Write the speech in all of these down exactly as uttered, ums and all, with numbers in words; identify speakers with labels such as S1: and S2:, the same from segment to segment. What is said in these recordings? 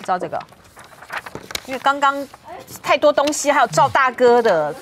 S1: 不知道这个，因为刚刚太多东西，还有赵大哥的。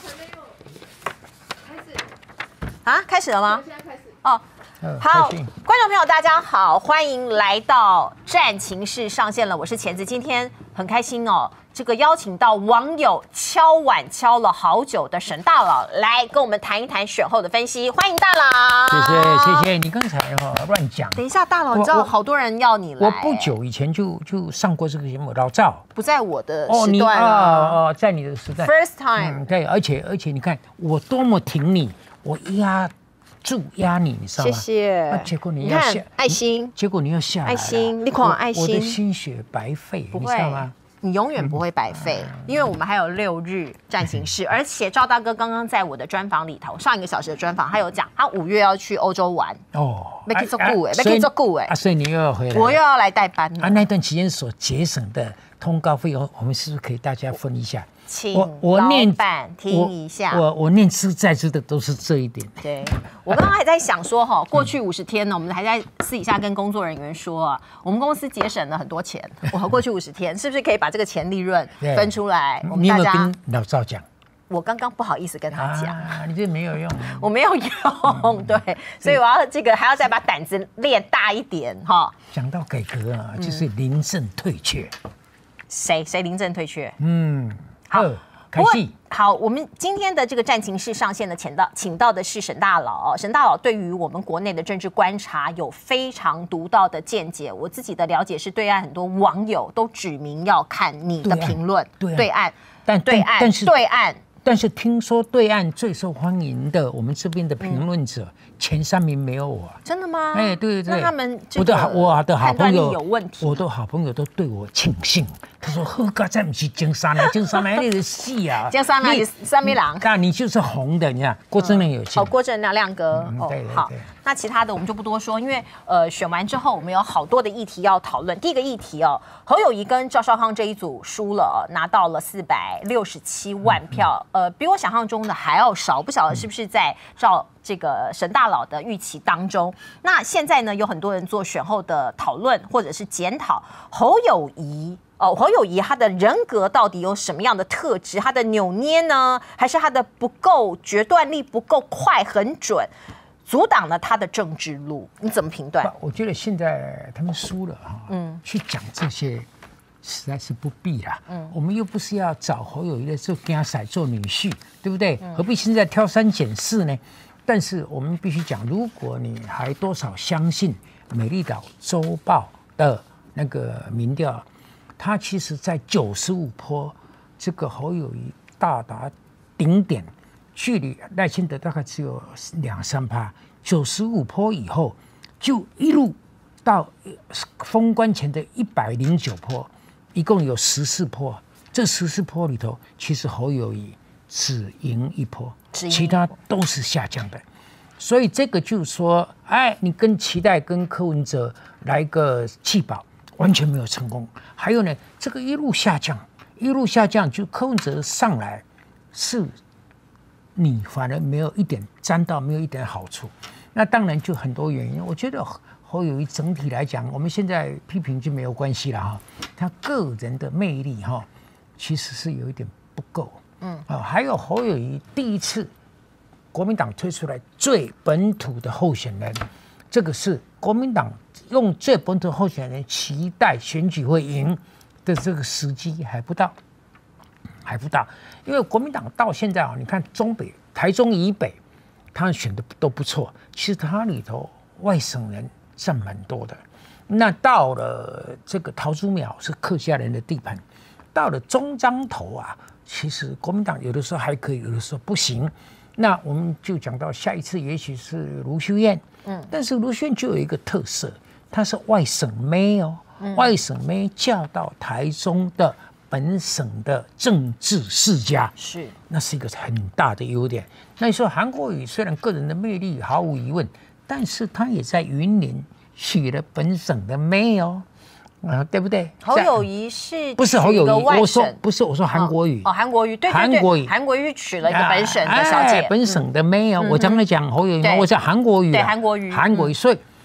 S1: 啊，开始了吗？现在开始。哦。好，观众朋友，大家好，欢迎来到战情室上线了，我是钳子，今天很开心哦，这个邀请到网友敲碗敲了好久的沈大佬来跟我们谈一谈选后的分析，欢迎大佬。
S2: 谢谢谢谢，你刚才哈乱讲。
S1: 等一下，大佬，你知道好多人要你来。
S2: 我不久以前就就上过这个节目，老赵。
S1: 不在我的时段啊，
S2: 哦，在你的时代。
S1: First time。
S2: 对，而且而且你看我多么挺你，我压。住压你，你知道吗？
S1: 谢谢。
S2: 那结果你要下
S1: 爱心，
S2: 结果你要下来
S1: 爱心，你狂爱心，
S2: 我的心血白费，你知道吗？
S1: 你永远不会白费，因为我们还有六日战情室，而且赵大哥刚刚在我的专访里头，上一个小时的专访，他有讲他五月要去欧洲玩哦，没可以做顾哎，没可以做顾哎，
S2: 所以你又要回来，
S1: 我又要来代班了。
S2: 啊，那段期间所节省的通告费用，我们是不是可以大家分一下？
S1: 请老板听一下，
S2: 我我念之在之的都是这一点。
S1: 对，我刚刚还在想说哈，过去五十天呢，我们还在私底下跟工作人员说啊，我们公司节省了很多钱。我和过去五十天，是不是可以把这个钱利润分出来？我们大家，
S2: 你有跟老赵讲？
S1: 我刚刚不好意思跟他讲，
S2: 啊，你这没有用，
S1: 我没有用，对，所以我要这个还要再把胆子练大一点哈。
S2: 讲到改革啊，就是临阵退却。
S1: 谁谁临阵退却？
S2: 嗯。好，开戏。
S1: 好，我们今天的这个战情室上线的请到请到的是沈大佬。沈大佬对于我们国内的政治观察有非常独到的见解。我自己的了解是，对岸很多网友都指明要看你的评论。对岸，
S2: 但
S1: 对岸，
S2: 但是
S1: 对岸，
S2: 但是听说对岸最受欢迎的，我们这边的评论者前三名没有我。
S1: 真的吗？
S2: 哎，对对。
S1: 那他们
S2: 我的我的好朋友
S1: 有问题，
S2: 我的好朋友都对我庆幸。他说：“呵，哥，再不是金山了，金山来你的戏啊，
S1: 金山来三米郎，
S2: 那你就是红的，你看郭正亮有戏。
S1: 哦，郭正亮亮哥，
S2: 哦，
S1: 好，那其他的我们就不多说，因为呃，选完之后我们有好多的议题要讨论。第一个议题哦，侯友宜跟赵少康这一组输了，拿到了四百六十七万票，呃，比我想象中的还要少，不晓得是不是在赵这个沈大佬的预期当中。那现在呢，有很多人做选后的讨论或者是检讨侯友宜。哦，侯友宜他的人格到底有什么样的特质？他的扭捏呢，还是他的不够决断力不够快很准，阻挡了他的政治路？你怎么评断？
S2: 我觉得现在他们输了哈，嗯，去讲这些实在是不必啦。嗯，我们又不是要找侯友宜的做家婿做女婿，对不对？嗯、何必现在挑三拣四呢？但是我们必须讲，如果你还多少相信《美丽岛周报》的那个民调。他其实，在九十五波，这个侯友宜到达顶点，距离赖清德大概只有两三趴。九十五波以后，就一路到封关前的一百零九波，一共有十四波。这十四波里头，其实侯友宜只赢一波，其他都是下降的。所以这个就是说，哎，你跟期待跟柯文哲来个弃保。完全没有成功。还有呢，这个一路下降，一路下降，就柯文哲上来，是你反而没有一点沾到，没有一点好处。那当然就很多原因。我觉得侯友宜整体来讲，我们现在批评就没有关系了哈。他个人的魅力哈，其实是有一点不够。嗯啊，还有侯友宜第一次国民党推出来最本土的候选人，这个是国民党。用最本土候选人期待选举会赢的这个时机还不到，还不到，因为国民党到现在啊，你看中北、台中以北，他选的都不错，其实他里头外省人占蛮多的。那到了这个桃竹苗是客家人的地盘，到了中彰投啊，其实国民党有的时候还可以，有的时候不行。那我们就讲到下一次，也许是卢秀燕，嗯，但是卢秀燕就有一个特色。她是外省妹哦，嗯、外省妹嫁到台中的本省的政治世家，
S1: 是，
S2: 那是一个很大的优点。那你说韩国瑜虽然个人的魅力毫无疑问，但是他也在云林娶了本省的妹哦，啊，对不对？
S1: 侯友宜是
S2: 不是侯友宜？我说不是，我说韩国瑜
S1: 哦，韩国瑜对对对，韩国瑜韩国瑜娶了一个本省的小姐，
S2: 本省的妹哦。我刚才讲侯友宜，我讲韩国瑜，
S1: 对韩国瑜，
S2: 韩国瑜，所以。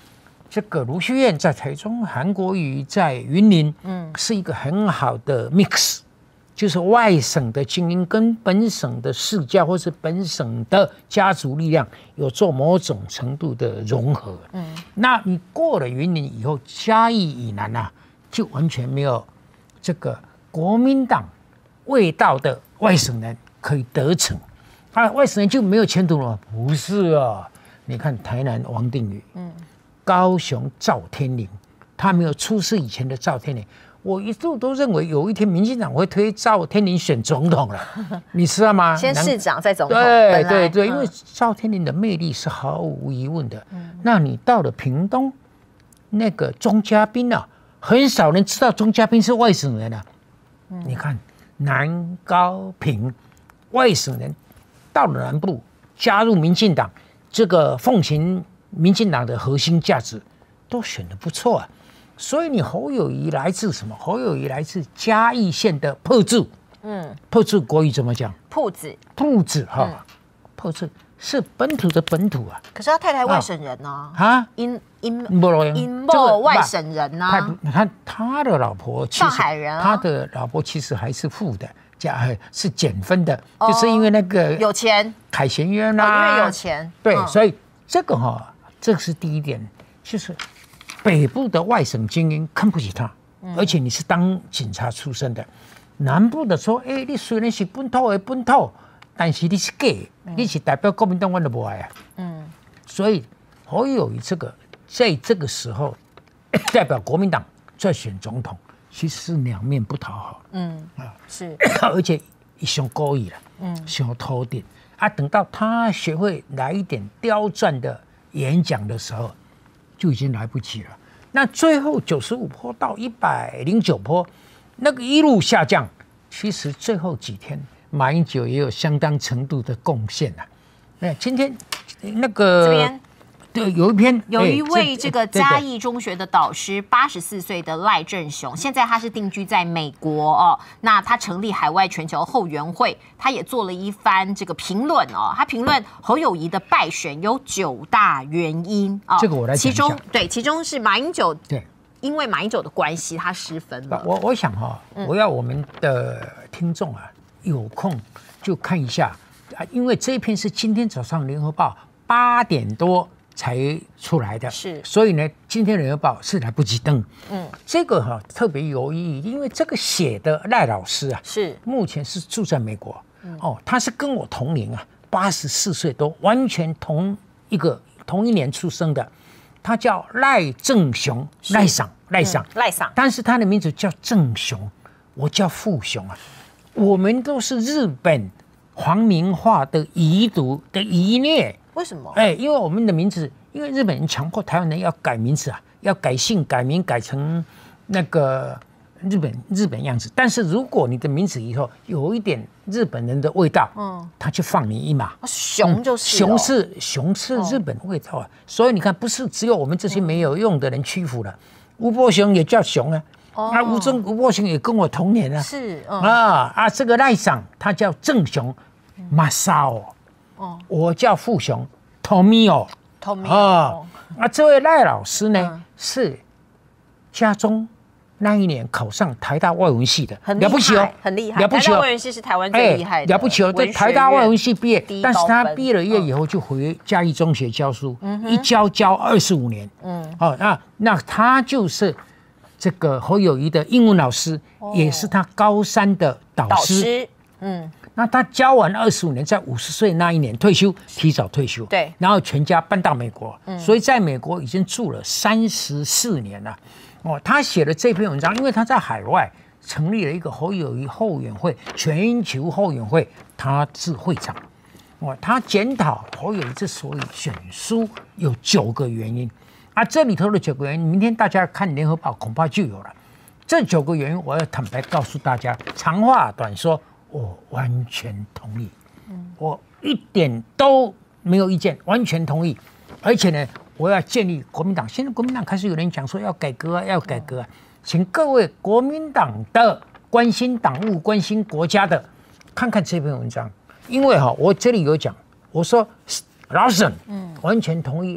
S2: 这个卢秀燕在台中，韩国瑜在云林，嗯，是一个很好的 mix， 就是外省的精英跟本省的世家或是本省的家族力量有做某种程度的融合。嗯，那你过了云林以后，嘉义以南啊，就完全没有这个国民党味道的外省人可以得逞。啊，外省人就没有前途了吗？不是啊，你看台南王定宇，嗯。高雄赵天麟，他没有出事以前的赵天麟，我一度都认为有一天民进党会推赵天麟选总统了，你知道吗？
S1: 先市长再总统。
S2: 对对对，因为赵天麟的魅力是毫无疑问的。嗯、那你到了屏东，那个钟嘉宾啊，很少人知道钟嘉宾是外省人啊。嗯、你看南高屏外省人到了南部加入民进党，这个奉行民进党的核心价值都选得不错啊，所以你侯友宜来自什么？侯友宜来自嘉义县的朴子，嗯，朴子国语怎么讲？
S1: 铺子，
S2: 铺子哈，朴子是本土的本土啊。
S1: 可是他太太外省人呢？
S2: 啊，
S1: 因因
S2: 因
S1: 某外省人呢？
S2: 你看他的老婆，
S1: 上海人，
S2: 他的老婆其实还是富的。是减分的，哦、就是因为那个
S1: 有钱，
S2: 凯旋院啦，
S1: 哦、因为有钱，
S2: 对，嗯、所以这个哈、哦，这是第一点，就是北部的外省精英看不起他，嗯、而且你是当警察出身的，南部的说，哎，你虽然是本土的本土，但是你是 gay，、嗯、你是代表国民党，我都不爱啊，嗯，所以侯友宜这个在这个时候代表国民党在选总统。其实是两面不讨好，嗯啊是，而且想故意了，嗯，想偷点啊。等到他学会来一点刁钻的演讲的时候，就已经来不及了。那最后九十五波到一百零九波，那个一路下降，其实最后几天马英九也有相当程度的贡献啊。哎，今天那个
S1: 这边。
S2: 对，有一篇
S1: 有一位这个嘉义中学的导师，八十四岁的赖正雄，现在他是定居在美国哦。那他成立海外全球后援会，他也做了一番这个评论哦。他评论侯友宜的败选有九大原因啊，
S2: 这个我来讲一下。
S1: 其中对，其中是马英九
S2: 对，
S1: 因为马英九的关系，他失分了。
S2: 我我想哈、哦，我要我们的听众啊，有空就看一下啊，因为这一篇是今天早上联合报八点多。才出来的，
S1: 是，
S2: 所以呢，今天联合报是来不及登，嗯，这个哈、啊、特别有意义，因为这个写的赖老师啊，
S1: 是
S2: 目前是住在美国，嗯、哦，他是跟我同龄啊，八十四岁都完全同一个同一年出生的，他叫赖正雄，赖赏赖赏
S1: 赖赏，
S2: 但是他的名字叫正雄，我叫富雄啊，我们都是日本皇民化的遗毒的遗孽。
S1: 为什么？
S2: 哎，因为我们的名字，因为日本人强迫台湾人要改名字啊，要改姓、改名，改成那个日本日本样子。但是如果你的名字以后有一点日本人的味道，嗯，他就放你一马。
S1: 熊就是、哦嗯、
S2: 熊是熊是日本味道啊，哦、所以你看，不是只有我们这些没有用的人屈服了。吴伯雄也叫熊啊，哦、啊，吴宗吴伯雄也跟我同年啊，
S1: 是、嗯、
S2: 啊啊，这个赖赏他叫正雄，马萨哦。哦、我叫富雄 ，Tomio，
S1: Tomio 啊，
S2: 啊，这位赖老师呢、嗯、是家中那一年考上台大外文系的，
S1: 很
S2: 了不起哦，
S1: 很厉害，
S2: 了不起哦。
S1: 台大外文系是台湾最厉害的、
S2: 哎，了不起哦，在台大外文系毕业，但是他毕业了业以后就回嘉义中学教书，嗯、一教教二十五年，嗯，哦，那那他就是这个侯友宜的英文老师，哦、也是他高三的导师，导师嗯。那他教完二十五年，在五十岁那一年退休，提早退休。
S1: 对，
S2: 然后全家搬到美国，嗯、所以在美国已经住了三十四年了。哦，他写了这篇文章，因为他在海外成立了一个侯友宜后援会，全球后援会，他是会长。哦，他检讨侯友宜之所以选输有九个原因，啊，这里头的九个原因，明天大家看联合报恐怕就有了。这九个原因，我要坦白告诉大家，长话短说。我完全同意，嗯、我一点都没有意见，完全同意。而且呢，我要建立国民党。现在国民党开始有人讲说要改革啊，要改革啊，请各位国民党的关心党务、关心国家的，看看这篇文章。因为哈，我这里有讲，我说老沈，嗯，完全同意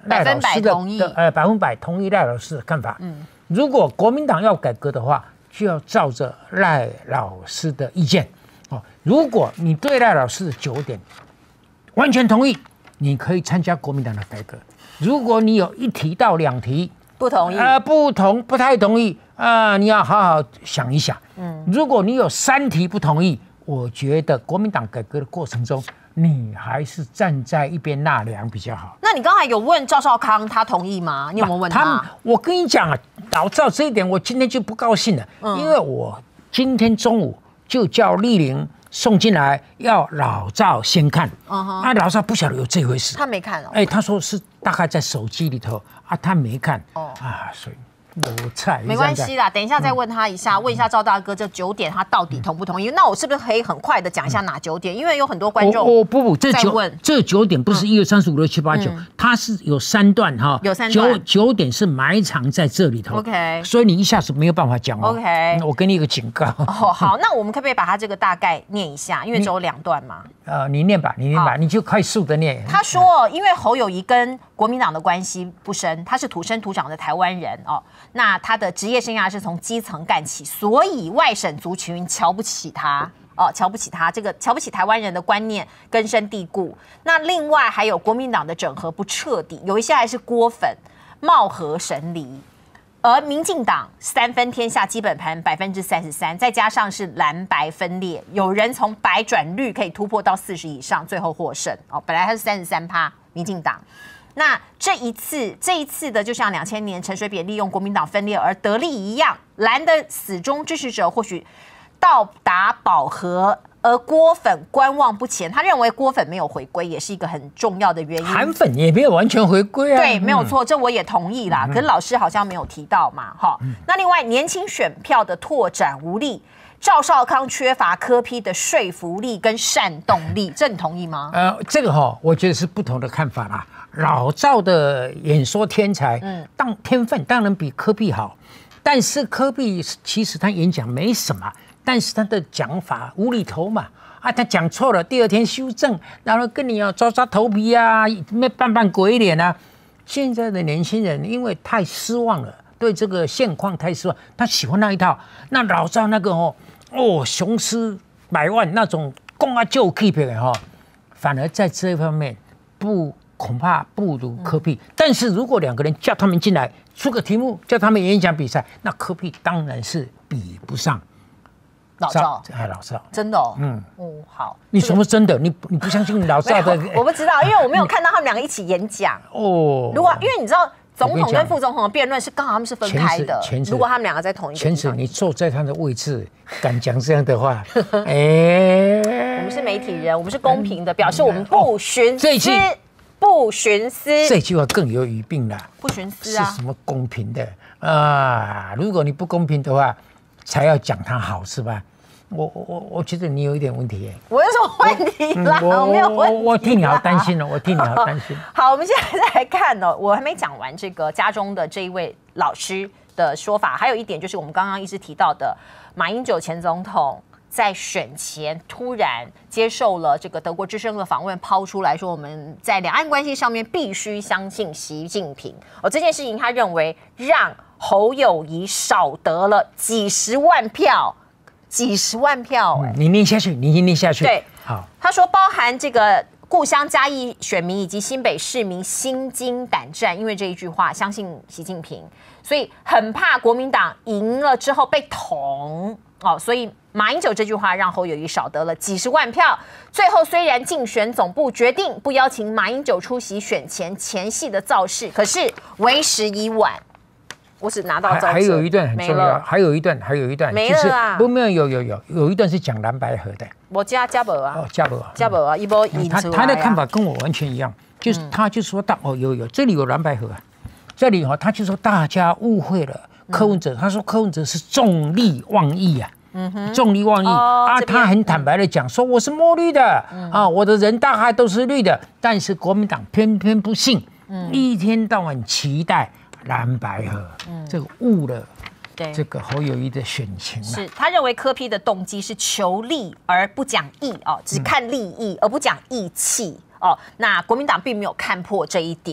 S2: 赖老师的呃百分百同意赖老师的看法。嗯，如果国民党要改革的话，就要照着赖老师的意见。哦，如果你对赖老师的九点完全同意，你可以参加国民党的改革。如果你有一题到两题
S1: 不同意，
S2: 呃，不同不太同意啊、呃，你要好好想一想。嗯，如果你有三题不同意，我觉得国民党改革的过程中，你还是站在一边纳凉比较好。
S1: 那你刚才有问赵少康，他同意吗？你有没有问他？
S2: 他我跟你讲啊，老赵这一点，我今天就不高兴了，嗯、因为我今天中午就叫丽玲送进来，要老赵先看。嗯哼，啊，老赵不晓得有这回事，
S1: 他没看哦。
S2: 哎，他说是大概在手机里头啊，他没看。哦啊，所以。我菜
S1: 没关系啦，等一下再问他一下，嗯、问一下赵大哥这九点他到底同不同意？嗯、那我是不是可以很快的讲一下哪九点？因为有很多观众
S2: 哦不不，这九这九点不是一二三四五六七八九，它是有三段哈，
S1: 有三段。
S2: 九九点是埋藏在这里头
S1: ，OK，
S2: 所以你一下子没有办法讲哦
S1: ，OK，
S2: 我给你一个警告。
S1: 哦，好，那我们可不可以把它这个大概念一下？因为只有两段嘛。
S2: 呃，你念吧，你念吧，你就快速的念。
S1: 他说，因为侯友宜跟国民党的关系不深，他是土生土长的台湾人哦，那他的职业生涯是从基层干起，所以外省族群瞧不起他哦，瞧不起他，这个瞧不起台湾人的观念根深蒂固。那另外还有国民党的整合不彻底，有一些还是郭粉貌合神离。而民进党三分天下基本盘百分之三十三，再加上是蓝白分裂，有人从白转绿可以突破到四十以上，最后获胜哦。本来他是三十三趴，民进党。那这一次，这一次的就像两千年陈水扁利用国民党分裂而得利一样，蓝的死忠支持者或许到达饱和。而郭粉观望不前，他认为郭粉没有回归，也是一个很重要的原因。
S2: 韩粉也没有完全回归啊。
S1: 对，没有错，这我也同意啦。嗯、可是老师好像没有提到嘛，哈、嗯。那另外，年轻选票的拓展无力，赵少康缺乏柯 P 的说服力跟煽动力，这你同意吗？
S2: 呃，这个哈、哦，我觉得是不同的看法啦。老赵的演说天才，嗯，当天分当然比柯 P 好，但是柯 P 其实他演讲没什么。但是他的讲法无厘头嘛，啊，他讲错了，第二天修正，然后跟你要抓抓头皮啊，没扮扮鬼脸啊。现在的年轻人因为太失望了，对这个现况太失望，他喜欢那一套。那老赵那个哦哦雄狮百万那种攻啊就 keep 的哈，反而在这一方面不恐怕不如柯 P。嗯、但是如果两个人叫他们进来出个题目，叫他们演讲比赛，那柯 P 当然是比不上。
S1: 老赵，
S2: 哎，老赵，
S1: 真的哦，
S2: 嗯，
S1: 哦，好，
S2: 你什么真的？你你不相信老赵的？
S1: 我不知道，因为我没有看到他们两个一起演讲。哦，如果因为你知道，总统跟副总统的辩论是刚好他们是分开的。如果他们两个在同一个地方，
S2: 前你坐在他的位置，敢讲这样的话，
S1: 哎，我们是媒体人，我们是公平的，表示我们不徇私，不徇私。
S2: 这句话更有语病了，
S1: 不徇私啊，
S2: 是什么公平的啊？如果你不公平的话。才要讲他好是吧？我我我觉得你有一点问题耶。
S1: 我有什么问题啦？我, 我没有问题。
S2: 我替你好担心了，我替你好担心。
S1: 好，我们现在再来看哦，我还没讲完这个家中的这一位老师的说法，还有一点就是我们刚刚一直提到的马英九前总统在选前突然接受了这个德国之声的访问，抛出来说我们在两岸关系上面必须相信习近平。哦，这件事情他认为让侯友宜少得了几十万票，几十万票、欸嗯，
S2: 你念下去，你念下去。
S1: 对，
S2: 好。
S1: 他说，包含这个故乡嘉义选民以及新北市民心惊胆战，因为这一句话相信习近平，所以很怕国民党赢了之后被捅哦，所以马英九这句话让侯友宜少得了几十万票。最后虽然竞选总部决定不邀请马英九出席选前前夕的造势，可是为时已晚。我只拿到照片，
S2: 还有一段很重要，还有一段，还有一段
S1: 没了啦。
S2: 不，没有，有有有有一段是讲蓝白合的。
S1: 我加加博啊，
S2: 哦，加博啊，
S1: 加博啊，一波引
S2: 出来。他他的看法跟我完全一样，就是他就说大哦有有这里有蓝白合啊，这里哦他就说大家误会了柯文哲，他说柯文哲是重利妄义啊。嗯哼，重利妄义啊！他很坦白的讲说我是墨绿的啊，我的人大概都是绿的，但是国民党偏偏不信，一天到晚期待蓝白合，嗯、这个误了这个侯友宜的选情、啊。
S1: 是他认为柯 P 的动机是求利而不讲义哦，只看利益而不讲义气哦。那国民党并没有看破这一点，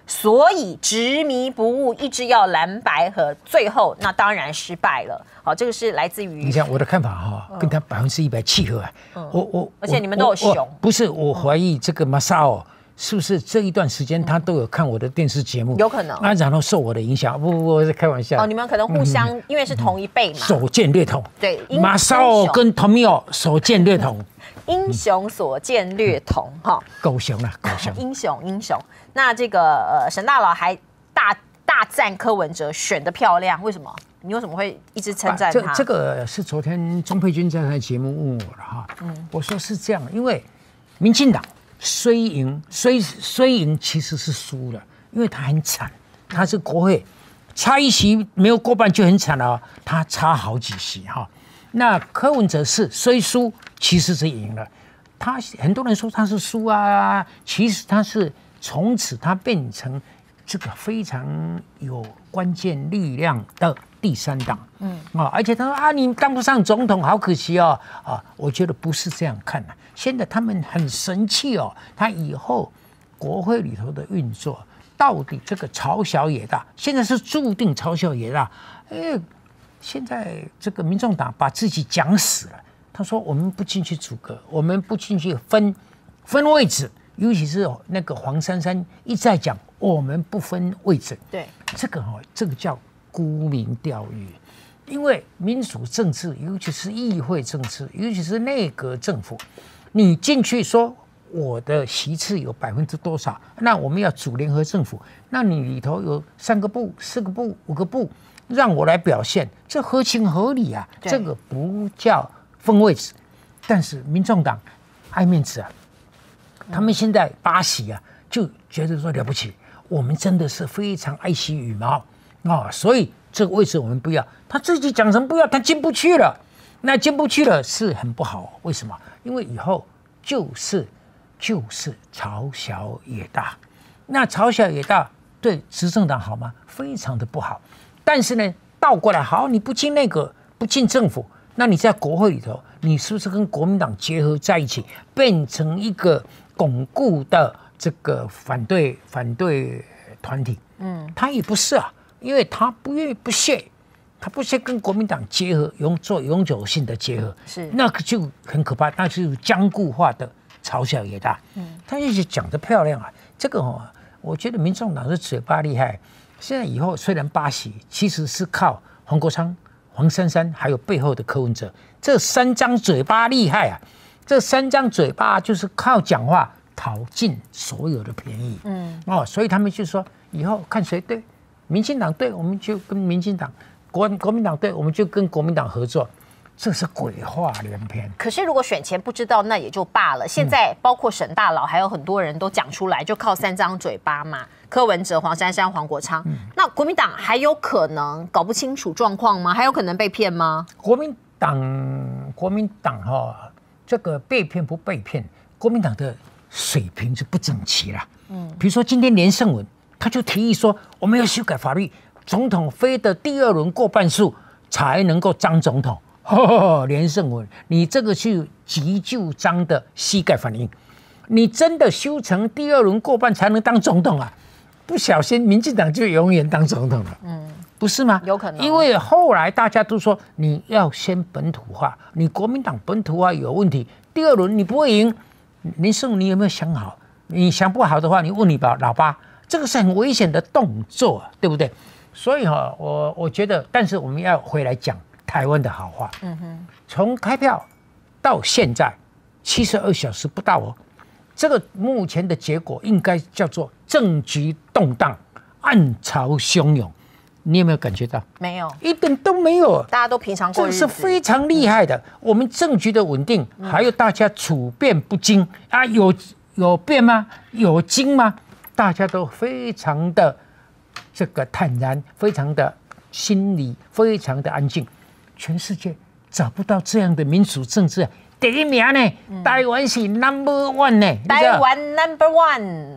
S1: 所以执迷不悟，一直要蓝白合，最后那当然失败了。好，这个是来自于
S2: 你想我的看法哈、哦，跟他百分之一百契合啊。嗯、我我
S1: 而且你们都有熊，
S2: 不是我怀疑这个马萨奥。是不是这一段时间他都有看我的电视节目？
S1: 有可能
S2: 啊，然后受我的影响。不不不，我是开玩笑。
S1: 哦，你们可能互相，嗯、因为是同一辈嘛。
S2: 所见略同。
S1: 对，
S2: 马绍尔跟 Tomio 所见略同。
S1: 英雄所见略同，哈、嗯。
S2: 狗熊啊，狗熊。
S1: 英雄英雄。那这个呃，沈大佬还大大赞柯文哲选得漂亮，为什么？你为什么会一直称赞他？
S2: 这这个是昨天钟佩君在他的节目问我的哈。嗯。我说是这样，因为民进党。虽赢，虽虽赢，其实是输了，因为他很惨，他是国会差一席没有过半就很惨了，他差好几席哈。那柯文哲是虽输，其实是赢了。他很多人说他是输啊，其实他是从此他变成这个非常有关键力量的第三党，嗯啊，而且他说啊，你当不上总统，好可惜哦啊，我觉得不是这样看的。现在他们很生气哦，他以后国会里头的运作到底这个朝小野大，现在是注定朝小野大。哎，现在这个民众党把自己讲死了。他说我们不进去阻隔，我们不进去分分位置，尤其是那个黄珊珊一再讲我们不分位置。
S1: 对，
S2: 这个哦，这个叫沽名钓誉。因为民主政治，尤其是议会政治，尤其是内阁政府。你进去说我的席次有百分之多少？那我们要组联合政府，那你里头有三个部、四个部、五个部，让我来表现，这合情合理啊。这个不叫分位置。但是民众党爱面子啊，他们现在八席啊，就觉得说了不起，我们真的是非常爱惜羽毛啊、哦，所以这个位置我们不要。他自己讲成不要，他进不去了。那进不去了是很不好，为什么？因为以后就是就是朝小野大，那朝小野大对执政党好吗？非常的不好。但是呢，倒过来好，你不进内阁，不进政府，那你在国会里头，你是不是跟国民党结合在一起，变成一个巩固的这个反对反对团体？嗯，他也不是啊，因为他不愿意不屑。他不是跟国民党结合，永做永久性的结合，
S1: 是
S2: 那个就很可怕，那就是僵固化的朝小野大。嗯，他一直讲得漂亮啊，这个哦，我觉得民众党是嘴巴厉害。现在以后虽然八席，其实是靠黄国昌、黄珊珊还有背后的柯文哲，这三张嘴巴厉害啊，这三张嘴巴就是靠讲话讨尽所有的便宜。嗯，哦，所以他们就说以后看谁对，民进党对，我们就跟民进党。国国民党对，我们就跟国民党合作，这是鬼话连篇。
S1: 可是如果选前不知道，那也就罢了。现在包括沈大佬，还有很多人都讲出来，就靠三张嘴巴嘛。柯文哲、黄珊珊、黄国昌，嗯、那国民党还有可能搞不清楚状况吗？还有可能被骗吗？
S2: 国民党，国民党哈、哦，这个被骗不被骗，国民党的水平就不整齐了。嗯，比如说今天连胜文，他就提议说，我们要修改法律。总统非得第二轮过半数才能够当总统，哦，连胜文，你这个是急就章的膝盖反应，你真的修成第二轮过半才能当总统啊？不小心，民进党就永远当总统了，嗯，不是吗？
S1: 有可能，
S2: 因为后来大家都说你要先本土化，你国民党本土化有问题，第二轮你不会赢。连胜文，你有没有想好？你想不好的话，你问你吧，老爸，这个是很危险的动作，对不对？所以哈，我我觉得，但是我们要回来讲台湾的好话。嗯哼，从开票到现在七十二小时不到哦，这个目前的结果应该叫做政局动荡、暗潮汹涌。你有没有感觉到？
S1: 没有，
S2: 一点都没有。
S1: 大家都平常过日子，
S2: 这是非常厉害的。我们政局的稳定，还有大家处变不惊啊，有有变吗？有惊吗？大家都非常的。这个坦然，非常的心理，非常的安静。全世界找不到这样的民主政治，第一名呢，嗯、台湾是 number one 呢，
S1: 台湾 number one。
S2: 嗯、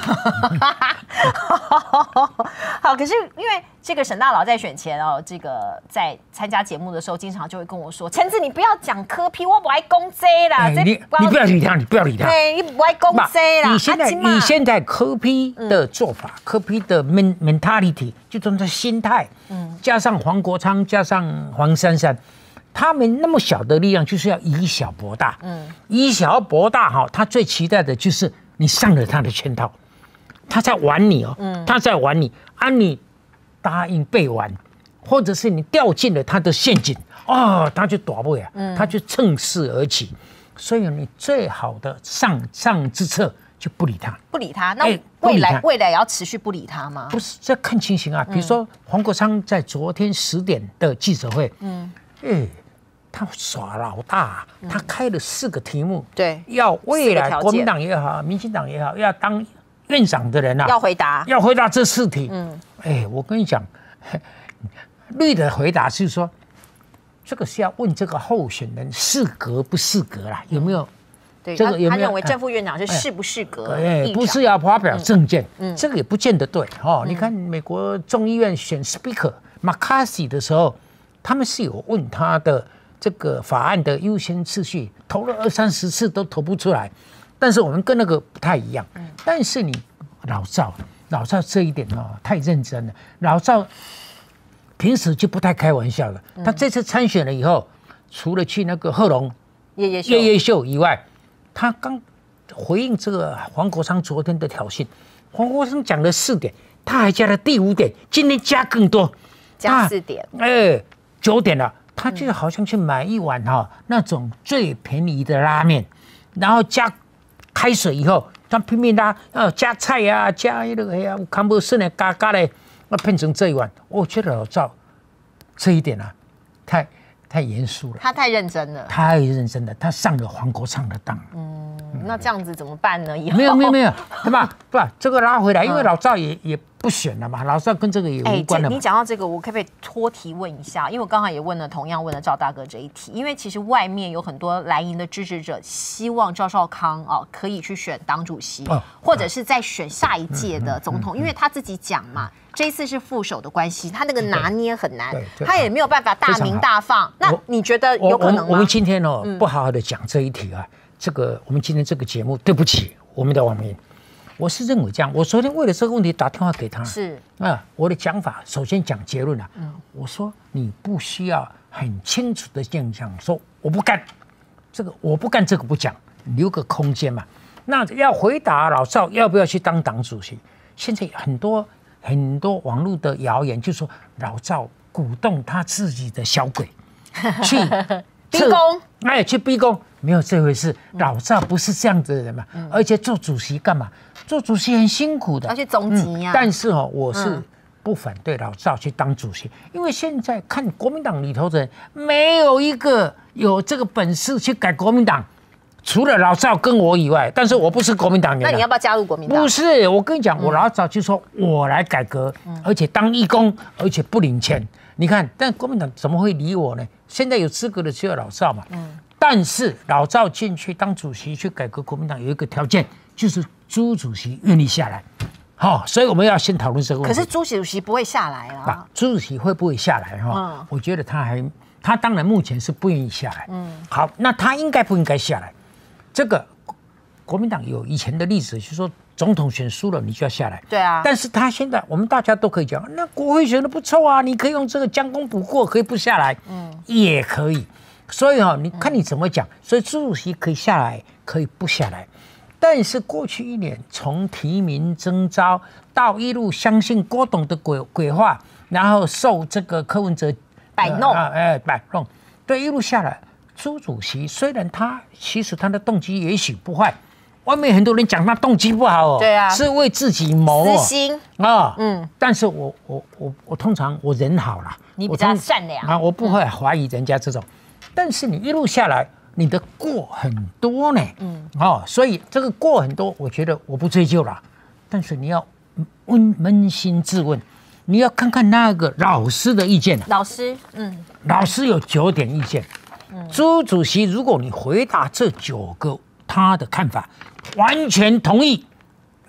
S1: 好，可是因为这个沈大佬在选前哦，这个在参加节目的时候，经常就会跟我说：“陈子，你不要讲柯 P， 我不爱攻这啦。
S2: 欸”你你不要理他，你不要理他。
S1: 对，你不爱攻这啦。
S2: 你现在你现在柯 P 的做法，柯 P 的 mentality 就这种心态，嗯，加上黄国昌，加上黄珊珊。他们那么小的力量，就是要以小博大。嗯，以小博大哈，他最期待的就是你上了他的圈套，他在玩你哦，嗯，他在玩你，啊，你答应被玩，或者是你掉进了他的陷阱，哦，他就躲不了，嗯，他就趁势而起，所以你最好的上上之策就不理他，
S1: 不理他。那未来未来也要持续不理他吗？
S2: 不是，这看情形啊。比如说黄国昌在昨天十点的记者会，嗯，哎。他耍老大，他开了四个题目，
S1: 对，
S2: 要未来国民党也好，民进党也好，要当院长的人啊，
S1: 要回答，
S2: 要回答这四题。嗯，哎，我跟你讲，绿的回答是说，这个是要问这个候选人适格不适格啦，有没有？
S1: 对，这个有没有？他认为正副院长是适不适格？哎，
S2: 不是要发表政见，嗯，这个也不见得对哦。你看美国众议院选 Speaker McCarthy 的时候，他们是有问他的。这个法案的优先次序投了二三十次都投不出来，但是我们跟那个不太一样。但是你老赵，老赵这一点哦太认真了。老赵平时就不太开玩笑了。他这次参选了以后，除了去那个贺龙
S1: 夜夜秀
S2: 夜夜秀以外，他刚回应这个黄国昌昨天的挑衅。黄国昌讲了四点，他还加了第五点，今天加更多，
S1: 加四点，
S2: 哎，九点了。他就好像去买一碗哈那种最便宜的拉面，然后加开水以后，他拼命拉，呃，加菜呀、啊，加那个呀，看不顺的嘎嘎的，那变成这一碗。我觉得老赵这一点啊，太太严肃了，
S1: 他太认真了，
S2: 太认真了，他上了黄国昌的当。
S1: 嗯，那这样子怎么办呢？以后
S2: 没有没有没有，对吧？不，这个拉回来，因为老赵也也。不选了嘛，老赵跟这个也无关了。
S1: 你讲到这个，我可不可以托提问一下？因为我刚才也问了，同样问了赵大哥这一题。因为其实外面有很多蓝营的支持者，希望赵少康哦可以去选党主席，哦、或者是再选下一届的总统，嗯嗯嗯、因为他自己讲嘛，这一次是副手的关系，他那个拿捏很难，他也没有办法大鸣大放。那你觉得有可能吗？
S2: 我们今天哦、嗯、不好好的讲这一题啊，这个我们今天这个节目，对不起我们的网民。我是认为这样，我昨天为了这个问题打电话给他，
S1: 是
S2: 啊，我的讲法首先讲结论啊，嗯、我说你不需要很清楚的这样讲，说我不干，这个我不干这个不讲，留个空间嘛。那要回答老赵要不要去当党主席，现在很多很多网络的谣言就说老赵鼓动他自己的小鬼去
S1: 逼宫，
S2: 哎，去逼宫。没有这回事，老赵不是这样子的人嘛，嗯、而且做主席干嘛？做主席很辛苦的，
S1: 而且总级呀。
S2: 但是哦，我是不反对老赵去当主席，因为现在看国民党里头的人，没有一个有这个本事去改国民党，除了老赵跟我以外。但是我不是国民党人，
S1: 那你要不要加入国民党？
S2: 不是，我跟你讲，我老早就说我来改革，嗯、而且当义工，而且不领钱。你看，但国民党怎么会理我呢？现在有资格的只有老赵嘛。嗯。但是老赵进去当主席去改革国民党有一个条件，就是朱主席愿意下来，好、哦，所以我们要先讨论这个问题。
S1: 可是朱主席不会下来啊？
S2: 朱主席会不会下来哈？嗯、我觉得他还，他当然目前是不愿意下来。嗯，好，那他应该不应该下来？这个国民党有以前的例子，就是说总统选输了你就要下来。
S1: 对啊。
S2: 但是他现在我们大家都可以讲，那国会选的不错啊，你可以用这个将功补过，可以不下来，嗯，也可以。所以哈、哦，你看你怎么讲，所以朱主席可以下来，可以不下来。但是过去一年，从提名征召到一路相信郭董的鬼鬼话，然后受这个柯文哲
S1: 摆弄，
S2: 呃、哎摆弄，对，一路下来，朱主席虽然他其实他的动机也许不坏，外面很多人讲他动机不好哦，
S1: 对啊，
S2: 是为自己谋
S1: 私心
S2: 啊、哦，嗯。但是我我我我通常我人好啦，
S1: 你比较善良
S2: 啊，我不会怀疑人家这种。嗯但是你一路下来，你的过很多呢，嗯，哦，所以这个过很多，我觉得我不追究了。但是你要问扪心自问，你要看看那个老师的意见、啊。
S1: 老师，嗯，
S2: 老师有九点意见。嗯，朱主席，如果你回答这九个他的看法，完全同意，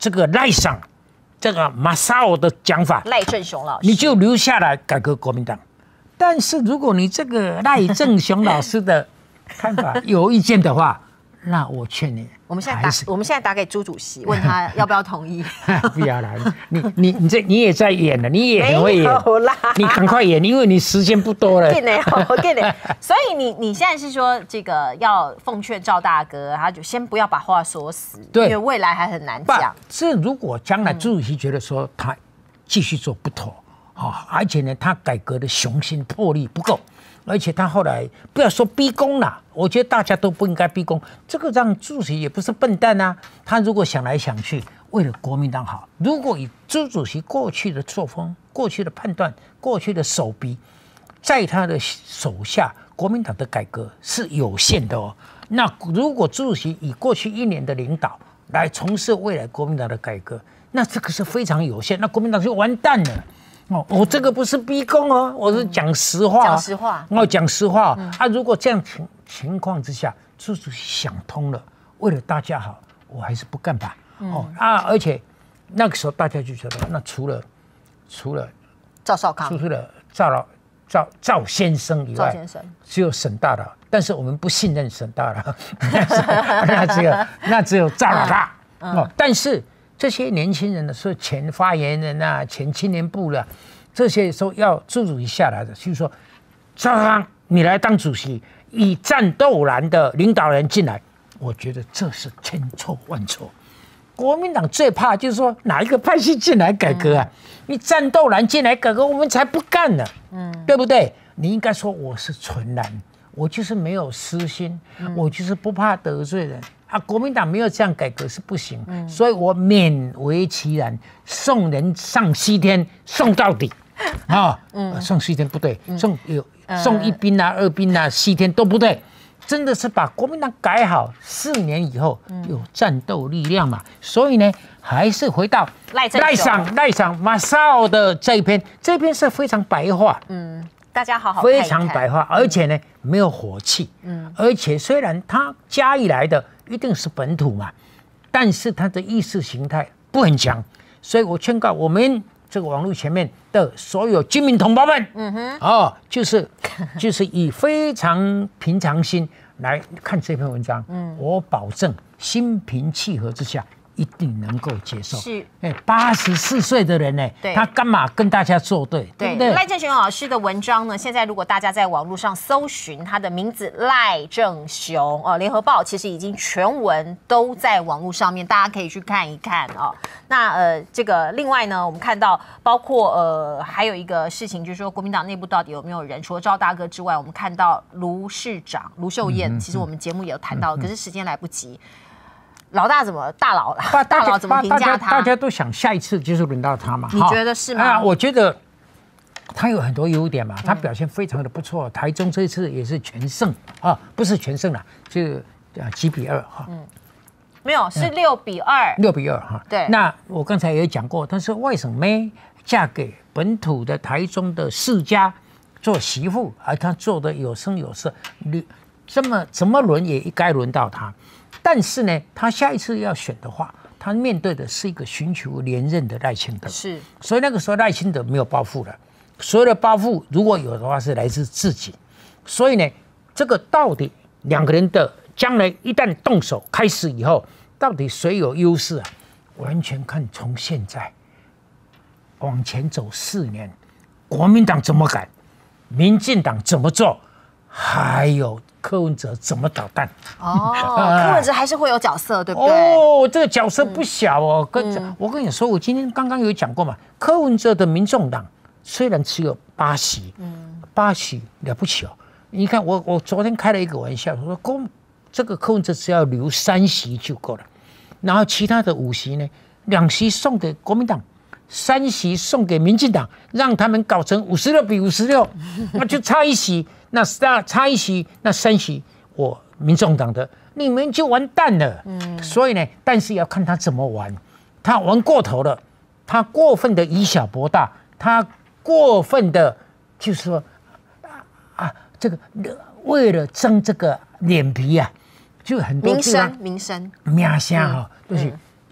S2: 这个赖上，这个马萨尔的讲法，
S1: 赖正雄老师，
S2: 你就留下来改革国民党。但是如果你这个赖正雄老师的看法有意见的话，那我劝你，
S1: 我们现在打，我们现在打给朱主席，问他要不要同意。
S2: 不要啦，你你你这你也在演了，你也很会演，你赶快演，因为你时间不多了。
S1: 给你，我给你。所以你你现在是说这个要奉劝赵大哥，他就先不要把话说死，因为未来还很难讲。
S2: 这如果将来朱主席觉得说他继续做不妥啊，而且呢，他改革的雄心魄力不够。而且他后来不要说逼宫了，我觉得大家都不应该逼宫。这个让朱主席也不是笨蛋啊，他如果想来想去，为了国民党好，如果以朱主席过去的作风、过去的判断、过去的手笔，在他的手下，国民党的改革是有限的哦。那如果朱主席以过去一年的领导来从事未来国民党的改革，那这个是非常有限，那国民党就完蛋了。哦，我这个不是逼宫哦，我是讲实话、啊。
S1: 讲实话，
S2: 我讲实话、嗯、啊！如果这样情情况之下，朱主席想通了，为了大家好，我还是不干吧。嗯、哦啊！而且那个时候大家就觉得，那除了除了
S1: 赵少康，
S2: 除了赵老赵赵先生以外，
S1: 赵先生
S2: 只有沈大佬，但是我们不信任沈大佬，那只有那只有赵老大、嗯嗯、哦，但是。这些年轻人呢，是前发言人啊，前青年部的，这些时候要朱主席下来的，就是说，赵康你来当主席，以战斗蓝的领导人进来，我觉得这是千错万错。国民党最怕就是说哪一个派系进来改革啊？嗯、你战斗蓝进来改革，我们才不干呢，嗯，对不对？你应该说我是纯蓝，我就是没有私心，嗯、我就是不怕得罪人。啊，国民党没有这样改革是不行，嗯、所以我勉为其难，送人上西天，送到底，啊、嗯，送西天不对，嗯、送有送一兵啊、二兵啊，西天都不对，真的是把国民党改好，四年以后有战斗力量嘛，所以呢，还是回到
S1: 赖
S2: 上赖上马萨尔的这一篇，这篇是非常白话，
S1: 嗯。大家好好看一看，
S2: 非常白话，而且呢、嗯、没有火气，嗯，而且虽然他嘉义来的一定是本土嘛，但是他的意识形态不很强，所以我劝告我们这个网络前面的所有军民同胞们，嗯哼，哦，就是就是以非常平常心来看这篇文章，嗯，我保证心平气和之下。一定能够接受。
S1: 是，
S2: 哎，八十四岁的人呢，他干嘛跟大家作对？对不对？
S1: 赖正雄老师的文章呢，现在如果大家在网络上搜寻他的名字赖正雄哦，联合报其实已经全文都在网络上面，大家可以去看一看哦。那呃，这个另外呢，我们看到包括呃还有一个事情，就是说国民党内部到底有没有人？除了赵大哥之外，我们看到卢市长卢秀燕，嗯、其实我们节目也有谈到，嗯、可是时间来不及。老大怎么大佬了？大佬怎么评价他？
S2: 大家都想下一次就是轮到他嘛？
S1: 你觉得是吗？
S2: 啊，我觉得他有很多优点嘛，他表现非常的不错。台中这一次也是全胜啊，不是全胜啦，就啊几比二哈。嗯，
S1: 没有，是六比二。
S2: 六比二哈。对。那我刚才也讲过，但是外省妹嫁给本土的台中的世家做媳妇，而她做的有声有色，你这么怎么轮也该轮到她。但是呢，他下一次要选的话，他面对的是一个寻求连任的赖清德，
S1: 是，
S2: 所以那个时候赖清德没有包袱了，所有的包袱如果有的话是来自自己，所以呢，这个到底两个人的将来一旦动手开始以后，到底谁有优势啊？完全看从现在往前走四年，国民党怎么改，民进党怎么做，还有。柯文哲怎么捣蛋？
S1: 哦，柯文哲还是会有角色，对不对？
S2: 哦，这个角色不小哦。跟、嗯、我跟你说，我今天刚刚有讲过嘛，柯文哲的民众党虽然只有八席，嗯，八席了不起哦。你看我我昨天开了一个玩笑，我说公这个柯文哲只要留三席就够了，然后其他的五席呢，两席送给国民党。三席送给民进党，让他们搞成五十六比五十六，那就差一席，那差一席，那三席我民众党的，你们就完蛋了。嗯，所以呢，但是要看他怎么玩，他玩过头了，他过分的以小博大，他过分的，就是说啊，这个为了争这个脸皮啊，就很多
S1: 民生民生
S2: 名声哈，就是。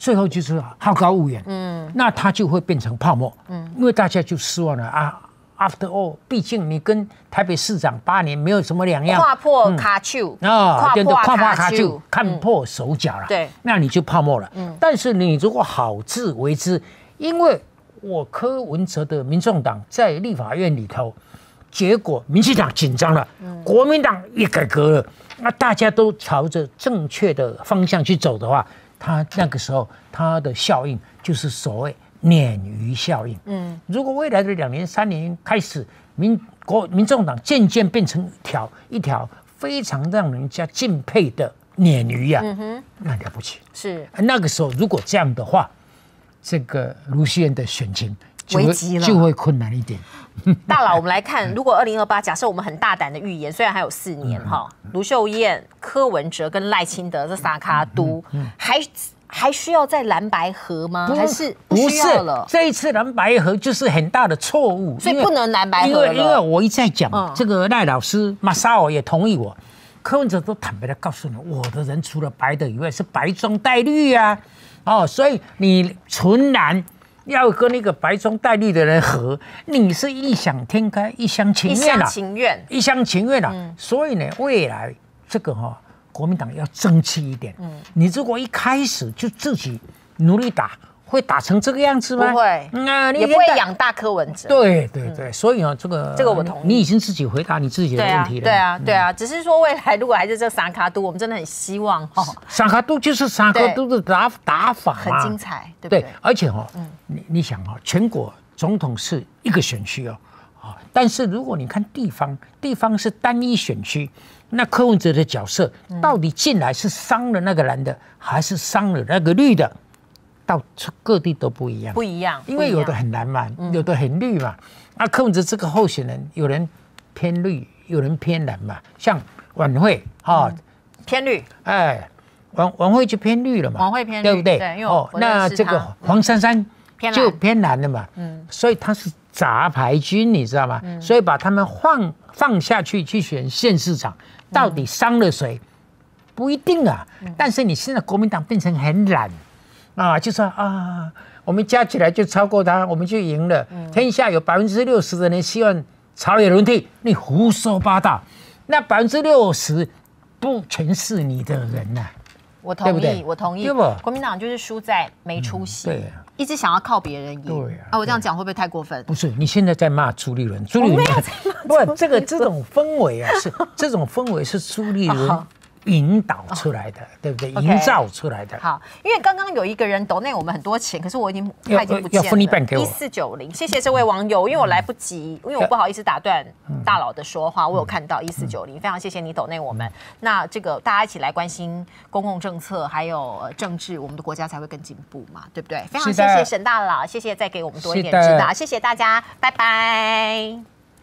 S2: 最后就是好高骛远，嗯，那它就会变成泡沫，嗯，因为大家就失望了啊。After all， 毕竟你跟台北市长八年没有什么两样，
S1: 跨破卡丘
S2: 啊，对对，跨破卡
S1: 丘，
S2: 丘，看破手脚了，
S1: 对，
S2: 那你就泡沫了。嗯，但是你如果好自为之，因为我柯文哲的民众党在立法院里头，结果民进党紧张了，国民党也改革了，那大家都朝着正确的方向去走的话，他那个时候他的效应就是所谓鲶鱼效应。嗯，如果未来的两年、三年开始，民国民众党渐渐变成一条一条非常让人家敬佩的鲶鱼呀、啊，嗯哼，那了不起。
S1: 是
S2: 那个时候，如果这样的话，这个卢秀燕的选情就会
S1: 危机了，
S2: 就会困难一点。
S1: 大佬，我们来看，如果二零二八，假设我们很大胆的预言，虽然还有四年哈，卢秀燕、柯文哲跟赖清德这三卡都还。还需要再蓝白合吗？还是不需要了？
S2: 这一次蓝白合就是很大的错误，
S1: 所以不能蓝白合了。
S2: 因为因为我一再讲，嗯、这个赖老师马沙尔也同意我，柯文哲都坦白的告诉你，我的人除了白的以外是白中带绿啊，哦，所以你纯蓝要跟那个白中带绿的人合，你是异想天开、一厢情愿
S1: 啊，一厢情愿，
S2: 一厢情愿啊。嗯、所以呢，未来这个哈、哦。国民党要争气一点。嗯，你如果一开始就自己努力打，会打成这个样子吗？
S1: 不会，嗯、也不会养大柯文哲。
S2: 对对对，嗯、所以啊，这个
S1: 这个我同意。
S2: 你已经自己回答你自己的问题了。
S1: 对啊，对啊，对啊。只是说未来如果还是这三卡都，我们真的很希望哦。
S2: 三卡都就是三卡都的打打法
S1: 很精彩，对不对？
S2: 对，而且哈、哦，嗯、你你想哈、哦，全国总统是一个选区哦，啊，但是如果你看地方，地方是单一选区。那柯文哲的角色到底进来是伤了那个蓝的，还是伤了那个绿的？到各地都不一样，
S1: 不一样，
S2: 因为有的很蓝嘛，嗯、有的很绿嘛。那柯文哲这个候选人，有人偏绿，有人偏蓝嘛。像晚会啊，嗯、
S1: 偏绿，
S2: 哎，晚晚会就偏绿了嘛，
S1: 晚会偏绿，
S2: 对不对？
S1: 对，因为
S2: 哦，那这个黄珊珊就偏蓝了嘛，
S1: 嗯，
S2: 所以他是杂牌军，你知道吗？嗯、所以把他们放放下去去选县市长。到底伤了谁？不一定啊。但是你现在国民党变成很懒啊，就说啊，我们加起来就超过他，我们就赢了。天下有百分之六十的人希望朝野轮替，你胡说八道。那百分之六十不全是你的人呐、啊。
S1: 我同意，对对我同意。
S2: 对不？
S1: 国民党就是输在没出息。
S2: 嗯、对啊。
S1: 一直想要靠别人赢，
S2: 对啊，
S1: 啊，我这样讲会不会太过分？
S2: 不是，你现在在骂朱立伦，朱立伦不，这个这种氛围啊，是这种氛围是朱立伦引导出来的，对不对？营造出来的。
S1: 好，因为刚刚有一个人抖内我们很多钱，可是我已经他已经不见了，
S2: 要分一半给我。
S1: 一四九零，谢谢这位网友，因为我来不及，因为我不好意思打断大佬的说话，我有看到一四九零，非常谢谢你抖内我们。那这个大家一起来关心公共政策还有政治，我们的国家才会更进步嘛，对不对？非常谢谢沈大佬，谢谢再给我们多一点指导，谢谢大家，拜拜。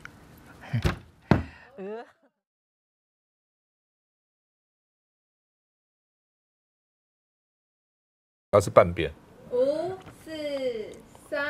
S3: 它是半边。
S4: 五、四、三。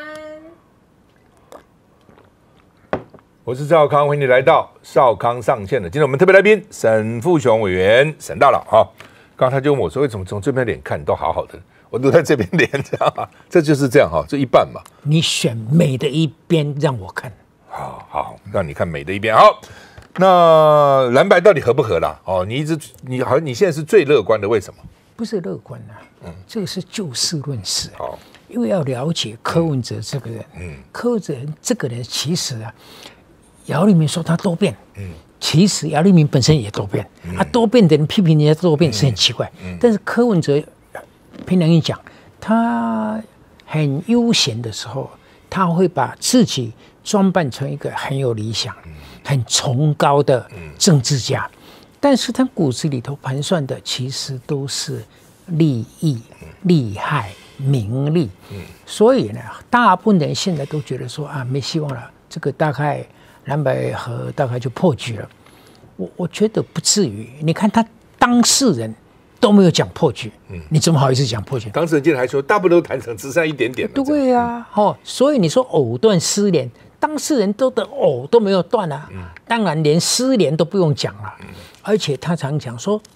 S3: 我是赵康，欢迎你来到少康上线的。今天我们特别来宾沈富雄委员，沈大佬啊。刚刚他就问我说：“为什么从这边脸看你都好好的，我都在这边脸，这样啊？这就是这样哈，这一半嘛。
S2: 你选美的一边让我看，
S3: 好好让你看美的一边。好，那蓝白到底合不合啦？哦，你一直你好像你现在是最乐观的，为什么？
S2: 不是乐观啊，嗯，这个是就事论事。
S3: 好，
S2: 因为要了解柯文哲这个人，嗯，柯文哲这个人其实啊，姚立明说他多变，嗯，其实姚立明本身也多变，嗯、啊，多变的人批评人家多变是很奇怪，嗯嗯、但是柯文哲，凭良心讲，他很悠闲的时候，他会把自己装扮成一个很有理想、嗯、很崇高的政治家。嗯但是他骨子里头盘算的其实都是利益、利害、名利，嗯、所以呢，大部分人现在都觉得说啊，没希望了，这个大概蓝白合大概就破局了。我我觉得不至于，你看他当事人都没有讲破局，嗯、你怎么好意思讲破局？
S3: 当事人竟然还说大部分都谈成，只剩一点点了。
S2: 对啊，哦，所以你说藕断丝连。当事人都的藕都没有断啊，嗯、当然连丝连都不用讲了，嗯、而且他常讲说，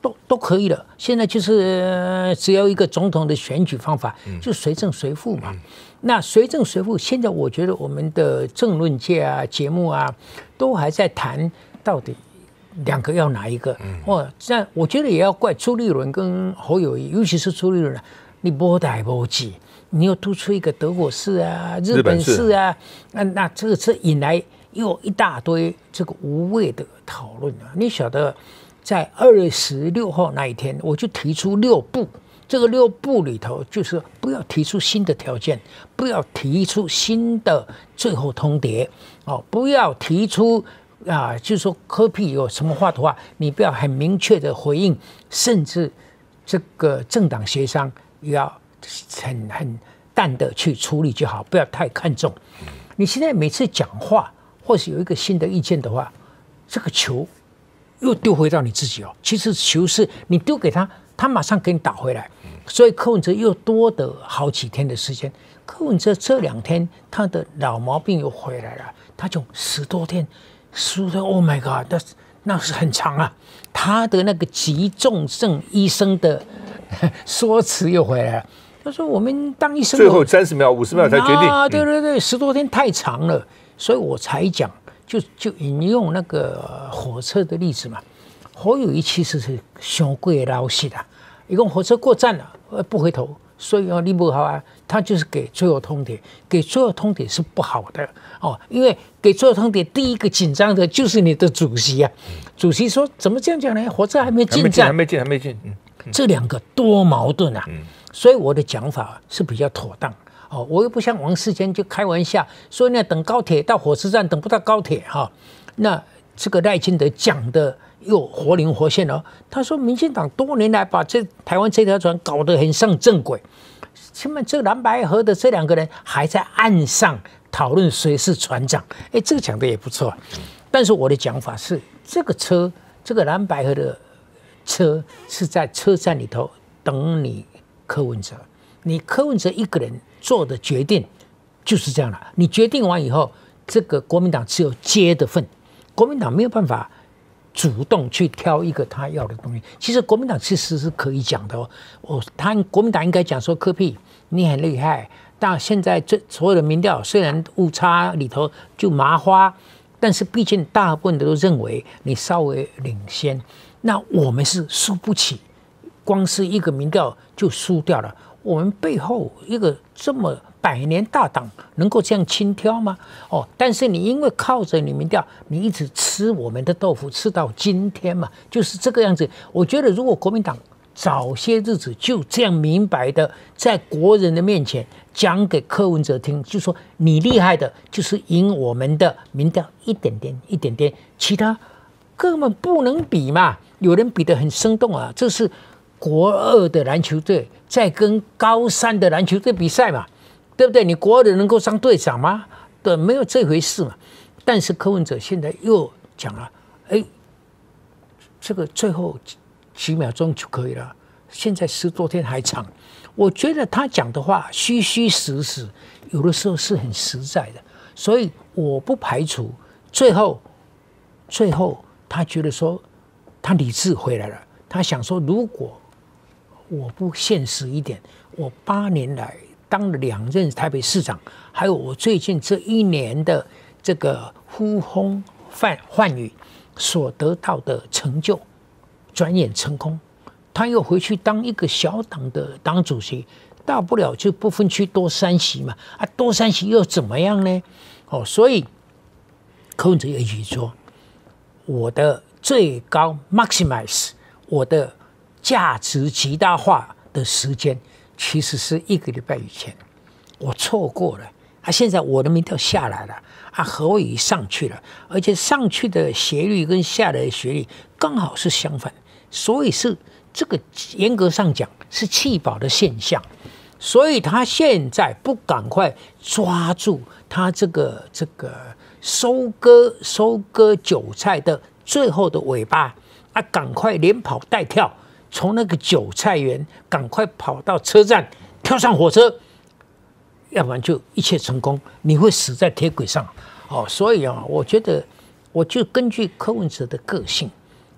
S2: 都都可以了。现在就是、呃、只要一个总统的选举方法，嗯、就随正随附嘛。嗯、那随正随附，现在我觉得我们的政论界啊、节目啊，都还在谈到底两个要哪一个。嗯、哦，这我觉得也要怪朱立伦跟侯友宜，尤其是朱立伦，你不带不记。你又突出一个德国式啊、日本式啊，那那这个是引来又一大堆这个无谓的讨论啊！你晓得，在二十六号那一天，我就提出六不，这个六不里头就是不要提出新的条件，不要提出新的最后通牒哦，不要提出啊，就是说柯 P 有什么话的话，你不要很明确的回应，甚至这个政党协商也要。很很淡的去处理就好，不要太看重。你现在每次讲话，或是有一个新的意见的话，这个球又丢回到你自己哦。其实球是你丢给他，他马上给你打回来。所以柯文哲又多得好几天的时间。柯文哲这两天他的老毛病又回来了，他就十多天，输的 Oh my God， 那那是很长啊。他的那个急重症医生的说辞又回来了。他说：“我们当医生，
S3: 最后三十秒、五十秒才决定。
S2: 啊，对对对，十多天太长了，所以我才讲，就就引用那个火车的例子嘛。侯友宜其实是上贵老实的，一共火车过站了，不回头，所以哦，你不好啊，他就是给最后通牒，给最后通牒是不好的哦，因为给最后通牒，第一个紧张的就是你的主席啊。主席说怎么这样讲呢？火车还没进站，
S3: 还没进，还没进，还没进。嗯，
S2: 这两个多矛盾啊！嗯。”所以我的讲法是比较妥当哦，我又不像王世坚就开玩笑说那等高铁到火车站等不到高铁哈、哦，那这个赖清德讲的又活灵活现哦。他说民进党多年来把这台湾这条船搞得很上正轨，起码这蓝白合的这两个人还在岸上讨论谁是船长，哎，这个讲的也不错。但是我的讲法是，这个车这个蓝白合的车是在车站里头等你。柯文哲，你柯文哲一个人做的决定就是这样了。你决定完以后，这个国民党只有接的份，国民党没有办法主动去挑一个他要的东西。其实国民党其实是可以讲的哦，我他国民党应该讲说柯 P 你很厉害，但现在这所有的民调虽然误差里头就麻花，但是毕竟大部分的都认为你稍微领先，那我们是输不起。光是一个民调就输掉了，我们背后一个这么百年大党能够这样轻佻吗？哦，但是你因为靠着你民调，你一直吃我们的豆腐，吃到今天嘛，就是这个样子。我觉得如果国民党早些日子就这样明白的在国人的面前讲给柯文哲听，就说你厉害的就是赢我们的民调一点点一点点，其他根本不能比嘛。有人比得很生动啊，这是。国二的篮球队在跟高三的篮球队比赛嘛，对不对？你国二的能够当队长吗？对，没有这回事嘛。但是柯文哲现在又讲了，哎，这个最后几秒钟就可以了，现在十多天还长。我觉得他讲的话虚虚实实，有的时候是很实在的，所以我不排除最后，最后他觉得说他理智回来了，他想说如果。我不现实一点，我八年来当了两任台北市长，还有我最近这一年的这个呼风唤唤雨所得到的成就，转眼成空。他又回去当一个小党的党主席，大不了就不分区多三席嘛，啊，多三席又怎么样呢？哦，所以柯文哲也许说，我的最高 maximize 我的。价值极大化的时间，其实是一个礼拜以前，我错过了啊！现在我的民调下来了啊，侯友宜上去了，而且上去的斜率跟下来的斜率刚好是相反，所以是这个严格上讲是弃保的现象，所以他现在不赶快抓住他这个这个收割收割韭菜的最后的尾巴啊，赶快连跑带跳。从那个韭菜园赶快跑到车站，跳上火车，要不然就一切成功，你会死在铁轨上哦。所以啊，我觉得我就根据柯文哲的个性，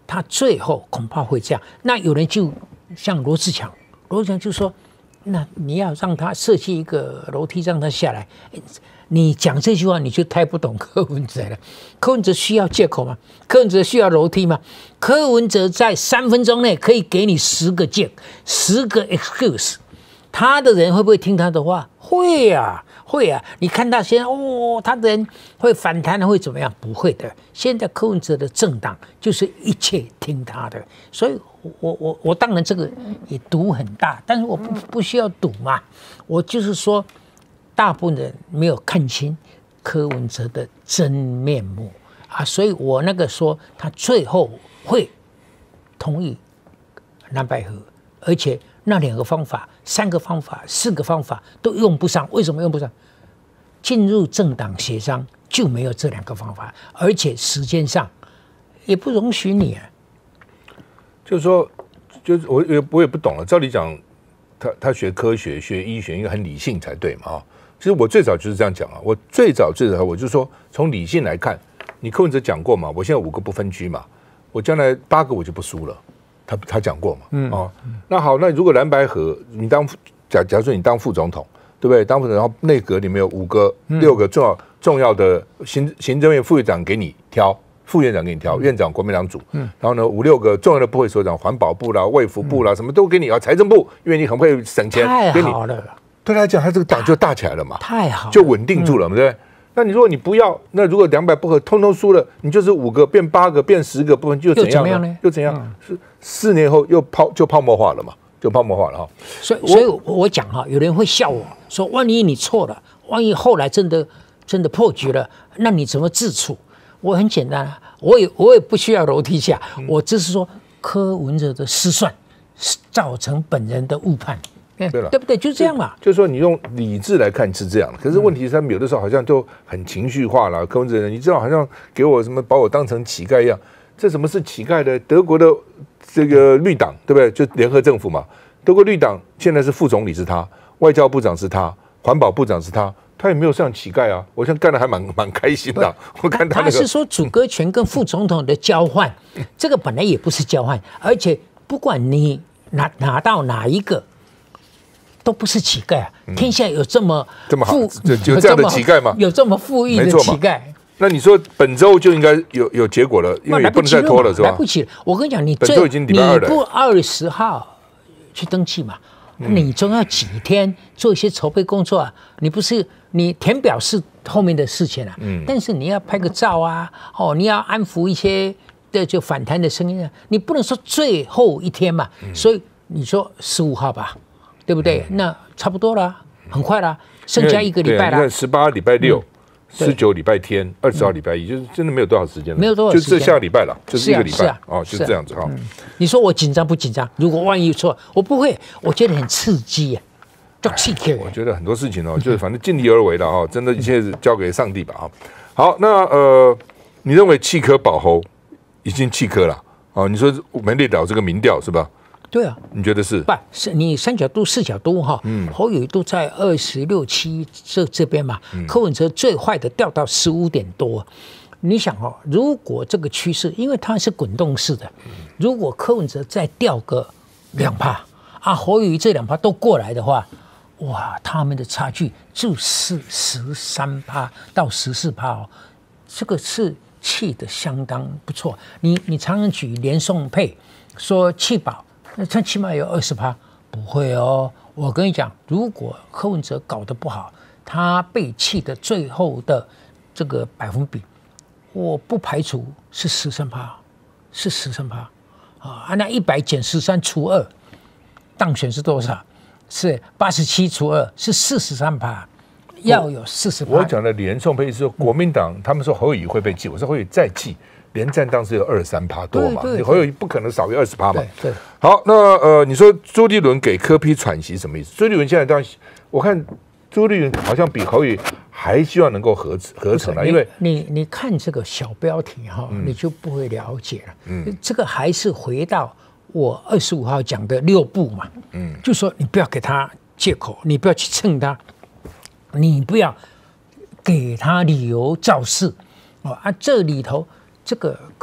S2: 他最后恐怕会这样。那有人就像罗志强，罗志强就说，那你要让他设计一个楼梯让他下来。你讲这句话，你就太不懂柯文哲了。柯文哲需要借口吗？柯文哲需要楼梯吗？柯文哲在三分钟内可以给你十个借，十个 excuse。他的人会不会听他的话？会啊，会啊。你看他现在哦，他的人会反弹，会怎么样？不会的。现在柯文哲的政党就是一切听他的，所以我我我当然这个也赌很大，但是我不不需要赌嘛。我就是说。大部分人没有看清柯文哲的真面目啊，所以我那个说他最后会同意蓝白合，而且那两个方法、三个方法、四个方法都用不上。为什么用不上？进入政党协商就没有这两个方法，而且时间上也不容许你啊。
S3: 就是说，就是我也我也不懂了。照理讲，他他学科学、学医学，应该很理性才对嘛啊。其实我最早就是这样讲啊，我最早最早我就说，从理性来看，你柯文哲讲过嘛，我现在五个不分区嘛，我将来八个我就不输了，他他讲过嘛，嗯哦，那好，那如果蓝白合，你当假假如说你当副总统，对不对？当副总统，然后内阁里面有五个、六个重要重要的行行政院副院长给你挑，副院长给你挑，院长国民党主，嗯，然后呢五六个重要的部会首长，环保部啦、卫福部啦，什么都给你啊，财政部，因为你很会省钱，
S2: 太好了。
S3: 对他来讲，他这个党就大起来了嘛，
S2: 太好了，
S3: 就稳定住了，对不对？那你如果你不要，那如果两百不合，通通输了，你就是五个变八个变十个，不分就怎样呢？又怎样？是四年后又泡就泡沫化了嘛，就泡沫化了哈。
S2: 所以，所以我讲哈，有人会笑我说，万一你错了，万一后来真的真的破局了，那你怎么自处？我很简单啊，我也我也不需要楼梯下，我只是说柯文哲的失算造成本人的误判。对了，对不对？就这样嘛。
S3: 就是说，你用理智来看是这样的，可是问题是，他们有的时候好像都很情绪化了。柯文哲人，你知道，好像给我什么把我当成乞丐一样。这什么是乞丐的？德国的这个绿党，对不对？就联合政府嘛。德国绿党现在是副总理是他，外交部长是他，环保部长是他，他也没有像乞丐啊。我现在干得还蛮蛮开心的。我看他、那个、
S2: 他是说主歌权跟副总统的交换，这个本来也不是交换，而且不管你拿拿到哪一个。都不是乞丐啊！天下有这么
S3: 这么好，有这样的乞丐吗？
S2: 有这么富裕的乞丐？
S3: 那你说本周就应该有有结果了，因为也不能再拖了，是吧？
S2: 来不及了！我跟你讲，你
S3: 本周已经礼拜二了，
S2: 你不二十号去登记嘛？你总要几天做一些筹备工作啊？你不是你填表是后面的事情啊，嗯，但是你要拍个照啊，哦，你要安抚一些的就反弹的声音啊，你不能说最后一天嘛，所以你说十五号吧。对不对？那差不多了，很快了，剩下一个礼拜了。
S3: 你看，十八礼拜六，十九礼拜天，二十号礼拜一，就是真的没有多少时间了，
S2: 没有多少时间，
S3: 就这下个礼拜了，就是一个礼拜哦，就是这样子哈。
S2: 你说我紧张不紧张？如果万一错，我不会，我觉得很刺激啊，叫气客。
S3: 我觉得很多事情哦，就是反正尽力而为了哈，真的一切交给上帝吧哈。好，那呃，你认为契科保侯已经契科了哦？你说门列岛这个民调是吧？
S2: 对啊，
S3: 你觉得是？
S2: 不是你三角都、四角都哈，嗯，侯友宜都在二十六七这这边嘛，嗯、柯文哲最坏的掉到十五点多。你想哦，如果这个趋势，因为它是滚动式的，如果柯文哲再掉个两趴啊，侯友宜这两趴都过来的话，哇，他们的差距就是十三趴到十四趴哦，这个是气的相当不错。你你常常举连宋配说气保。那他起码有二十趴，不会哦。我跟你讲，如果柯文哲搞得不好，他被气的最后的这个百分比，我不排除是十三趴，是十三趴啊。那一百减十三除二，当选是多少？是八十七除二，是四十三趴，要有四十趴。
S3: 我讲的连宋配是说国民党，他们说侯友宜会被气，我说侯友宜再气。连战当时有二十三趴多嘛，你侯友宜不可能少于二十趴嘛。
S2: 对，
S3: 好，那呃，你说朱立伦给柯 P 喘息什么意思？朱立伦现在当然，我看朱立伦好像比侯友宜还希望能够合合成了，因为
S2: 你你看这个小标题哈，嗯、你就不会了解了。嗯，这个还是回到我二十五号讲的六步嘛。嗯，就说你不要给他借口，你不要去蹭他，你不要给他理由造势哦啊，这里头。这个柯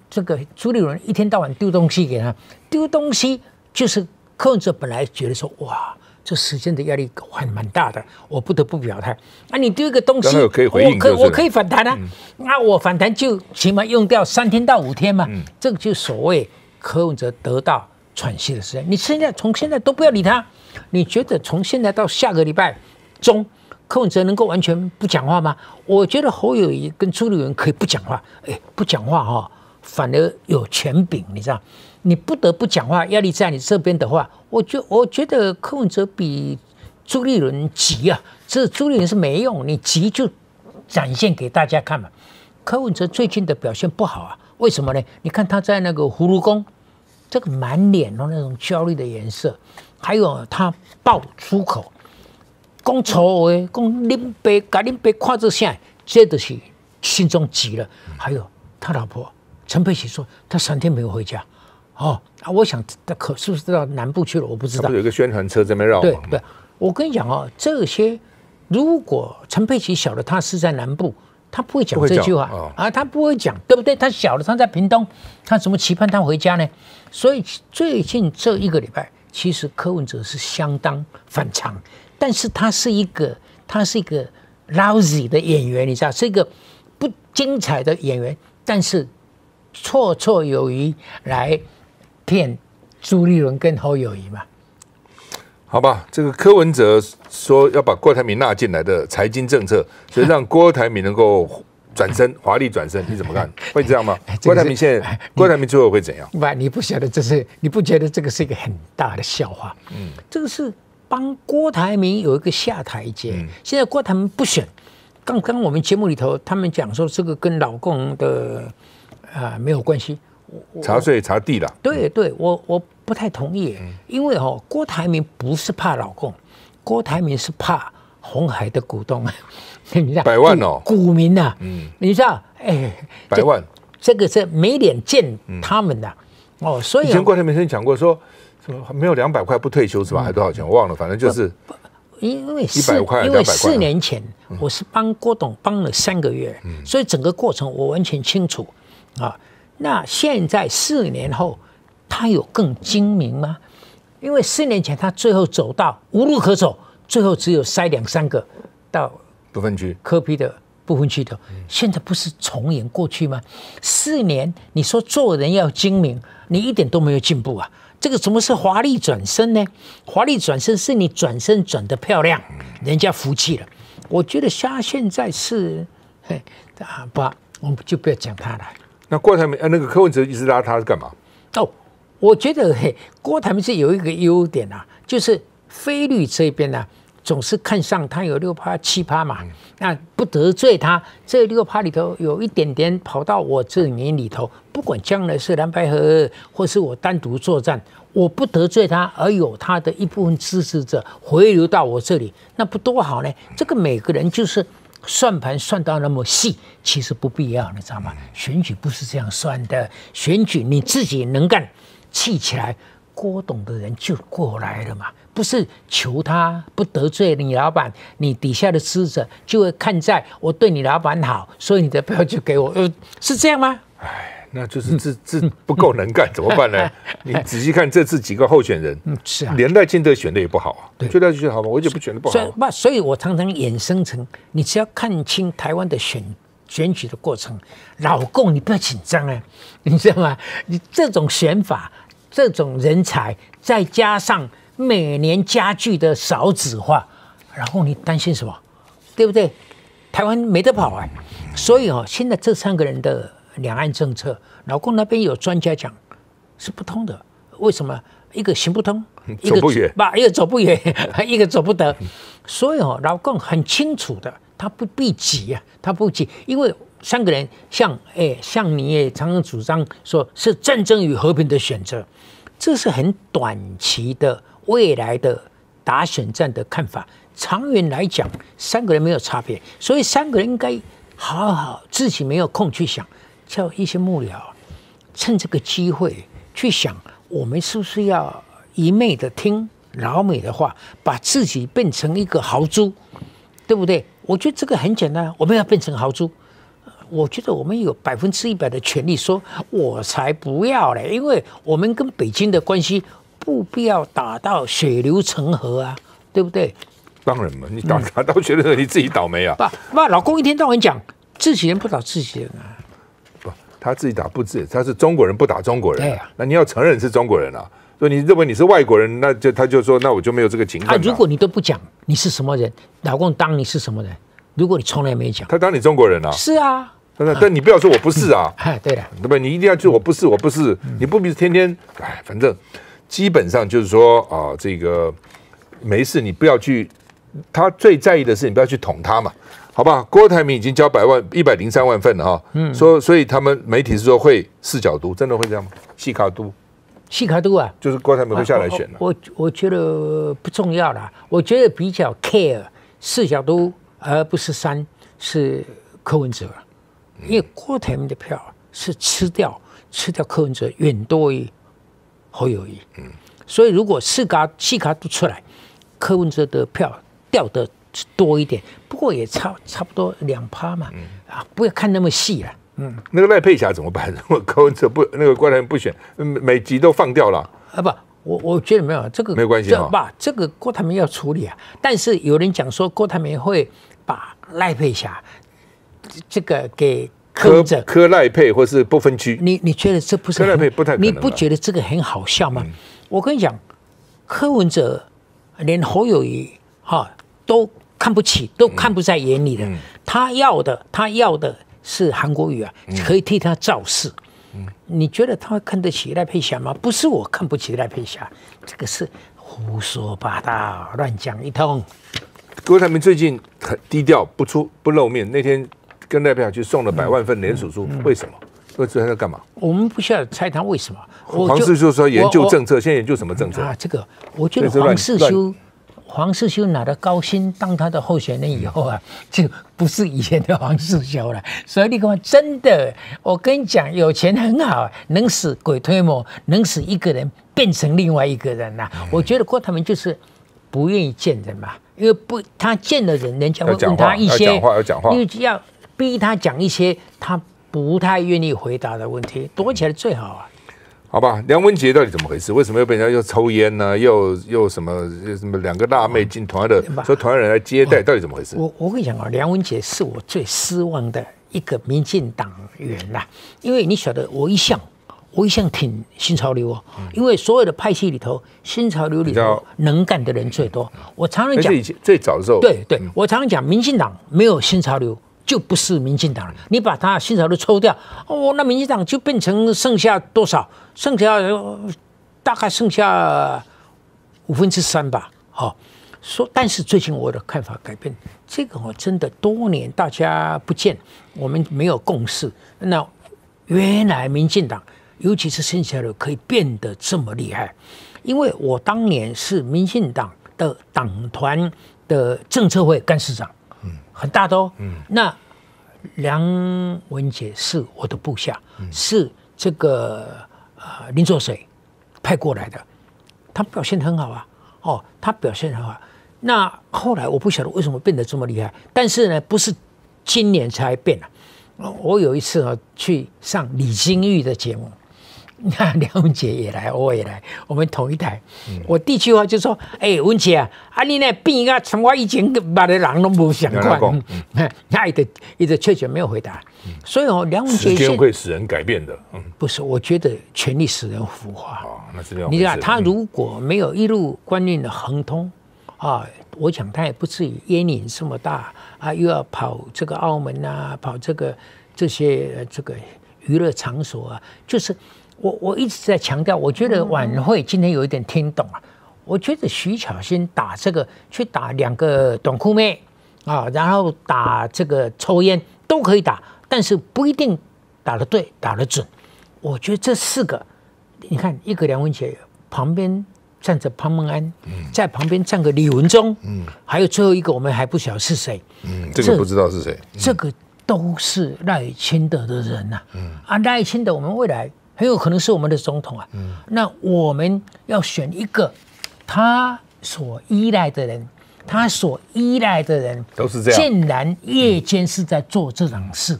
S2: 这个朱立伦一天到晚丢东西给他，丢东西就是柯文哲本来觉得说哇。这时间的压力还蛮大的，我不得不表态。啊，你丢一个东西，
S3: 可以回应、就是，
S2: 我可我可以反弹啊。那、嗯、我反弹就起码用掉三天到五天嘛。嗯、这个就所谓柯文哲得到喘息的时间。你现在从现在都不要理他，你觉得从现在到下个礼拜中，柯文哲能够完全不讲话吗？我觉得侯友宜跟朱立伦可以不讲话，哎，不讲话哈、哦，反而有权柄，你知道。你不得不讲话，压力在你这边的话，我觉我觉得柯文哲比朱立伦急啊，这朱立伦是没用，你急就展现给大家看嘛。柯文哲最近的表现不好啊，为什么呢？你看他在那个葫芦宫，这个满脸的那种焦虑的颜色，还有他爆粗口，讲错话，讲恁爸把恁爸看这啥，这就是心中急了。还有他老婆陈佩琪说，他三天没有回家。哦啊，我想他可是不是到南部去了？我不知道。
S3: 有一个宣传车在那边绕。
S2: 对对，我跟你讲哦，这些如果陈佩琪晓得他是在南部，他不会讲这句话、哦、啊，他不会讲，对不对？他晓得他在屏东，他怎么期盼他回家呢？所以最近这一个礼拜，其实柯文哲是相当反常，但是他是一个他是一个 lousy 的演员，你知道，是一个不精彩的演员，但是绰绰有余来骗朱立伦跟侯友宜嘛？
S3: 好吧，这个柯文哲说要把郭台铭纳进来的财经政策，所以让郭台铭能够转身，华丽转身，你怎么看？会这样吗？郭台铭现在，郭台铭最后会怎样？
S2: 不，你不晓得这是，你不觉得这个是一个很大的笑话？嗯，这个是帮郭台铭有一个下台阶。嗯、现在郭台铭不选，刚刚我们节目里头他们讲说这个跟老共的啊、呃、没有关系。
S3: 查税查地了，
S2: 对对，我我不太同意，嗯、因为哦，郭台铭不是怕老共，郭台铭是怕鸿海的股东，你知道
S3: 百万哦，
S2: 股民呐、啊，嗯，你知道，哎，
S3: 百万，
S2: 这个是没脸见他们的、嗯、哦，所以、哦、
S3: 以前郭台铭曾经讲过说，什么没有两百块不退休是吧？嗯、还多少钱我忘了，反正就是。
S2: 因为
S3: 一百块，
S2: 因为四年前我是帮郭董帮了三个月，嗯、所以整个过程我完全清楚啊。那现在四年后，他有更精明吗？因为四年前他最后走到无路可走，最后只有塞两三个到
S3: 不分区
S2: 柯 P 的不分区的，现在不是重演过去吗？四年，你说做人要精明，你一点都没有进步啊！这个怎么是华丽转身呢？华丽转身是你转身转得漂亮，人家服气了。我觉得他现在是，嘿啊不，我们就不要讲他了。
S3: 那郭台铭，呃，那个柯文哲一直拉他是干嘛？
S2: 哦，我觉得嘿，郭台铭是有一个优点啊，就是菲律这边呢、啊，总是看上他有六趴七趴嘛，嗯、那不得罪他，这六趴里头有一点点跑到我这里里头，不管将来是蓝白合，或是我单独作战，我不得罪他，而有他的一部分支持者回流到我这里，那不多好呢？这个每个人就是。算盘算到那么细，其实不必要，你知道吗？选举不是这样算的，选举你自己能干，气起来，郭董的人就过来了嘛。不是求他不得罪你老板，你底下的支持者就会看在我对你老板好，所以你的票就给我，呃，是这样吗？
S3: 哎。那就是自自不够能干，怎么办呢？你仔细看这次几个候选人，嗯，是啊，连赖清德选的也不好啊，对，赖清德好吗？我也不选的不好、啊。
S2: 所以不，所以我常常衍生成，你只要看清台湾的选选举的过程，老共你不要紧张啊，你知道吗？你这种选法，这种人才，再加上每年加剧的少子化，然后你担心什么？对不对？台湾没得跑啊，所以哦，现在这三个人的。两岸政策，老共那边有专家讲是不通的，为什么？一个行不通，一个
S3: 走不远，
S2: 一个走不远，一个走不得。所以哦，老共很清楚的，他不必急啊，他不急，因为三个人像哎，像你也常常主张说是战争与和平的选择，这是很短期的未来的打选战的看法。长远来讲，三个人没有差别，所以三个人应该好好自己没有空去想。叫一些幕僚趁这个机会去想，我们是不是要一昧的听老美的话，把自己变成一个豪猪，对不对？我觉得这个很简单，我们要变成豪猪。 我觉得我们有百分之一百的权利说，我才不要嘞，因为我们跟北京的关系不必要打到血流成河啊，对不对？
S3: 当然嘛，你打打到血流成河，你自己倒霉啊！
S2: 不不，老公一天到晚讲自己人不打自己人啊。
S3: 不，他自己打不自己，他是中国人不打中国人、啊。
S2: 对啊，
S3: 那你要承认是中国人啊。所以你认为你是外国人，那就他就说，那我就没有这个情分、啊。
S2: 啊，如果你都不讲你是什么人，老公当你是什么人？如果你从来没讲，
S3: 他当你中国人啊？
S2: 是啊，
S3: 但但你不要说我不是啊。
S2: 哎、嗯，对了，
S3: 对不对？你一定要就我不是，我不是，嗯、你不必天天哎，反正基本上就是说啊，这个没事，你不要去。他最在意的是你不要去捅他嘛，好吧？郭台铭已经交百万一百零三万份了哈，嗯，说所以他们媒体是说会四角都，真的会这样吗？细卡都。
S2: 细卡都啊，
S3: 就是郭台铭会下来选了、啊。
S2: 我我觉得不重要啦，我觉得比较 care 四角都，而不是三是柯文哲，因为郭台铭的票是吃掉吃掉柯文哲远多于侯友宜，嗯，所以如果四卡细卡都出来，柯文哲的票掉的多一点，不过也差差不多两趴嘛，嗯、啊，不要看那么细了。
S3: 嗯，那个赖佩霞怎么办？如果柯文哲不，那个郭台铭不选，每集都放掉了
S2: 啊！不，我我觉得没有这个
S3: 没关系哈。
S2: 吧，这个郭台铭要处理啊。但是有人讲说，郭台铭会把赖佩霞这个给柯文哲
S3: 柯赖佩或是不分区。
S2: 你你觉得这不是
S3: 柯赖佩不太可能？
S2: 你不觉得这个很好笑吗？嗯、我跟你讲，柯文哲连侯友宜哈都看不起，都看不在眼里的。嗯、他要的，他要的。是韩国瑜啊，可以替他造势。嗯、你觉得他会看得起赖佩霞吗？不是我看不起赖佩霞，这个是胡说八道、乱讲一通。
S3: 郭台铭最近很低调，不出不露面。那天跟赖佩霞去送了百万份联署书，嗯嗯、为什么？为这他在干嘛？
S2: 我们不需要猜他为什么。
S3: 黄世修说研究政策，现在研究什么政策
S2: 啊？这个我觉得黄世修。黄世修拿了高薪当他的候选人以后啊，就不是以前的黄世修了。所以你看，真的，我跟你讲，有钱很好，能使鬼推磨，能使一个人变成另外一个人呐、啊。嗯、我觉得郭台铭就是不愿意见人嘛，因为不他见了人，人家会问他一些，
S3: 要讲话要讲话，
S2: 因为要逼他讲一些他不太愿意回答的问题，躲起来最好啊。
S3: 好吧，梁文杰到底怎么回事？为什么又被人家又抽烟呢、啊？又又什么什么两个辣妹进团的，说团人来接待，到底怎么回事？
S2: 我我跟你讲啊，梁文杰是我最失望的一个民进党员啦，因为你晓得，我一向我一向挺新潮流哦，嗯、因为所有的派系里头，新潮流里头能干的人最多。我常常讲，
S3: 以前最早的时候，
S2: 对对，嗯、我常常讲，民进党没有新潮流。就不是民进党了，你把他新潮流抽掉，哦，那民进党就变成剩下多少？剩下、呃、大概剩下五分之三吧。好、哦，说，但是最近我的看法改变，这个我真的多年大家不见，我们没有共识。那原来民进党，尤其是新潮流，可以变得这么厉害，因为我当年是民进党的党团的政策会干事长。很大的哦，嗯、那梁文杰是我的部下，嗯、是这个呃林作水派过来的，他表现很好啊，哦，他表现很好。那后来我不晓得为什么变得这么厉害，但是呢，不是今年才变啊。我有一次啊去上李金玉的节目。那梁文杰也来，我也来，我们同一台。嗯、我第一句话就说：“哎、欸，文杰啊，啊你那变个从我以前把的人都不想看。”嗯，那一直一直确实没有回答。嗯、所以哦，梁文杰
S3: 时间会使人改变的。嗯，
S2: 不是，我觉得权力使人腐化。
S3: 哦，那是这样。
S2: 你看他如果没有一路观念的亨通啊，我想他也不至于烟瘾这么大啊，又要跑这个澳门啊，跑这个这些这个娱乐场所啊，就是。我我一直在强调，我觉得晚会今天有一点听懂啊。我觉得徐巧芯打这个去打两个短裤妹啊，然后打这个抽烟都可以打，但是不一定打得对，打得准。我觉得这四个，你看一个梁文杰旁边站着潘孟安，在旁边站个李文忠，嗯，还有最后一个我们还不晓得是谁，
S3: 嗯，这个不知道是谁，
S2: 嗯、这个都是赖清德的人呐、啊，嗯，啊赖清德我们未来。很有可能是我们的总统啊，嗯、那我们要选一个他所依赖的人，他所依赖的人
S3: 都是这样，
S2: 竟然夜间是在做这种事，嗯、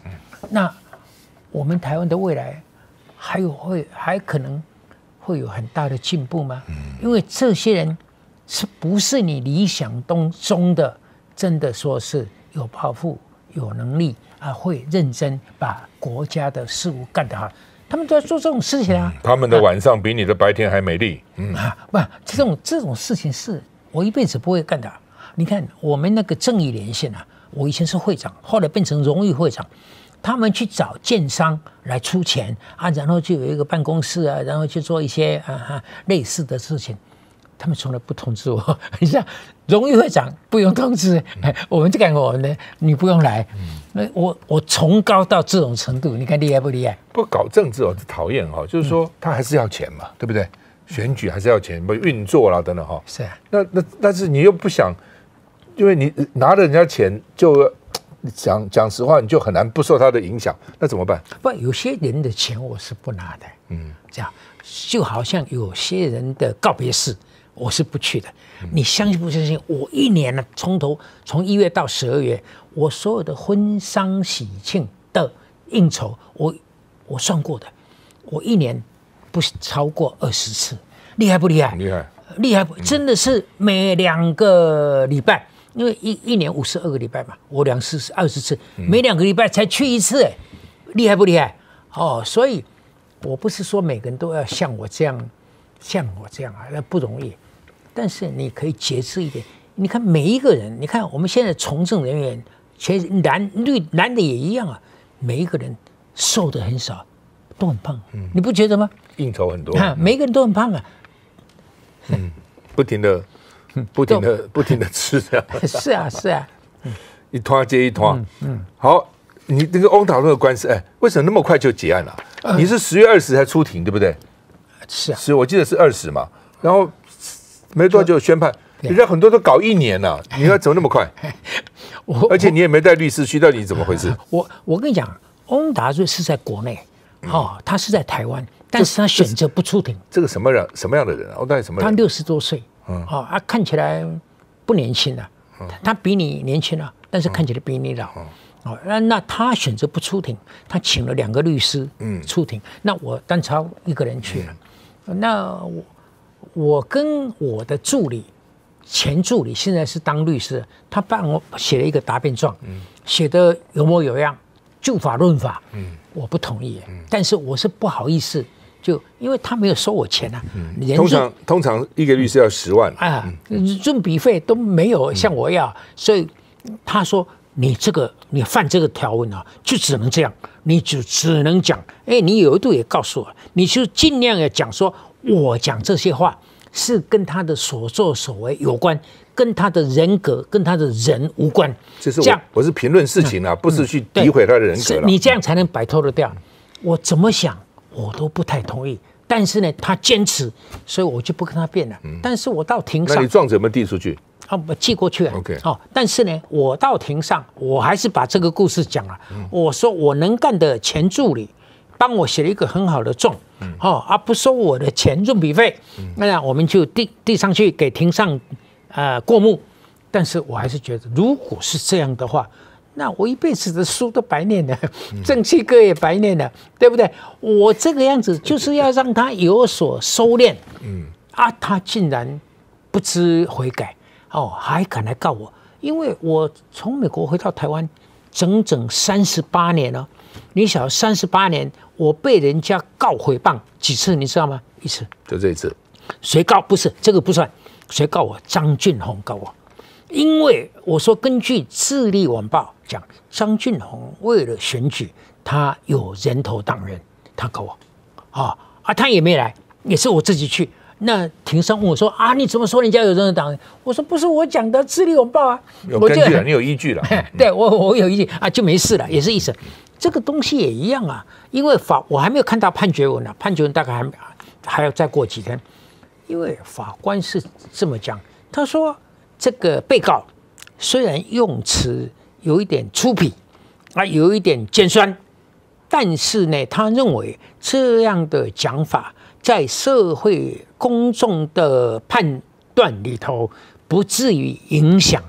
S2: 那我们台湾的未来还有会还可能会有很大的进步吗？嗯，因为这些人是不是你理想当中的真的说是有抱负、有能力啊，会认真把国家的事务干得好？他们都在做这种事情啊。
S3: 他们的晚上比你的白天还美丽。嗯
S2: 啊，不，这种这种事情是我一辈子不会干的。你看我们那个正义连线啊，我以前是会长，后来变成荣誉会长。他们去找建商来出钱啊，然后就有一个办公室啊，然后去做一些啊哈类似的事情。他们从来不通知我，你像荣誉会长不用通知，嗯、我们这个我们呢，你不用来。那、嗯、我我崇高到这种程度，你看厉害不厉害？
S3: 不搞政治哦，讨厌哈，就是说他还是要钱嘛，对不对？选举还是要钱，不运作啦等等哈。
S2: 是啊，
S3: 那那但是你又不想，因为你拿了人家钱就。讲讲实话，你就很难不受他的影响，那怎么办？
S2: 不，有些人的钱我是不拿的，嗯，这样就好像有些人的告别式，我是不去的。嗯、你相信不相信？我一年呢，从头从一月到十二月，我所有的婚丧喜庆的应酬，我我算过的，我一年不超过二十次，厉害不厉害？
S3: 厉害，
S2: 厉害，真的是每两个礼拜。因为一一年五十二个礼拜嘛，我两次是二十次，每两个礼拜才去一次，哎，厉害不厉害？哦，所以我不是说每个人都要像我这样，像我这样啊，那不容易。但是你可以节制一点。你看每一个人，你看我们现在从政人员，其实男绿男的也一样啊，每一个人瘦的很少，都很胖，嗯、你不觉得吗？
S3: 应酬很多，
S2: 啊，每一个人都很胖啊，
S3: 嗯，不停的。不停的不停的吃这样，
S2: 是啊是啊，
S3: 一拖接一拖。嗯嗯，好，你这个翁达论的官司，哎，为什么那么快就结案了？嗯、你是十月二十才出庭，对不对？
S2: 是啊，
S3: 是我记得是二十嘛，然后没多久宣判，人家很多都搞一年了，你要怎么那么快？而且你也没带律师去，到底怎么回事？
S2: 我我跟你讲，翁达瑞是在国内，哦，他是在台湾，但是他选择不出庭。
S3: 这个什么人什么样的人啊？翁达瑞什么人？
S2: 他六十多岁。嗯，哦，啊，看起来不年轻了，嗯、他比你年轻了，但是看起来比你老。嗯、哦，那那他选择不出庭，他请了两个律师，嗯，出庭。那我单超一个人去了。嗯、那我我跟我的助理，前助理现在是当律师，他帮我写了一个答辩状，嗯、写的有模有样，就法论法。嗯，我不同意，嗯、但是我是不好意思。就因为他没有收我钱啊，
S3: 嗯、通常通常一个律师要十万啊，
S2: 润笔费都没有像我要，嗯、所以他说你这个你犯这个条文啊，就只能这样，你就只能讲，哎，你有一度也告诉我，你就尽量要讲说，我讲这些话是跟他的所作所为有关，跟他的人格跟他的人无关。
S3: 这是我这样我是评论事情啊，嗯、不是去诋毁他的人格了。
S2: 你这样才能摆脱得掉。我怎么想？我都不太同意，但是呢，他坚持，所以我就不跟他辩了。嗯、但是我到庭上，
S3: 那你状子有没有递出去？
S2: 啊，我寄过去了。
S3: OK，
S2: 哦，但是呢，我到庭上，我还是把这个故事讲了。嗯、我说我能干的前助理帮我写了一个很好的状，嗯、哦，而、啊、不收我的钱润笔费，嗯、那我们就递递上去给庭上呃过目。但是我还是觉得，如果是这样的话。那我一辈子的书都白念了，正气歌也白念了，对不对？我这个样子就是要让他有所收敛，嗯啊，他竟然不知悔改，哦，还敢来告我，因为我从美国回到台湾整整三十八年了，你晓三十八年，我被人家告诽谤几次，你知道吗？一次，
S3: 就这一次。
S2: 谁告？不是这个不算，谁告我？张俊宏告我。因为我说，根据《智利晚报》讲，张俊宏为了选举，他有人头党人，他告我，啊啊，他也没来，也是我自己去。那庭上问我说：“啊，你怎么说人家有人头党人？”我说：“不是我讲的，《智利晚报》啊，
S3: 有根据了，你有依据了。
S2: 对我，我有依据啊，就没事了，也是意思。这个东西也一样啊，因为法我还没有看到判决文呢、啊，判决文大概还还要再过几天，因为法官是这么讲，他说。”这个被告虽然用词有一点粗鄙啊，有一点尖酸，但是呢，他认为这样的讲法在社会公众的判断里头，不至于影响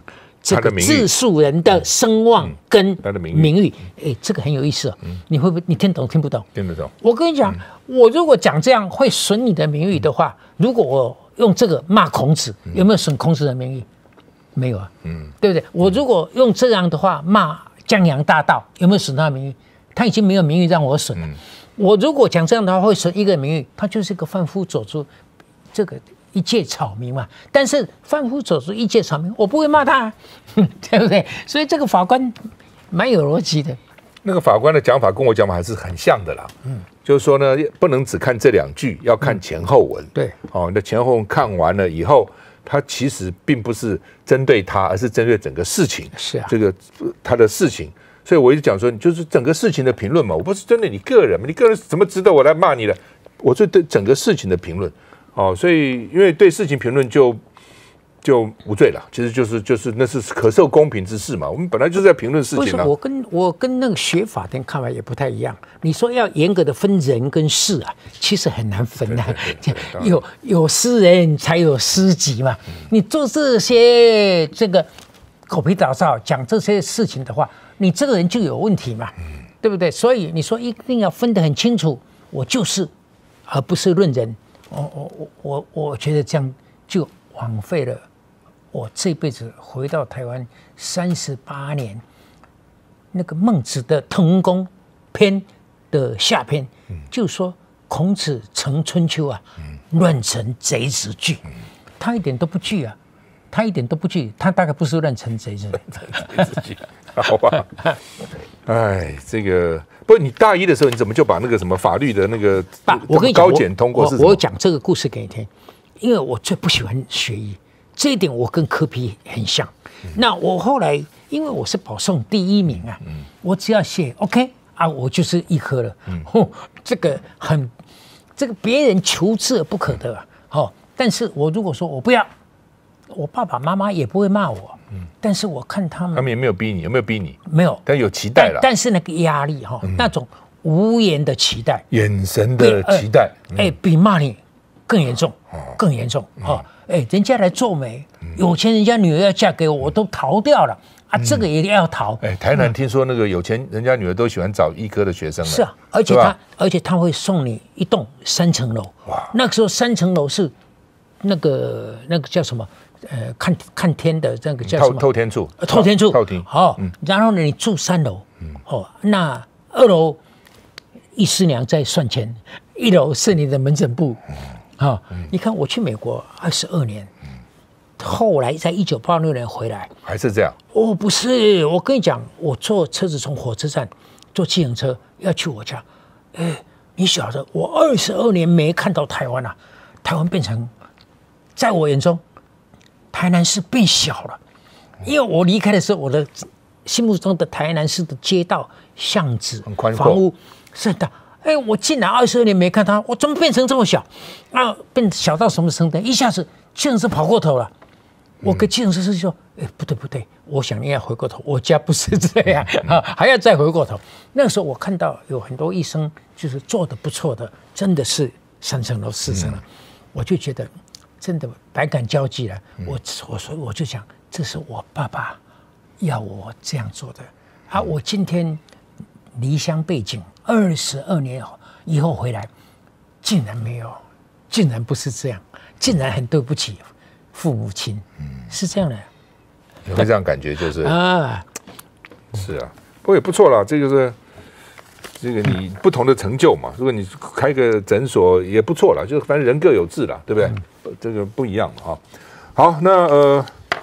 S2: 这个自诉人的声望跟
S3: 他的名
S2: 名誉，哎，这个很有意思哦。你会不会你听懂听不懂？
S3: 听得懂。
S2: 我跟你讲，我如果讲这样会损你的名誉的话，如果我用这个骂孔子，有没有损孔子的名誉？没有啊，嗯，对不对？我如果用这样的话骂江洋大盗，有没有损他的名誉？他已经没有名誉让我损了。我如果讲这样的话会损一个名誉，他就是一个贩夫走卒，这个。一介草民嘛，但是贩夫走卒一介草民，我不会骂他，对不对？所以这个法官蛮有逻辑的。
S3: 那个法官的讲法跟我讲法还是很像的啦。嗯，就是说呢，不能只看这两句，要看前后文。嗯、对，哦，那前后文看完了以后，他其实并不是针对他，而是针对整个事情。
S2: 是啊，
S3: 这个他的事情。所以我一直讲说，你就是整个事情的评论嘛，我不是针对你个人嘛，你个人怎么值得我来骂你的？我是对整个事情的评论。哦，所以因为对事情评论就就无罪了，其实就是就是那是可受公平之事嘛。我们本来就是在评论事情啊。
S2: 不是，我跟我跟那个学法的看法也不太一样。你说要严格的分人跟事啊，其实很难分啊。有有私人才有私己嘛。你做这些这个狗皮倒灶讲这些事情的话，你这个人就有问题嘛，对不对？所以你说一定要分得很清楚，我就是，而不是论人。我我我我我觉得这样就枉费了我这辈子回到台湾三十八年，那个孟子的《滕公篇》的下篇，就说孔子成春秋啊，乱臣贼子惧，他一点都不惧啊，他一点都不惧，他大概不是乱臣贼子。
S3: 好吧，哎，这个。不，你大一的时候你怎么就把那个什么法律的那个
S2: 我跟你讲
S3: 高检通过是什么？
S2: 我讲这个故事给你听，因为我最不喜欢学医，这一点我跟柯 P 很像。嗯、那我后来因为我是保送第一名啊，嗯、我只要写 OK 啊，我就是医科了。嗯、这个很这个别人求之而不可得啊。哦，但是我如果说我不要，我爸爸妈妈也不会骂我。嗯、但是我看他们，
S3: 他们也没有逼你，有没有逼你？
S2: 没有，
S3: 但有期待了。
S2: 但是那个压力哈，嗯、那种无言的期待，
S3: 眼神的期待，
S2: 哎、呃欸，比骂你更严重，哦、更严重啊！哎、嗯欸，人家来做媒，嗯、有钱人家女儿要嫁给我，我都逃掉了啊！嗯、这个也要逃。
S3: 哎、欸，台南听说那个有钱人家女儿都喜欢找医科的学生了。
S2: 是啊，而且他，而且他会送你一栋三层楼。哇，那个时候三层楼是那个那个叫什么？呃，看看天的那个叫什么？
S3: 透天处，
S2: 透天处，
S3: 透天。
S2: 好，嗯、然后呢，你住三楼，嗯、哦，那二楼医师娘在算钱，一楼是你的门诊部。好、哦，嗯、你看我去美国二十二年，嗯、后来在一九八六年回来，
S3: 还是这样？
S2: 哦，不是，我跟你讲，我坐车子从火车站坐计程车要去我家，哎，你晓得，我二十二年没看到台湾啊，台湾变成，在我眼中。台南市变小了，因为我离开的时候，我的心目中的台南市的街道、巷子、房屋是的。哎，我进来二十二年没看它，我怎么变成这么小？啊，变小到什么程度？一下子计程车跑过头了。我跟计程车司机说：“哎，不对不对，我想你要回过头，我家不是这样啊，还要再回过头。”那个时候我看到有很多医生就是做的不错的，真的是三层楼、四层楼，嗯、我就觉得。真的百感交集了，我我说我就想，这是我爸爸要我这样做的啊！我今天离乡背井二十二年以后回来，竟然没有，竟然不是这样，竟然很对不起父母亲，嗯、是这样的。
S3: 你会这样感觉就是啊，是啊，不过也不错啦，这个是。这个你不同的成就嘛，如果你开个诊所也不错啦，就反正人各有志啦，对不对？嗯、这个不一样嘛，哈。好，那呃，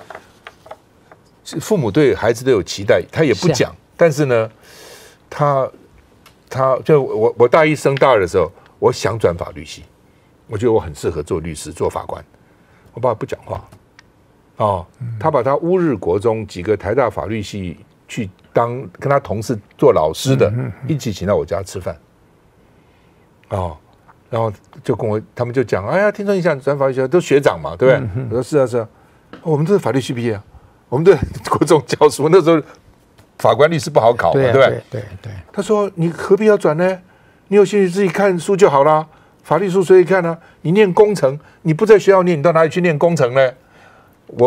S3: 父母对孩子都有期待，他也不讲，啊、但是呢，他他就我我大一升大二的时候，我想转法律系，我觉得我很适合做律师、做法官。我爸爸不讲话，哦，嗯、他把他乌日国中几个台大法律系去。当跟他同事做老师的，嗯嗯嗯、一起请到我家吃饭，哦，然后就跟我他们就讲，哎呀，听说你想转法律系，都学长嘛，对不对？嗯嗯、我说是啊是啊，我们都是法律系毕业啊，我们对国中教书，那时候法官律师不好考嘛，对不、啊、对？对 对, 对。他说你何必要转呢？你有兴趣自己看书就好啦，法律书随意看啊。你念工程，你不在学校念，你到哪里去念工程呢？我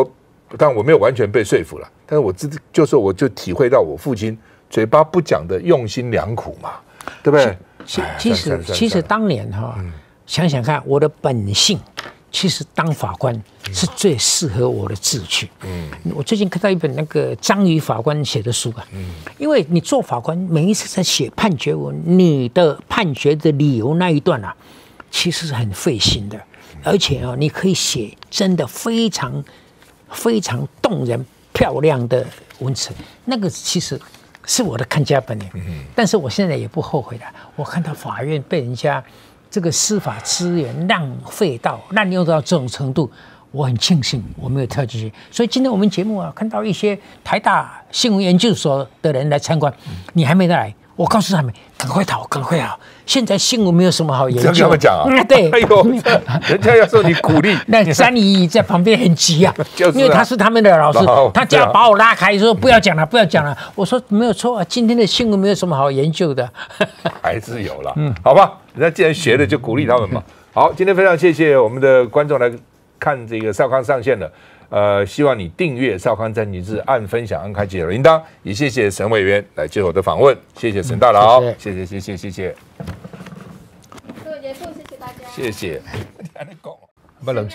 S3: 但我没有完全被说服了，但是我自就是我就体会到我父亲嘴巴不讲的用心良苦嘛，对不对？
S2: 其其实其实当年哈，想想看，我的本性。其实当法官是最适合我的志趣。嗯，我最近看到一本那个章鱼法官写的书啊。嗯，因为你做法官，每一次在写判决文，你的判决的理由那一段啊，其实是很费心的，而且啊，你可以写真的非常非常动人、漂亮的文词。那个其实是我的看家本领。嗯，但是我现在也不后悔了。我看到法院被人家。这个司法资源浪费到滥用到这种程度，我很庆幸我没有跳进去。所以今天我们节目啊，看到一些台大新闻研究所的人来参观，你还没来，我告诉他们赶快逃，赶快逃！现在新闻没有什么好研究。
S3: 这样讲啊？
S2: 嗯，对。
S3: 哎呦，人家要受你鼓励。
S2: 那詹怡在旁边很急啊，
S3: 就是啊、
S2: 因为他是他们的老师，
S3: 哦、
S2: 他就要把我拉开，说不要讲了，不要讲了。我说没有错啊，今天的新闻没有什么好研究的。
S3: 还是有了，嗯，好吧。人家既然学了，就鼓励他们嘛。好，今天非常谢谢我们的观众来看这个少康上线了。呃，希望你订阅少康战情室，按分享，按开启小铃铛。也谢谢沈委员来接受我的访问，谢谢沈大佬，嗯、谢谢谢谢谢谢。
S4: 各位结束，谢谢大家。
S3: 谢谢。把冷气，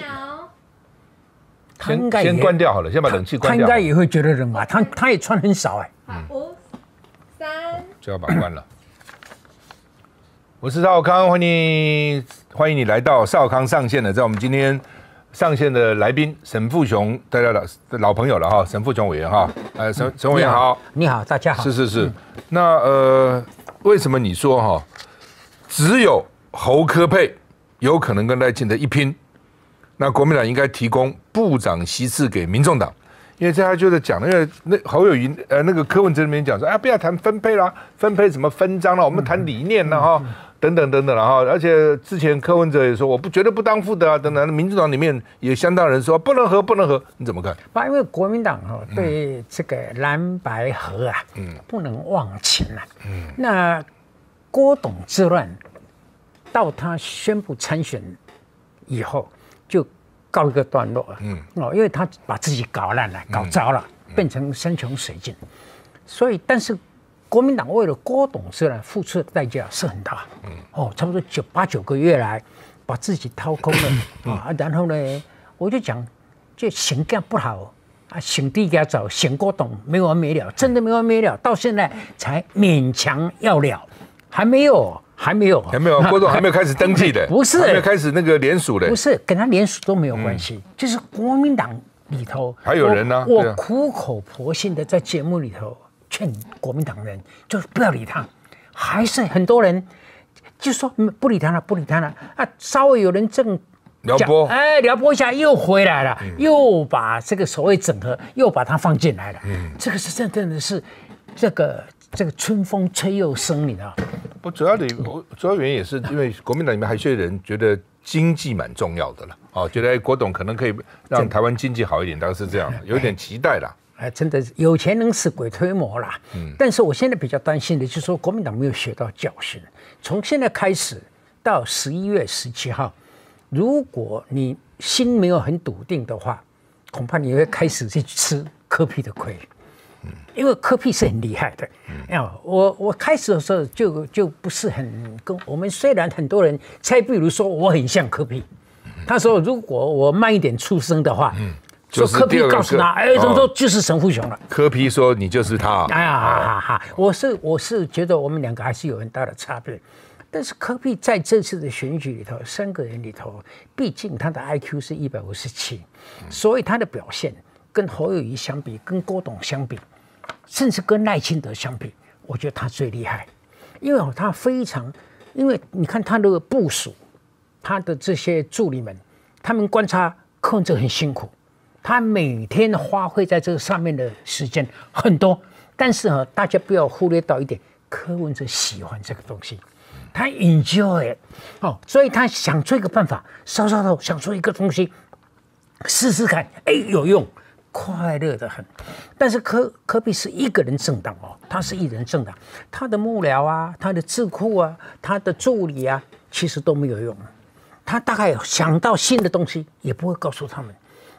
S2: 先
S3: 先关掉好了，先把冷气关掉。
S2: 他应该也会觉得冷吧？他他也穿很少哎。
S4: 好，五、三，
S3: 就要把它关了。我是少康，欢迎欢迎你来到少康上线的，在我们今天上线的来宾沈富雄，大家老老朋友了哈，沈富雄委员哈，呃，沈沈委员好，
S2: 你好，大家好，
S3: 是是是，嗯、那呃，为什么你说哈，只有侯柯配有可能跟赖清德一拼？那国民党应该提供部长席次给民众党。因为这他就是讲，因为那侯友宜呃那个柯文哲那边讲说，哎，不要谈分配啦，分配什么分赃啦，我们谈理念啦哈，等等等等啦哈。而且之前柯文哲也说，我不绝对不当副的啊，等等。民主党里面也相当人说不能合，不能合，你怎么看？
S2: 因为国民党哈对这个蓝白合啊，嗯，不能忘情啊。嗯，那郭董之乱到他宣布参选以后就。告一个段落啊，嗯，哦，因为他把自己搞烂了，搞糟了，嗯、变成山穷水尽，所以，但是国民党为了郭董之乱付出的代价是很大，嗯，哦，差不多九八九个月来把自己掏空了、嗯、啊，然后呢，我就讲，这行干不好啊，行地给他找，行郭董没完没了，真的没完没了，到现在才勉强要了，还没有。还没有，
S3: 还没有，郭董还没有开始登记的，
S2: 不是，
S3: 还没有开始那个联署的，
S2: 不是，跟他联署都没有关系，嗯、就是国民党里头
S3: 还有人呢、啊。
S2: 我苦口婆心的在节目里头劝国民党人，就是不要理他，还是很多人就说不理他了，不理他了啊，稍微有人正
S3: 撩拨，
S2: 哎，撩拨一下又回来了，嗯、又把这个所谓整合又把它放进来了，嗯，这个是真真的是这个。这个春风吹又生，你知道？
S3: 不，主要的主要原因也是因为国民党里面还有些人觉得经济蛮重要的了，哦，觉得郭董可能可以让台湾经济好一点，当然是这样，有点期待啦。
S2: 哎，真的有钱能使鬼推磨啦。嗯，但是我现在比较担心的就是说，国民党没有学到教训。从现在开始到十一月十七号，如果你心没有很笃定的话，恐怕你会开始去吃柯 P 的亏。因为柯 P 是很厉害的，嗯、我我开始的时候就就不是很跟我们虽然很多人猜，比如说我很像柯 P，、嗯、他说如果我慢一点出生的话，嗯、说柯 P 告诉他，哎，怎么说就是沈富雄了。
S3: 柯 P 说你就是他，
S2: 哎呀哈哈哈！我是我是觉得我们两个还是有很大的差别，但是柯 P 在这次的选举里头，三个人里头，毕竟他的 I Q 是一百五十七，所以他的表现跟侯友宜相比，跟郭董相比。甚至跟赖清德相比，我觉得他最厉害，因为他非常，因为你看他的部署，他的这些助理们，他们观察柯文哲很辛苦，他每天花费在这个上面的时间很多，但是啊，大家不要忽略到一点，柯文哲喜欢这个东西，他 enjoy 哦，所以他想出一个办法，烧烧头想出一个东西，试试看，哎，有用。快乐的很，但是柯柯 P 是一个人政党哦，他是一人政党，他的幕僚啊，他的智库啊，他的助理啊，其实都没有用。他大概想到新的东西，也不会告诉他们。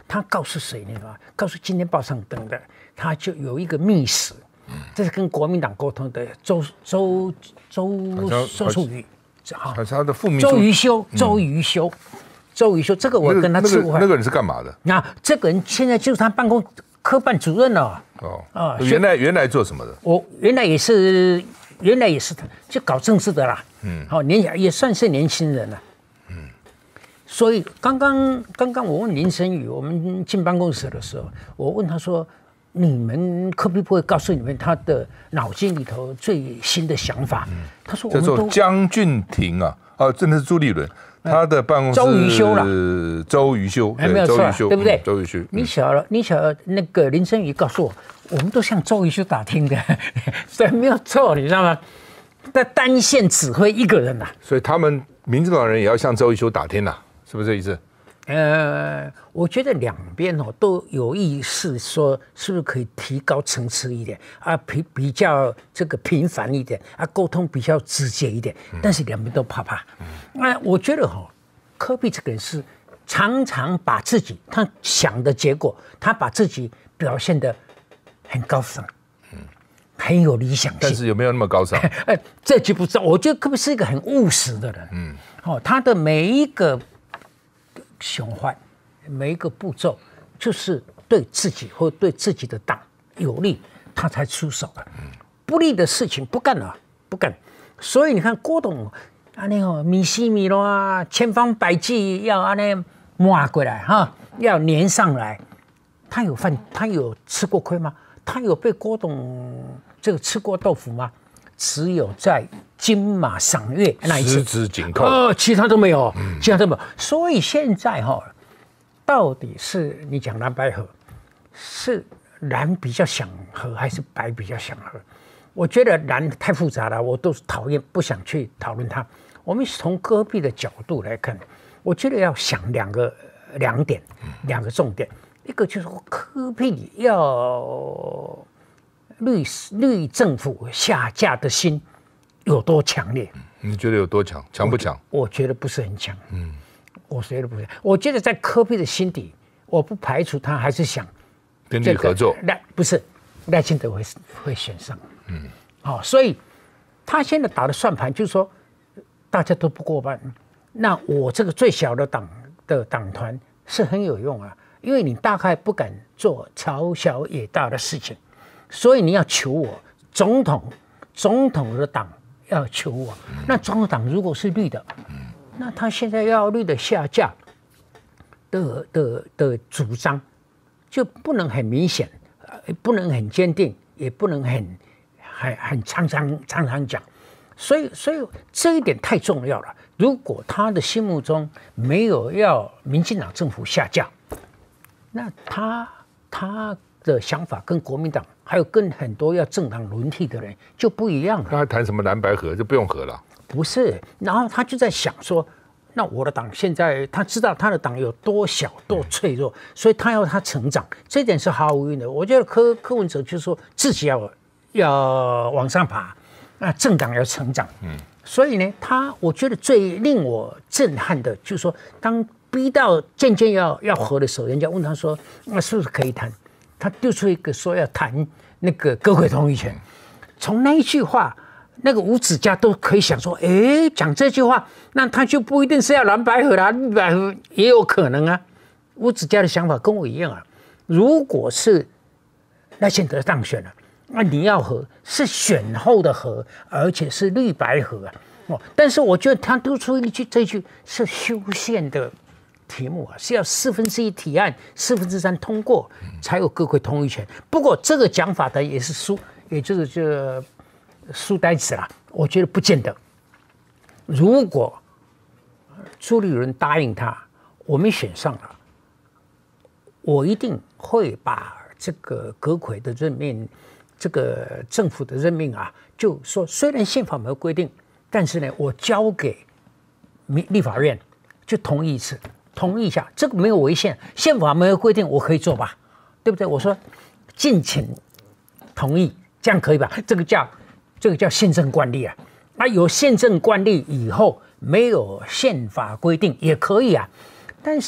S2: 他告诉谁呢？告诉今天报上登的，他就有一个密使，这是跟国民党沟通的周周周周树宇，
S3: 好，他的副秘
S2: 周瑜修，周瑜修，周瑜修，这个我跟他吃过饭。
S3: 那个人是干嘛的？
S2: 那这个人现在就是他办公科办主任了。
S3: 哦啊，原来原来做什么的？
S2: 我原来也是，原来也是就搞政治的啦。嗯，好年也算是年轻人了。嗯，所以刚刚刚刚我问林晨宇，我们进办公室的时候，我问他说：“你们科比不会告诉你们他的脑筋里头最新的想法？”嗯、他说：“我们都
S3: 江俊廷啊，哦，真的是朱立伦。”他的办公室
S2: 周瑜修了，
S3: 周瑜修，
S2: 没有错，对不对？
S3: 周瑜修，
S2: 你晓得，你晓得那个林晨宇告诉我，我们都向周瑜修打听的，所以没有错，你知道吗？他单线指挥一个人呐，
S3: 所以他们民进党人也要向周瑜修打听呐，是不是这意思？
S2: 呃，我觉得两边哦都有意识说，是不是可以提高层次一点啊，比比较这个频繁一点啊，沟通比较直接一点，但是两边都怕怕。那、嗯、我觉得哈、哦，柯 P 这个人是常常把自己他想的结果，他把自己表现得很高尚，嗯，很有理想性，
S3: 但是有没有那么高尚？
S2: 哎，这就不知道。我觉得柯 P 是一个很务实的人，嗯，哦，他的每一个循环每一个步骤，就是对自己或对自己的党有利，他才出手的。不利的事情不干了，不干。所以你看郭董安尼哦，米西米罗啊，千方百计要安尼抹过来哈，要粘上来。他有犯，他有吃过亏吗？他有被郭董这个吃过豆腐吗？只有在金马赏月那一次，
S3: 十指紧扣，
S2: 呃，其他都没有，嗯、其他都没有。所以现在哈、哦，到底是你讲蓝白合，是蓝比较想合，还是白比较想合？我觉得蓝太复杂了，我都讨厌，不想去讨论它。我们从戈壁的角度来看，我觉得要想两个两点，两个重点，一个就是说戈壁要。绿绿政府下架的心有多强烈？
S3: 你觉得有多强？强不强？
S2: 我, 我觉得不是很强。嗯，我觉得不是。我觉得在柯 P 的心底，我不排除他还是想
S3: 跟绿合作。
S2: 赖不是赖清德会会选上。嗯，好、哦，所以他现在打的算盘就是说，大家都不过半，那我这个最小的党的党团是很有用啊，因为你大概不敢做朝小野大的事情。所以你要求我总统，总统的党要求我。那总统党如果是绿的，那他现在要绿的下架的的的主张，就不能很明显，不能很坚定，也不能很很很常常常常讲。所以，所以这一点太重要了。如果他的心目中没有要民进党政府下架，那他他的想法跟国民党。还有跟很多要政党轮替的人就不一样了。
S3: 他还谈什么蓝白合就不用合了？
S2: 不是，然后他就在想说，那我的党现在他知道他的党有多小多脆弱，所以他要他成长，这点是毫无疑问的。我觉得柯柯文哲就是说自己要要往上爬，那政党要成长。嗯，所以呢，他我觉得最令我震撼的就是说，当逼到渐渐要要合的时候，人家问他说，那是不是可以谈？他丢出一个说要谈那个歌会同意权，从那一句话，那个吴子嘉都可以想说，哎，讲这句话，那他就不一定是要蓝白合啦，绿白合也有可能啊。吴子嘉的想法跟我一样啊，如果是赖清德当选了，那你要合是选后的合，而且是绿白合啊。哦，但是我觉得他丢出一句这句是修宪的。题目啊是要四分之一提案，四分之三通过才有各会同意权。不过这个讲法的也是书，也就是这书呆子啦。我觉得不见得。如果朱立伦答应他，我们选上了，我一定会把这个阁揆的任命，这个政府的任命啊，就说虽然宪法没有规定，但是呢，我交给立法院就同意一次。同意一下，这个没有违宪，宪法没有规定，我可以做吧，对不对？我说敬请同意，这样可以吧？这个叫这个叫宪政惯例啊。那有宪政惯例以后，没有宪法规定也可以啊。但是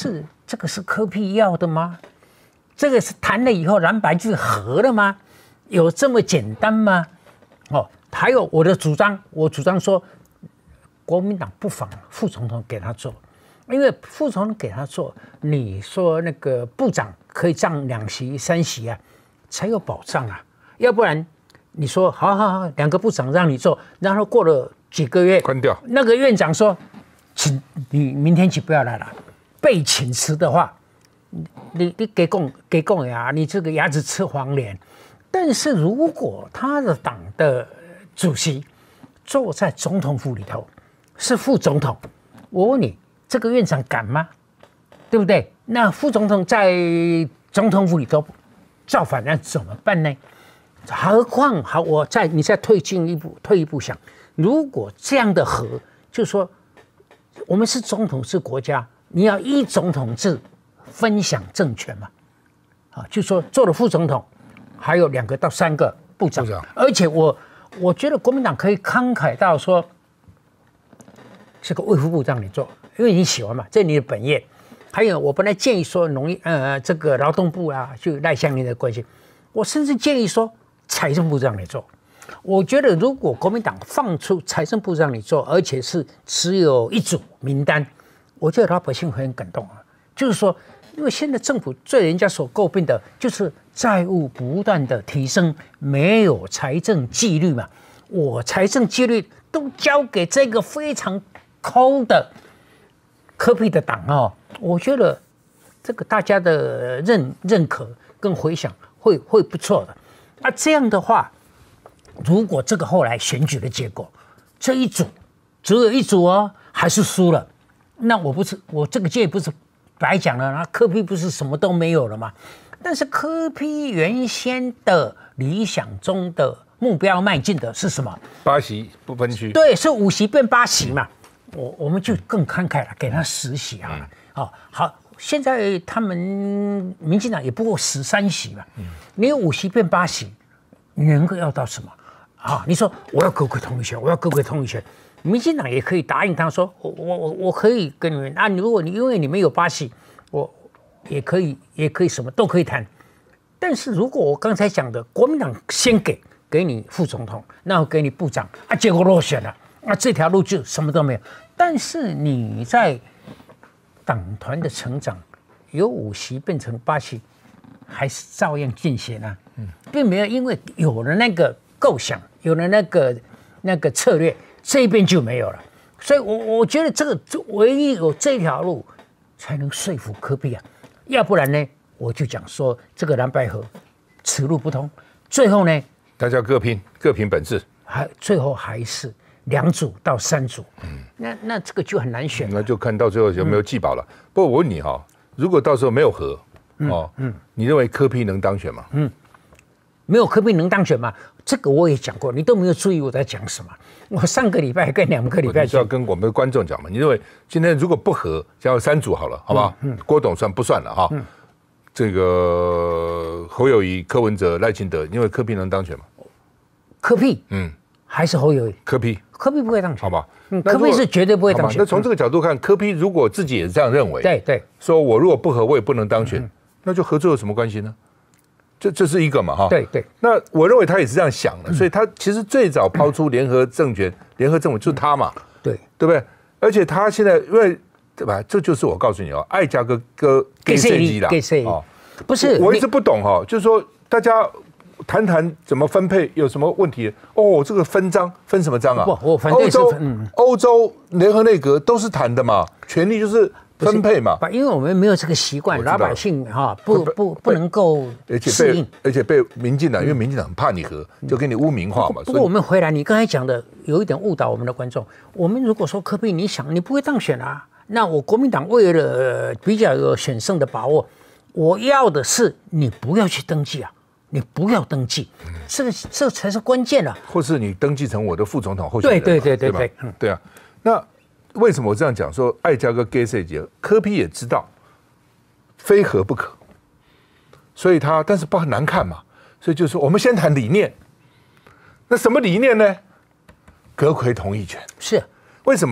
S2: 这个是柯 P 要的吗？这个是谈了以后蓝白就合了吗？有这么简单吗？哦，还有我的主张，我主张说，国民党不妨副总统给他做，因为副总统给他做，你说那个部长可以占两席三席啊，才有保障啊，要不然你说好好好，两个部长让你做，然后过了几个月
S3: 关掉，
S2: 那个院长说，请你明天起不要来了，被请辞的话，你你给供给供呀，你这个牙齿吃黄连。但是如果他的党的主席坐在总统府里头，是副总统，我问你，这个院长敢吗？对不对？那副总统在总统府里头造反，那怎么办呢？何况好，我再你再退进一步，退一步想，如果这样的和，就是说我们是总统是国家，你要依总统制分享政权嘛？啊，就是说做了副总统。还有两个到三个部长，部长而且我我觉得国民党可以慷慨到说，这个卫福部让你做，因为你喜欢嘛，这是你的本业。还有我本来建议说农业呃这个劳动部啊，就赖香林的关系，我甚至建议说财政部让你做。我觉得如果国民党放出财政部让你做，而且是只有一组名单，我觉得老百姓会很感动啊。就是说，因为现在政府对人家所诟病的就是债务不断的提升，没有财政纪律嘛。我财政纪律都交给这个非常抠的柯 P 的党哦，我觉得这个大家的认认可跟回响会会不错的。那、啊、这样的话，如果这个后来选举的结果，这一组只有一组哦，还是输了，那我不是我这个届不是白讲了，那柯 P 不是什么都没有了吗？但是柯 P 原先的理想中的目标迈进的是什么？
S3: 八席不分区，
S2: 对，是五席变八席嘛。我我们就更慷慨了，给他十席好了。嗯、哦，好，现在他们民进党也不过十三席嘛。嗯、你有五席变八席，你能够要到什么？啊，你说我要各个同意权，我要各个同意权。民进党也可以答应他说，我我我我可以跟你们啊，如果你因为你们有八席，我也可以也可以什么都可以谈。但是如果我刚才讲的，国民党先给给你副总统，然后给你部长啊，结果落选了，那这条路就什么都没有。但是你在党团的成长，由五席变成八席，还是照样进行啊，嗯、并没有因为有了那个构想，有了那个那个策略。这一边就没有了，所以我，我我觉得这个唯一有这条路才能说服柯 P 啊，要不然呢，我就讲说这个蓝白合此路不通，最后呢，
S3: 大家各拼各凭本事，
S2: 还最后还是两组到三组，嗯，那那这个就很难选，
S3: 那就看到最后有没有技保了。嗯、不过我问你哈、哦，如果到时候没有合，哦，嗯，你认为柯 P 能当选吗？嗯，
S2: 没有柯 P 能当选吗？这个我也讲过，你都没有注意我在讲什么。我上个礼拜跟两个礼拜，
S3: 你是要跟我们的观众讲嘛？你认为今天如果不合，加入三组好了，好不好？嗯嗯、郭董算不算了哈？嗯、这个侯友宜、柯文哲、赖清德，因为柯 P 能当选吗？
S2: 柯 P， 嗯，还是侯友宜？
S3: 柯 P，
S2: 柯 P 不会当选，
S3: 好吧？
S2: 嗯，柯 P 是绝对不会当选。
S3: 那从这个角度看，柯 P 如果自己也是这样认为，
S2: 对对，
S3: 说我如果不合，我也不能当选，嗯、那就合作有什么关系呢？这这是一个嘛哈，
S2: 对对。
S3: 那我认为他也是这样想的，嗯、所以他其实最早抛出联合政权、嗯、联合政府就是他嘛，
S2: 对
S3: 对不对？而且他现在因为对吧？这就是我告诉你哦，爱家哥哥给谁机啦？
S2: 给谁？哦，不是，
S3: 我一直不懂哈、哦，就是说大家谈谈怎么分配有什么问题？哦，这个分章分什么章啊？
S2: 不，我反对是
S3: 欧洲、嗯、欧洲联合内阁都是谈的嘛，权力就是。分配嘛，
S2: 因为我们没有这个习惯，老百姓哈不不不能够适应，
S3: 而且被民进党，因为民进党很怕你和，就给你污名化嘛。
S2: 不过我们回来，你刚才讲的有一点误导我们的观众。我们如果说柯 P， 你想你不会当选啊，那我国民党为了比较有选胜的把握，我要的是你不要去登记啊，你不要登记，这个这才是关键啊。
S3: 或是你登记成我的副总统候选人，
S2: 对对对对对，
S3: 嗯，对啊，那。为什么我这样讲？说爱家哥给谁结，柯 P 也知道，非合不可，所以他但是不很难看嘛，所以就是说我们先谈理念。那什么理念呢？阁揆同意权
S2: 是
S3: 为什么？因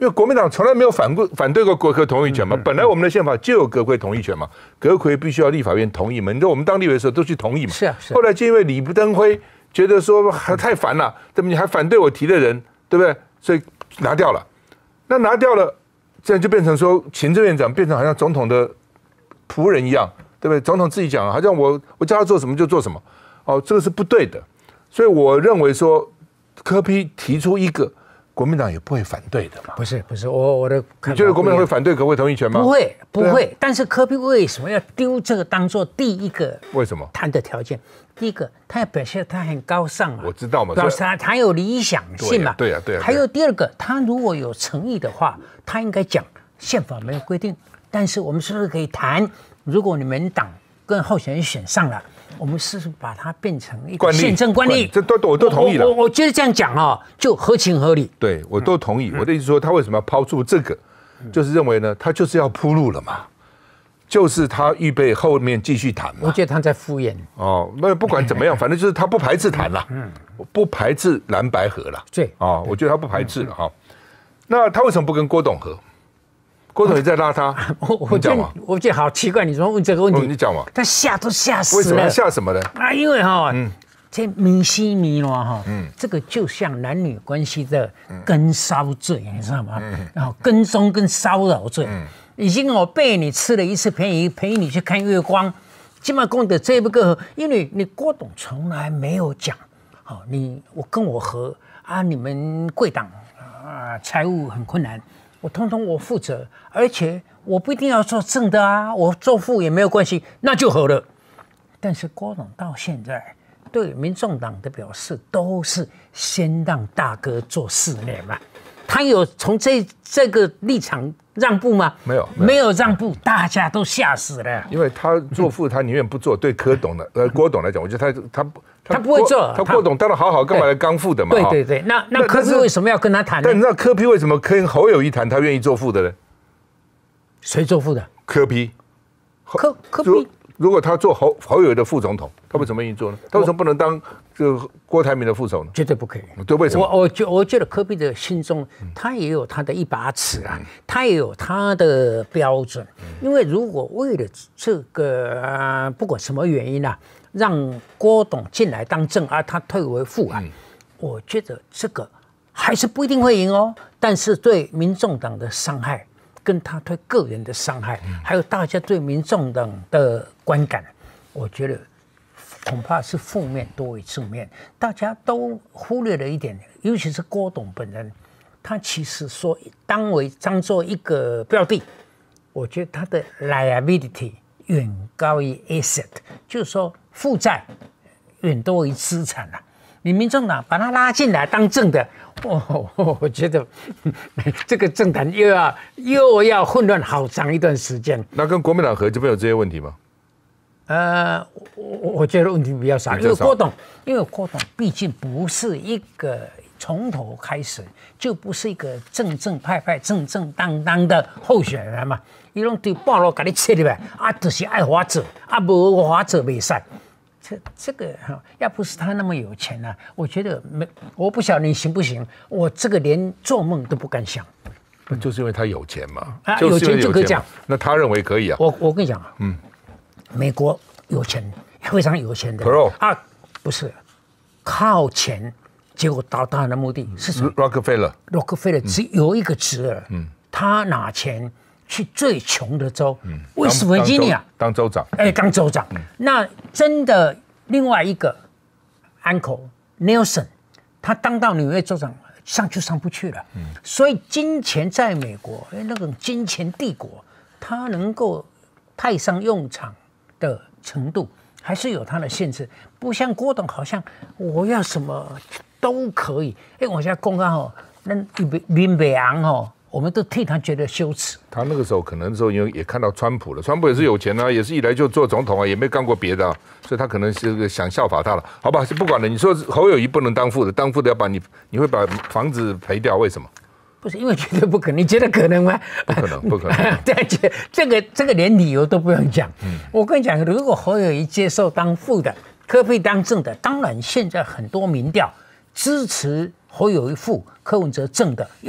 S3: 因为国民党从来没有反过反对过国科同意权嘛，本来我们的宪法就有阁揆同意权嘛，阁揆必须要立法院同意嘛，你知道我们当立委的时候都去同意嘛，
S2: 是啊，是啊。
S3: 后来就因为李登辉觉得说还太烦了，对不对？你还反对我提的人，对不对？所以拿掉了，那拿掉了，这样就变成说行政院长变成好像总统的仆人一样，对不对？总统自己讲，好像我我叫他做什么就做什么，哦，这个是不对的。所以我认为说，柯 P 提出一个。国民党也不会反对的嘛？
S2: 不是不是，我我的
S3: 你觉得国民党会反对阁揆同意权吗？
S2: 不会不会，啊、但是柯 P 为什么要丢这个当做第一个？
S3: 为什么
S2: 谈的条件？第一个，他要表现他很高尚嘛，
S3: 我知道嘛，
S2: 表示他他有理想性嘛，
S3: 对呀对呀。
S2: 还有第二个，他如果有诚意的话，他应该讲宪法没有规定，但是我们是不是可以谈？如果你们党跟候选人选上了。我们是把它变成一个宪政惯例，
S3: 这都我都同意了。
S2: 我我觉得这样讲哦，就合情合理。
S3: 对，我都同意。我的意思说，他为什么要抛出这个？就是认为呢，他就是要铺路了嘛，就是他预备后面继续谈嘛。
S2: 我觉得他在敷衍。
S3: 哦，那不管怎么样，反正就是他不排斥谈了，不排斥蓝白合了。
S2: 对，
S3: 哦，我觉得他不排斥了哈。那他为什么不跟郭董合？郭董也在拉他，
S2: 我我觉得我觉得好奇怪，你怎么问这个问题？
S3: 你讲嘛，
S2: 他吓都吓死了。
S3: 为什么要吓什么呢？
S2: 啊，因为哈，嗯，这迷西迷乱哈，嗯，这个就像男女关系的跟骚罪，你知道吗？然后跟踪跟骚扰罪，已经我被你吃了一次便宜，陪你去看月光，基本功德这不个，因为你郭董从来没有讲，好，你我跟我和啊，你们贵党啊，财务很困难。我通通我负责，而且我不一定要做正的啊，我做副也没有关系，那就合了。但是郭董到现在对民众党的表示都是先让大哥做四年嘛，他有从这这个立场让步吗？
S3: 没有，
S2: 没有让步，大家都吓死了。
S3: 因为他做副，他宁愿不做。对柯董的呃郭董来讲，我觉得他他。
S2: 他不会做，
S3: 他郭董当然好好，干嘛来刚副的嘛？
S2: 对对对，那那柯 P 为什么要跟他谈呢？
S3: 但你知道柯 P 为什么跟侯友宜谈，他愿意做副的呢？
S2: 谁做副的？
S3: 柯 P，
S2: 柯柯 P，
S3: 如果他做侯侯友宜的副总统，他为什么愿意做呢？他为什么不能当这个郭台铭的副手呢？
S2: 绝对不可以。
S3: 对，为什么？
S2: 我我觉我觉得柯 P 的心中，他也有他的一把尺啊，他也有他的标准。因为如果为了这个不管什么原因啊。让郭董进来当正，而他退为副啊，嗯、我觉得这个还是不一定会赢哦。但是对民众党的伤害，跟他对个人的伤害，嗯、还有大家对民众党的观感，我觉得恐怕是负面多于正面。大家都忽略了一点，尤其是郭董本人，他其实说当为当做一个标的，我觉得他的 liability 远高于 asset， 就是说。负债远多于资产啊！你民众党把他拉进来当正的，哦，我觉得这个政坛又要又要混乱好长一段时间。
S3: 那跟国民党合就没有这些问题吗？
S2: 呃，我我觉得问题比较少，因为郭董，因为郭董毕竟不是一个从头开始就不是一个正正派派、正正当当的候选人嘛。伊拢对半路给你切入来，啊，就是爱花者，啊，无花者袂使。这这个哈，要不是他那么有钱啊，我觉得没，我不晓得你行不行，我这个连做梦都不敢想。
S3: 嗯、就是因为他有钱嘛，
S2: 啊，有钱就可以讲。
S3: 那他认为可以啊？
S2: 我我跟你讲啊，嗯，美国有钱，非常有钱的
S3: Pro
S2: 啊，不是靠钱，结果达到的目的是什么
S3: ？Rockefeller，Rockefeller
S2: 只有一个侄儿，嗯，他拿钱。去最穷的州，嗯，威斯维吉尼亚
S3: 当州长，
S2: 哎，当州长。嗯、那真的另外一个 uncle Nelson， 他当到纽约州长，上就上不去了。嗯，所以金钱在美国，哎，那种金钱帝国，它能够派上用场的程度，还是有它的限制。不像郭董，好像我要什么都可以。哎，我现在公开哦，那林北昂哦。我们都替他觉得羞耻。
S3: 他那个时候可能时候因为也看到川普了，川普也是有钱啊，也是一来就做总统啊，也没干过别的、啊，所以他可能是想效法他了。好吧，不管了。你说侯友宜不能当副的，当副的要把你，你会把房子赔掉？为什么？
S2: 不是因为绝对不可能，你觉得可能吗？
S3: 不可能，不可能。
S2: 对，这个这个连理由都不用讲。嗯，我跟你讲，如果侯友宜接受当副的，柯 P 当正的，当然现在很多民调支持侯友宜副，柯文哲正的要。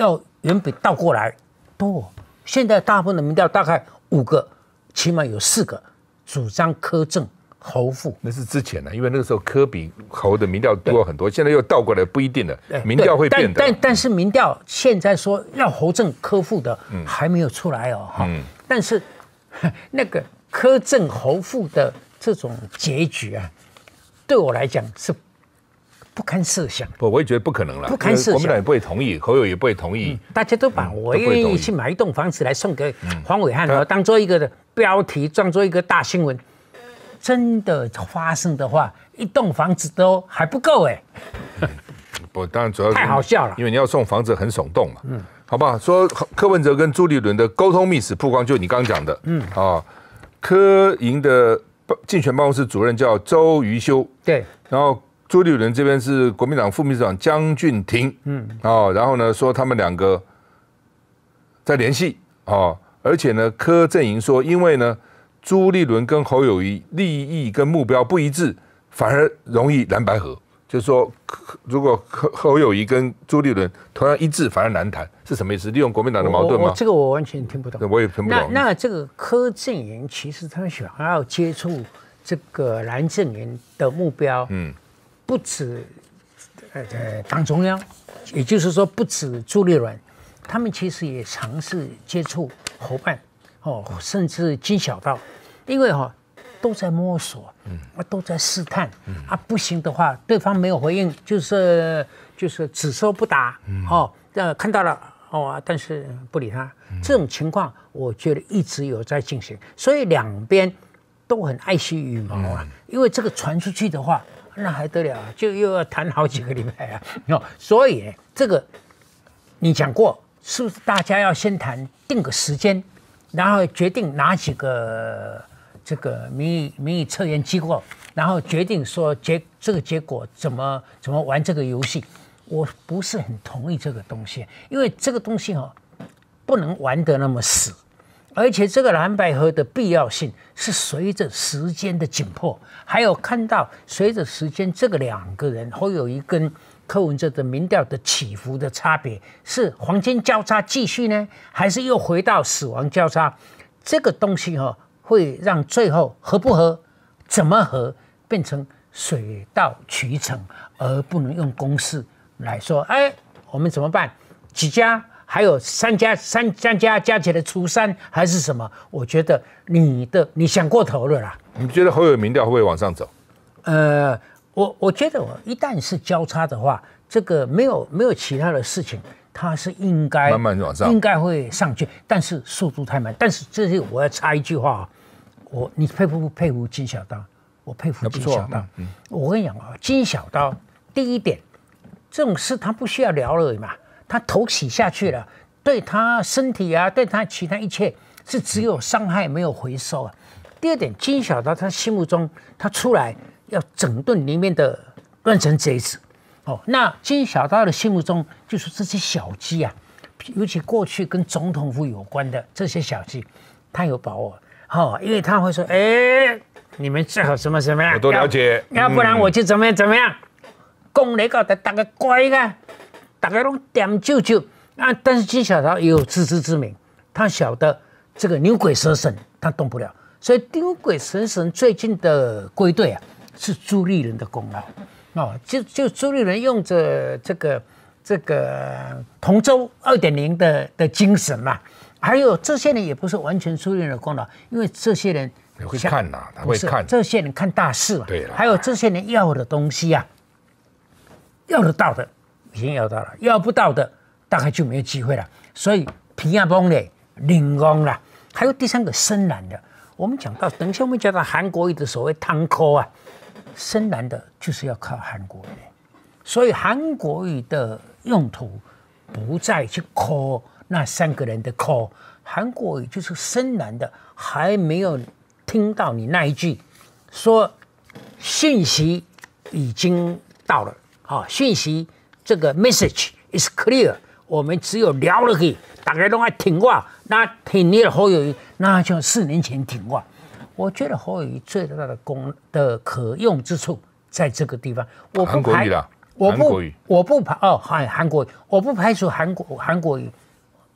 S2: 远比倒过来多。现在大部分的民调大概五个，起码有四个主张柯正侯副。
S3: 那是之前呢，因为那个时候柯比侯的民调多很多，现在又倒过来，不一定了，民调会变的。
S2: 但但但是民调现在说要侯正柯副的、嗯、还没有出来哦，哈、嗯。但是那个柯正侯副的这种结局啊，对我来讲是不堪设想。
S3: 不，我也觉得不可能了，
S2: 不堪设想。
S3: 国民党也不会同意，侯友也不会同意。嗯、
S2: 大家都把我愿意去买一栋房子来送给黄伟汉，嗯、当做一个标题，当做一个大新闻。真的发生的话，一栋房子都还不够哎。
S3: 不，当然主要是
S2: 太好笑了，
S3: 因为你要送房子很耸动嘛。嗯，好不好？说柯文哲跟朱立伦的沟通密室曝光，就你刚刚讲的。嗯啊、哦，柯营的竞选办公室主任叫周瑜修。对，然后朱立伦这边是国民党副秘书长江俊廷。嗯，哦，然后呢说他们两个在联系哦，而且呢柯阵营说，因为呢。朱立伦跟侯友宜利益跟目标不一致，反而容易蓝白合。就是说，如果侯友宜跟朱立伦同样一致，反而难谈，是什么意思？利用国民党的矛盾吗？
S2: 我我这个我完全听不懂。
S3: 我也听不懂。
S2: 那那这个柯阵营其实他想要接触这个蓝阵营的目标，嗯，不止呃党中央，也就是说不止朱立伦，他们其实也尝试接触侯办。哦，甚至金小刀，因为哈、哦、都在摸索，嗯，都在试探，嗯、啊，不行的话，对方没有回应，就是就是只说不答，嗯、哦，呃，看到了哦，但是不理他，嗯、这种情况我觉得一直有在进行，所以两边都很爱惜羽毛啊，嗯、因为这个传出去的话，那还得了，就又要谈好几个礼拜啊，哦，所以这个你讲过，是不是大家要先谈定个时间？然后决定哪几个这个民意民意测验机构，然后决定说结这个结果怎么怎么玩这个游戏，我不是很同意这个东西，因为这个东西哦不能玩得那么死，而且这个蓝白合的必要性是随着时间的紧迫，还有看到随着时间这个两个人侯友宜跟柯文哲的民调的起伏的差别是黄金交叉继续呢，还是又回到死亡交叉？这个东西哈、哦，会让最后合不合、怎么合变成水到渠成，而不能用公式来说。哎，我们怎么办？几家？还有三家、三三家加起来除三还是什么？我觉得你的你想过头了啦。
S3: 你觉得侯友宜民调会不会往上走？
S2: 呃。我我觉得，我一旦是交叉的话，这个没有没有其他的事情，它是应该
S3: 慢慢往上，
S2: 应该会上去，但是速度太慢。但是这是我要插一句话，我你佩服不佩服金小刀？我佩服金小刀。嗯、我跟你讲啊，金小刀第一点，这种事他不需要聊了嘛，他头洗下去了，对他身体啊，对他其他一切是只有伤害没有回收啊。第二点，金小刀他心目中他出来。要整顿里面的乱臣贼子，哦，那金小刀的心目中就是这些小鸡啊，尤其过去跟总统府有关的这些小鸡，他有把握，哦，因为他会说，哎，你们最好什么什么样，
S3: 我都了解，
S2: 要, 要不然我就怎么样怎么样，讲那个大家乖啊，大家都点舅舅啊，但是金小刀也有自知之明，他晓得这个牛鬼蛇神他动不了，所以牛鬼蛇神最近的归队啊。是朱立伦的功劳，哦，就就朱立伦用着这个这个同舟二点零的的精神嘛，还有这些人也不是完全朱立伦的功劳，因为这些人
S3: 会看呐、啊，他会看，
S2: 这些人看大事嘛，
S3: 对了，
S2: 还有这些人要的东西啊，要得到的已经要到了，要不到的大概就没有机会了，所以皮亚崩嘞，领工啦，还有第三个深蓝的，我们讲到，等一下我们讲到韩国瑜的所谓汤扣啊。深蓝的就是要靠韩国瑜，所以韩国瑜的用途不再去扣那三个人的扣，韩国瑜就是深蓝的，还没有听到你那一句说讯息已经到了，好，讯息这个 message is clear， 我们只有聊了可以，大家都爱挺我，那挺你的侯友宜，那就四年前挺我。我觉得侯友宜最大的功的可用之处在这个地方。我不排，我不，我不排哦，韩韩国瑜，我不排除韩国韩国瑜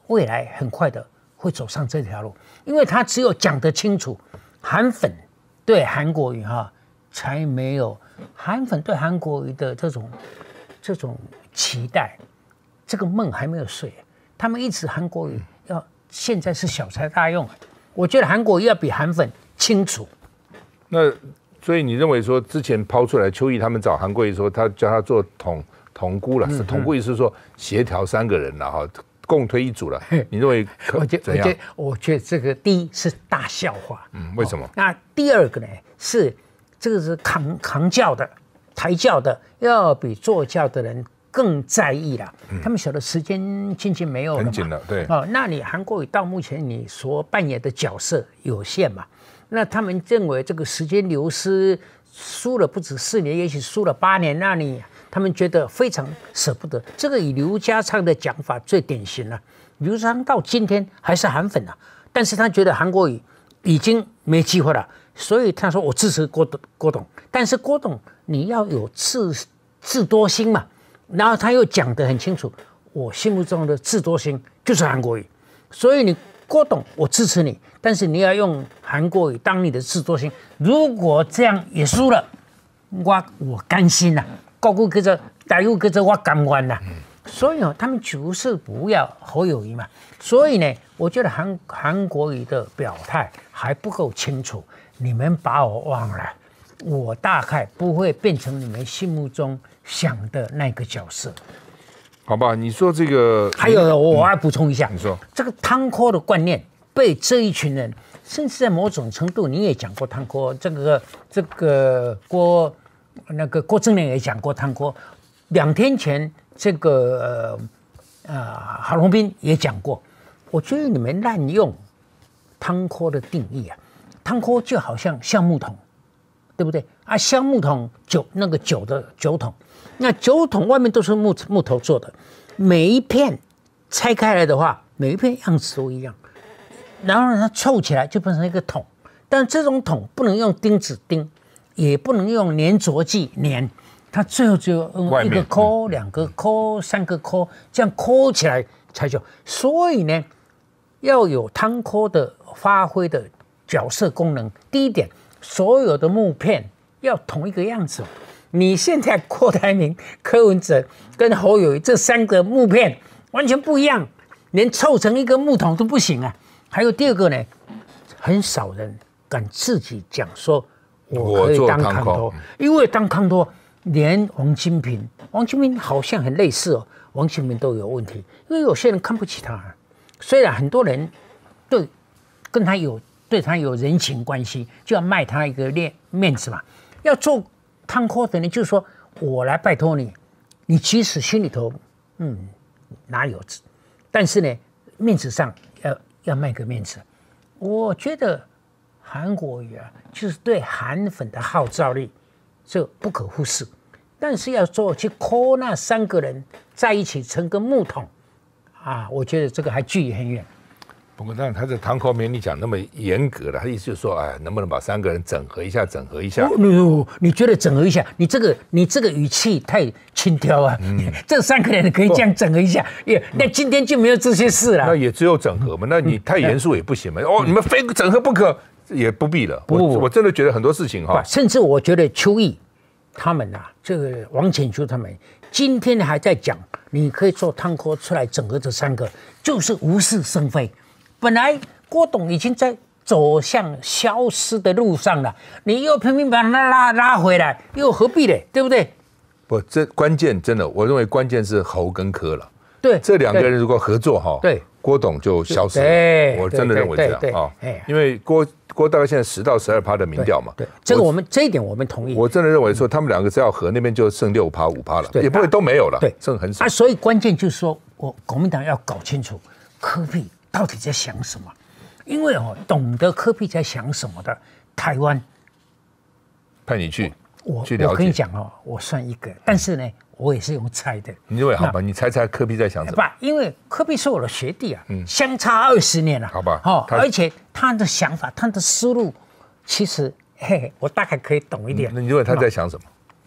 S2: 未来很快的会走上这条路，因为他只有讲得清楚，韩粉对韩国瑜哈才没有韩粉对韩国瑜的这种这种期待，这个梦还没有睡，他们一直韩国瑜要现在是小材大用，我觉得韩国瑜要比韩粉清楚。
S3: 那所以你认为说之前抛出来邱毅他们找韩国瑜说他叫他做统统估了，是统估意思是说协调三个人了哈，共推一组了。你认为可怎样？我觉得
S2: 我觉得这个第一是大笑话，
S3: 嗯，为什么？
S2: 哦、那第二个呢是这个是扛扛教的、抬轿的，要比坐轿的人更在意了。嗯、他们晓得时间渐渐没有了嘛，
S3: 很紧了，对。
S2: 哦，那你韩国瑜到目前你所扮演的角色有限嘛？那他们认为这个时间流失，输了不止四年，也许输了八年，那你他们觉得非常舍不得。这个以刘家昌的讲法最典型了。刘家昌到今天还是韩粉啊，但是他觉得韩国瑜已经没机会了，所以他说我支持郭董郭董。但是郭董你要有智智多星嘛，然后他又讲得很清楚，我心目中的智多星就是韩国瑜，所以你郭董我支持你。但是你要用韩国瑜当你的制作性，如果这样也输了，我我甘心啦、啊，高估跟着大陆跟着我甘愿啦。所以呢，他们就是不要侯友宜嘛。所以呢，我觉得韩韩国瑜的表态还不够清楚。你们把我忘了，我大概不会变成你们心目中想的那个角色。
S3: 好吧，你说这个
S2: 还有，我要补充一下，
S3: 你说
S2: 这个汤锅的观念。被这一群人，甚至在某种程度，你也讲过汤锅，这个这个郭那个郭正亮也讲过汤锅。两天前，这个呃啊郝龙斌也讲过。我觉得你们滥用汤锅的定义啊，汤锅就好像橡木桶，对不对啊？橡木桶酒那个酒的酒桶，那酒桶外面都是木木头做的，每一片拆开来的话，每一片样子都一样。然后它凑起来就变成一个桶，但这种桶不能用钉子钉，也不能用粘着剂粘，它最后只有用一个抠、两个抠、三个抠，这样抠起来才叫。所以呢，要有汤锅的发挥的角色功能。第一点，所有的木片要同一个样子。你现在郭台铭、柯文哲跟侯友宜这三个木片完全不一样，连凑成一个木桶都不行啊。还有第二个呢，很少人敢自己讲说我可以当康托，因为当康托连王金平，王金平好像很类似哦，王金平都有问题，因为有些人看不起他，虽然很多人对跟他有对他有人情关系，就要卖他一个面面子嘛。要做汤锅的人，就是说我来拜托你，你即使心里头嗯哪有，但是呢面子上要。要卖个面子，我觉得韩国瑜啊，就是对韩粉的号召力，这不可忽视。但是要做去抠那三个人在一起成个木桶啊，我觉得这个还距离很远。
S3: 不过，当然他在堂口没你讲那么严格的，他意思就是说，哎，能不能把三个人整合一下，整合一下？
S2: 哦、你你觉得整合一下？你这个你这个语气太轻佻啊！嗯、这三个人可以这样整合一下，也那今天就没有这些事了。
S3: 那也只有整合嘛，那你太严肃也不行嘛。哦，你们非整合不可，也不必了。我我真的觉得很多事情哈，
S2: 甚至我觉得邱毅他们啊，这个王浅秋他们今天还在讲，你可以做汤锅出来整合这三个，就是无事生非。本来郭董已经在走向消失的路上了，你又拼命把他拉拉回来，又何必嘞？对不对？
S3: 不，这关键真的，我认为关键是侯跟柯了。
S2: 对，
S3: 这两个人如果合作哈，
S2: 对，
S3: 郭董就消失了。我真的认为这样啊，因为郭郭大概现在十到十二趴的民调嘛。
S2: 对，这个我们这一点我们同意。
S3: 我真的认为说他们两个只要合，那边就剩六趴五趴了，也不会都没有了，
S2: 对，
S3: 剩很少。
S2: 啊，所以关键就是说我国民党要搞清楚柯 P。到底在想什么？因为哦，懂得柯 P 在想什么的，台湾
S3: 派你去，
S2: 我
S3: 去了解。
S2: 我跟你讲哦，我算一个，但是呢，我也是用猜的。
S3: 你认为好吧？你猜猜柯 P 在想什么？
S2: 不，因为柯 P 是我的学弟啊，嗯、相差二十年了，
S3: 好吧？
S2: 哦，而且他的想法、他的思路，其实嘿，我大概可以懂一点。
S3: 嗯、那你认为他在想什么？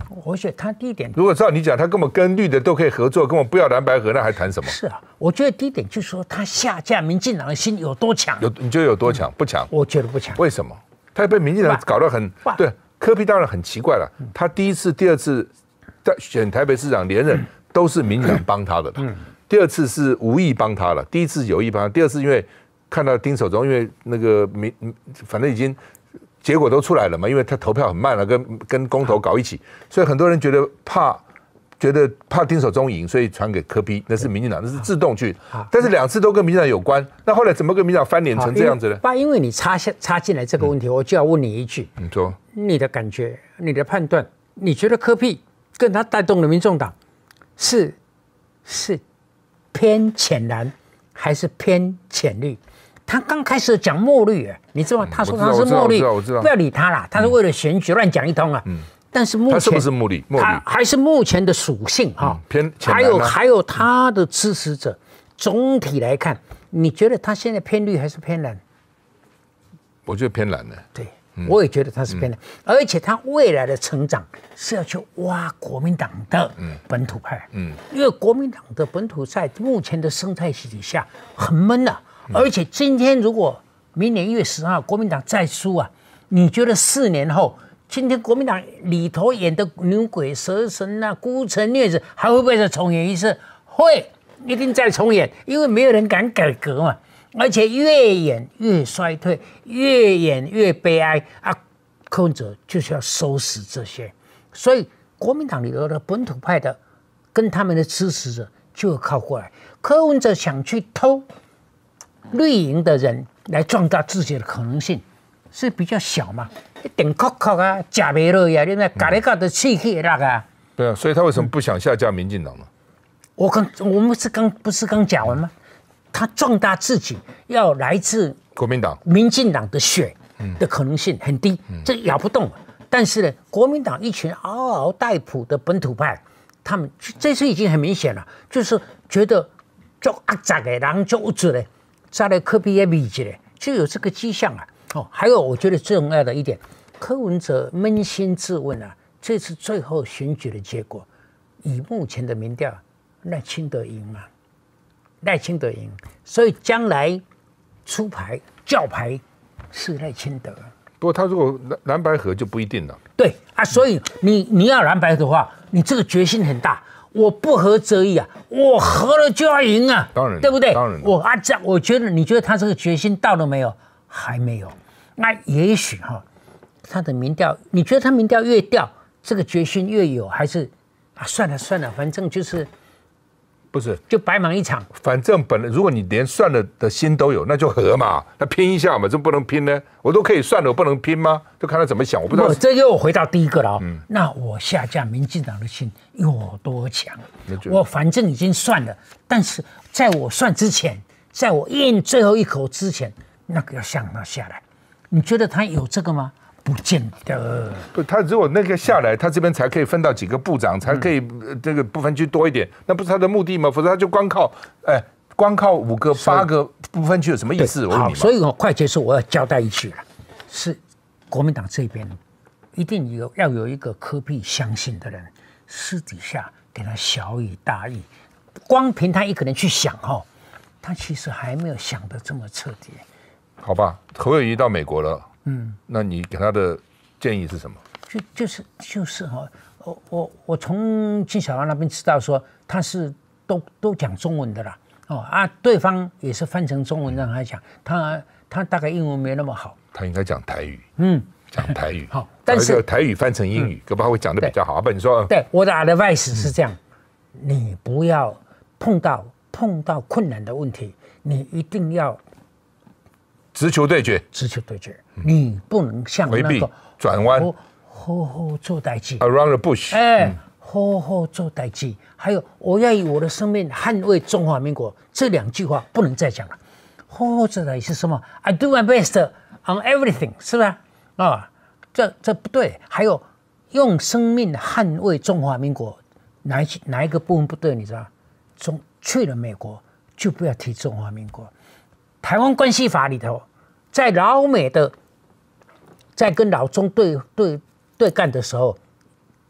S2: 我觉得他第一点，
S3: 如果照你讲，他根本跟绿的都可以合作，根本不要蓝白合，那还谈什么？
S2: 是啊，我觉得第一点就是说他下架民进党的心有多强？
S3: 有你觉得有多强？不强？
S2: 我觉得不强。
S3: 为什么？他被民进党搞得很对。柯 P 当然很奇怪了，他第一次、第二次在选台北市长连任都是民进党帮他的了，第二次是无意帮他了，第一次有意帮他，第二次因为看到丁守中，因为那个民反正已经结果都出来了嘛，因为他投票很慢了，跟跟公投搞一起，所以很多人觉得怕。觉得怕丁守中赢，所以传给柯 P， 那是民进党，那是自动去。但是两次都跟民进党有关，那后来怎么跟民进党翻脸成这样子呢？
S2: 爸，因为你插下插进来这个问题，嗯、我就要问你一句：
S3: 你说
S2: 你的感觉、你的判断，你觉得柯 P 跟他带动的民众党是是偏浅蓝还是偏浅绿？他刚开始讲墨绿，你知道吗？他说他是墨绿，不要理他啦，他是为了选举乱讲一通啊。嗯但是目前
S3: 他是不是墨绿？墨绿
S2: 还是目前的属性哈、嗯，
S3: 偏浅蓝、啊、
S2: 还有还有他的支持者，总体来看，你觉得他现在偏绿还是偏蓝？
S3: 我觉得偏蓝的。
S2: 对，嗯、我也觉得他是偏蓝，嗯、而且他未来的成长是要去挖国民党的本土派，嗯，因为国民党的本土在目前的生态系底下很闷啊，嗯、而且今天如果明年一月十号国民党再输啊，你觉得四年后？今天国民党里头演的牛鬼蛇神啊、孤城孽子，还会不会再重演一次？会，一定再重演，因为没有人敢改革嘛。而且越演越衰退，越演越悲哀啊！柯文哲就是要收拾这些，所以国民党里头的本土派的跟他们的支持者就靠过来。柯文哲想去偷绿营的人来壮大自己的可能性。是比较小嘛，一点壳壳啊，假没了呀，你那搞来搞的气气那个。
S3: 对啊，所以他为什么不想下架民进党呢？
S2: 我刚我们是刚不是刚讲完吗？他壮大自己，要来自
S3: 国民党、
S2: 民进党的血的可能性很低，嗯、这咬不动。但是呢，国民党一群嗷嗷待哺的本土派，他们这次已经很明显了，就是觉得就阿杂的人就有子嘞，再来柯 P 也比起来，就有这个迹象啊。哦，还有我觉得最重要的一点，柯文哲扪心自问啊，这次最后选举的结果，以目前的民调，赖清德赢嘛，赖清德赢，所以将来出牌叫牌是赖清德。
S3: 不过他如果蓝蓝白合就不一定了。
S2: 对啊，所以你你要蓝白的话，你这个决心很大。我不合则已啊，我合了就要赢啊，
S3: 当然，
S2: 对不对？
S3: 当然，
S2: 我啊这样，我觉得你觉得他这个决心到了没有？还没有。那也许哈，他的民调，你觉得他民调越掉，这个决心越有，还是啊算了算了，反正就是
S3: 不是
S2: 就白忙一场。
S3: 反正本来如果你连算了的心都有，那就合嘛，那拼一下嘛，这不能拼呢？我都可以算了，我不能拼吗？就看他怎么想，我不知道。
S2: 我这又回到第一个了、哦嗯、那我下架民进党的心有多强？我反正已经算了，但是在我算之前，在我咽最后一口之前，那个要向他下来。你觉得他有这个吗？不见得。
S3: 不，他如果那个下来，他这边才可以分到几个部长，才可以、嗯、这个不分区多一点，那不是他的目的吗？否则他就光靠，哎，光靠五个、八个不分区有什么意思？我问你嘛。
S2: 好，所以我快结束，我要交代一句了，是国民党这边一定有要有一个柯 P 相信的人，私底下给他小以大义，光凭他一个人去想哈，他其实还没有想得这么彻底。
S3: 好吧，侯友宜到美国了，嗯，那你给他的建议是什么？
S2: 就就是就是哈，我我我从金小华那边知道说他是都都讲中文的啦，哦啊，对方也是翻成中文让他讲，他他大概英文没那么好，
S3: 他应该讲台语，
S2: 嗯，
S3: 讲台语，
S2: 好，但是
S3: 台语翻成英语，可不他会讲得比较好。不，你说，
S2: 对，我的 advice 是这样，你不要碰到碰到困难的问题，你一定要。
S3: 直球对决，
S2: 直球对决，嗯、你不能像那个
S3: 转弯，
S2: 好好做代志
S3: ，around the bush，
S2: 哎，嗯、好好做代志。还有，我要以我的生命捍卫中华民国，这两句话不能再讲了。好好做代志是什么 ？I do my best on everything， 是吧？啊，这这不对。还有，用生命捍卫中华民国，哪一哪一个部分不对？你知道？中去了美国就不要提中华民国。台湾关系法里头，在老美的在跟老中对对对干的时候，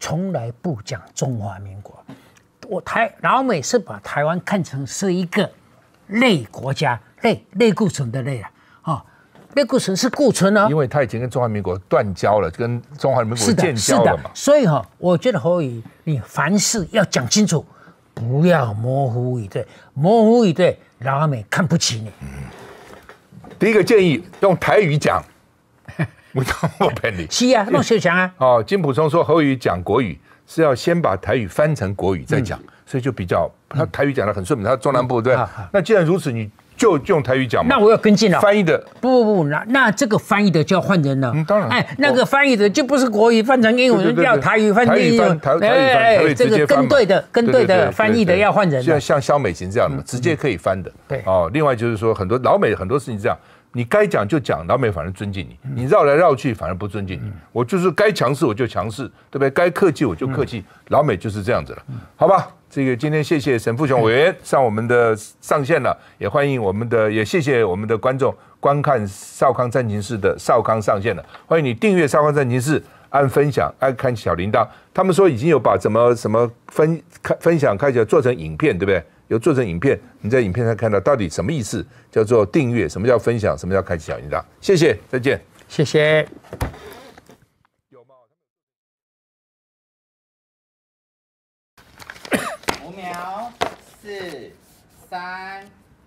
S2: 从来不讲中华民国。我台老美是把台湾看成是一个类国家，类类固醇的类啊，哦，类固醇是固醇哦，
S3: 因为他已经跟中华民国断交了，跟中华民国建交了嘛。
S2: 所以哈、哦，我觉得侯友宜，你凡事要讲清楚，不要模糊以对，模糊以对，老美看不起你。嗯、
S3: 第一个建议用台语讲，我我骗你。
S2: 是啊，弄小强啊。
S3: 哦，金溥聪说侯友宜讲国语是要先把台语翻成国语再讲，嗯、所以就比较他台语讲得很顺，他中南部对、嗯啊。那既然如此，你就用台语讲嘛。
S2: 那我要跟进了。
S3: 翻译的
S2: 不不不，那那这个翻译的就要换人了。
S3: 嗯，当然。
S2: 哎，那个翻译的就不是国语翻成英文，叫台语翻成英文。
S3: 台语翻，台语
S2: 这个跟对的，跟对的翻译的要换人。
S3: 像像萧美琴这样的嘛，直接可以翻的。对。哦，另外就是说，很多老美很多事情这样。你该讲就讲，老美反而尊敬你；你绕来绕去，反而不尊敬你。我就是该强势我就强势，对不对？该客气我就客气。老美就是这样子了，好吧？这个今天谢谢沈富雄委员上我们的上线了，也欢迎我们的，也谢谢我们的观众观看少康战情室的少康上线了。欢迎你订阅少康战情室，按分享，按开小铃铛。他们说已经有把怎么什么分分享开起来做成影片，对不对？有做成影片，你在影片上看到到底什么意思？叫做订阅，什么叫分享，什么叫开启小铃铛？谢谢，再见，
S2: 谢谢。
S5: 五秒，四、三。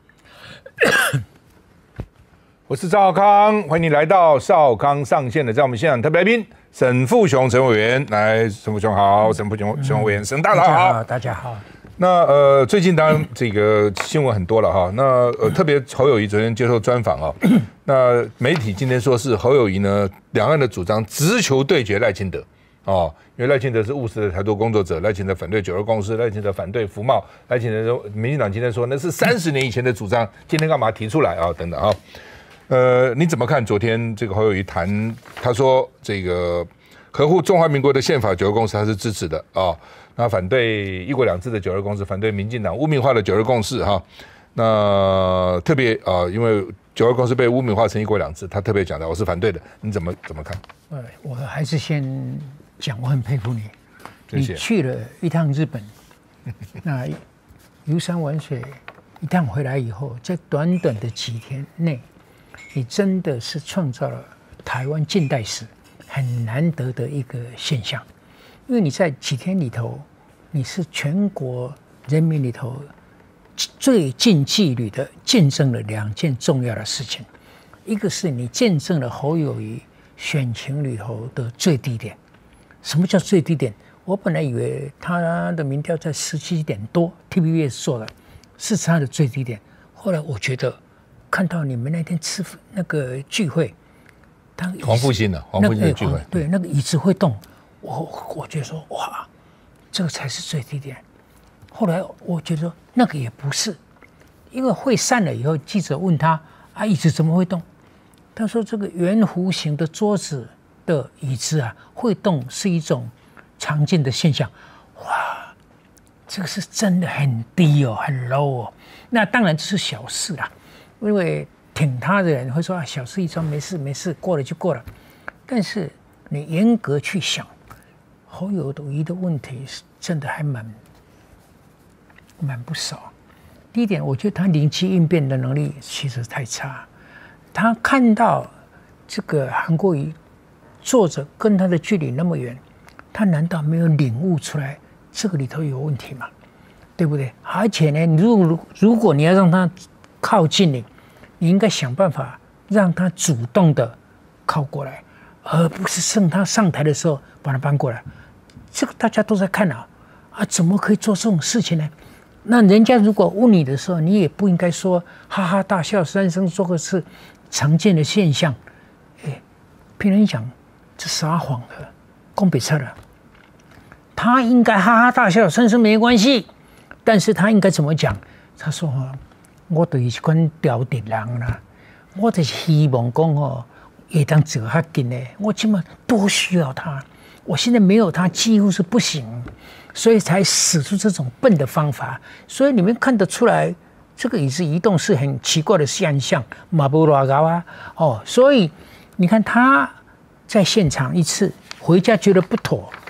S3: 我是赵康，欢迎你来到少康上线的，在我们现场特别来宾沈富雄陈委员，来，沈富雄好，沈富雄陈委员，沈大佬好，
S2: 大家好。
S3: 那呃，最近当然这个新闻很多了哈。那呃，特别侯友宜昨天接受专访哦，那媒体今天说是侯友宜呢，两岸的主张直球对决赖清德哦，因为赖清德是务实的台独工作者，赖清德反对九二共识，赖清德反对服贸，赖清德说，民进党今天说那是三十年以前的主张，今天干嘛提出来啊？等等啊，呃，你怎么看昨天这个侯友宜谈？他说这个合乎中华民国的宪法九二共识他是支持的啊。哦，那反对一国两制的九二共识，反对民进党污名化的九二共识哈。那特别啊、呃，因为九二共识被污名化成一国两制，他特别讲的，我是反对的。你怎么怎么看？
S2: 呃，我还是先讲，我很佩服你，
S3: 谢谢。
S2: 你去了一趟日本，那游山玩水一趟回来以后，在短短的几天内，你真的是创造了台湾近代史很难得的一个现象。因为你在几天里头，你是全国人民里头最近距离的见证了两件重要的事情，一个是你见证了侯友宜选情里头的最低点。什么叫最低点？我本来以为他的民调在十七点多 ，T V B S 做的是他的最低点。后来我觉得看到你们那天吃那个聚会，他
S3: 黄复兴的黄复兴的聚会，
S2: 对，那个椅子会动。我我觉得说哇，这个才是最低点。后来我觉得说那个也不是，因为会散了以后，记者问他啊，椅子怎么会动？他说这个圆弧形的桌子的椅子啊会动是一种常见的现象。哇，这个是真的很低哦，很 low 哦。那当然这是小事啦，因为挺他的人会说啊，小事一桩，没事没事，过了就过了。但是你严格去想，侯友宜的问题是真的还蛮蛮不少。第一点，我觉得他灵机应变的能力其实太差。他看到这个韩国瑜坐着跟他的距离那么远，他难道没有领悟出来这个里头有问题吗？对不对？而且呢，如果如果你要让他靠近你，你应该想办法让他主动的靠过来，而不是趁他上台的时候把他搬过来。这个大家都在看啊，啊，怎么可以做这种事情呢？那人家如果问你的时候，你也不应该说哈哈大笑，三声说个是常见的现象。哎，别人讲这撒谎的，讲别错了。他应该哈哈大笑，三声没关系，但是他应该怎么讲？他说哈，我对这款调敌人啦，我就是希望讲哦，也当走较近的，我起码多需要他。我现在没有他几乎是不行，所以才使出这种笨的方法。所以你们看得出来，这个椅子移动是很奇怪的现象，马布拉高啊，哦，所以你看他在现场一次，回家觉得不妥，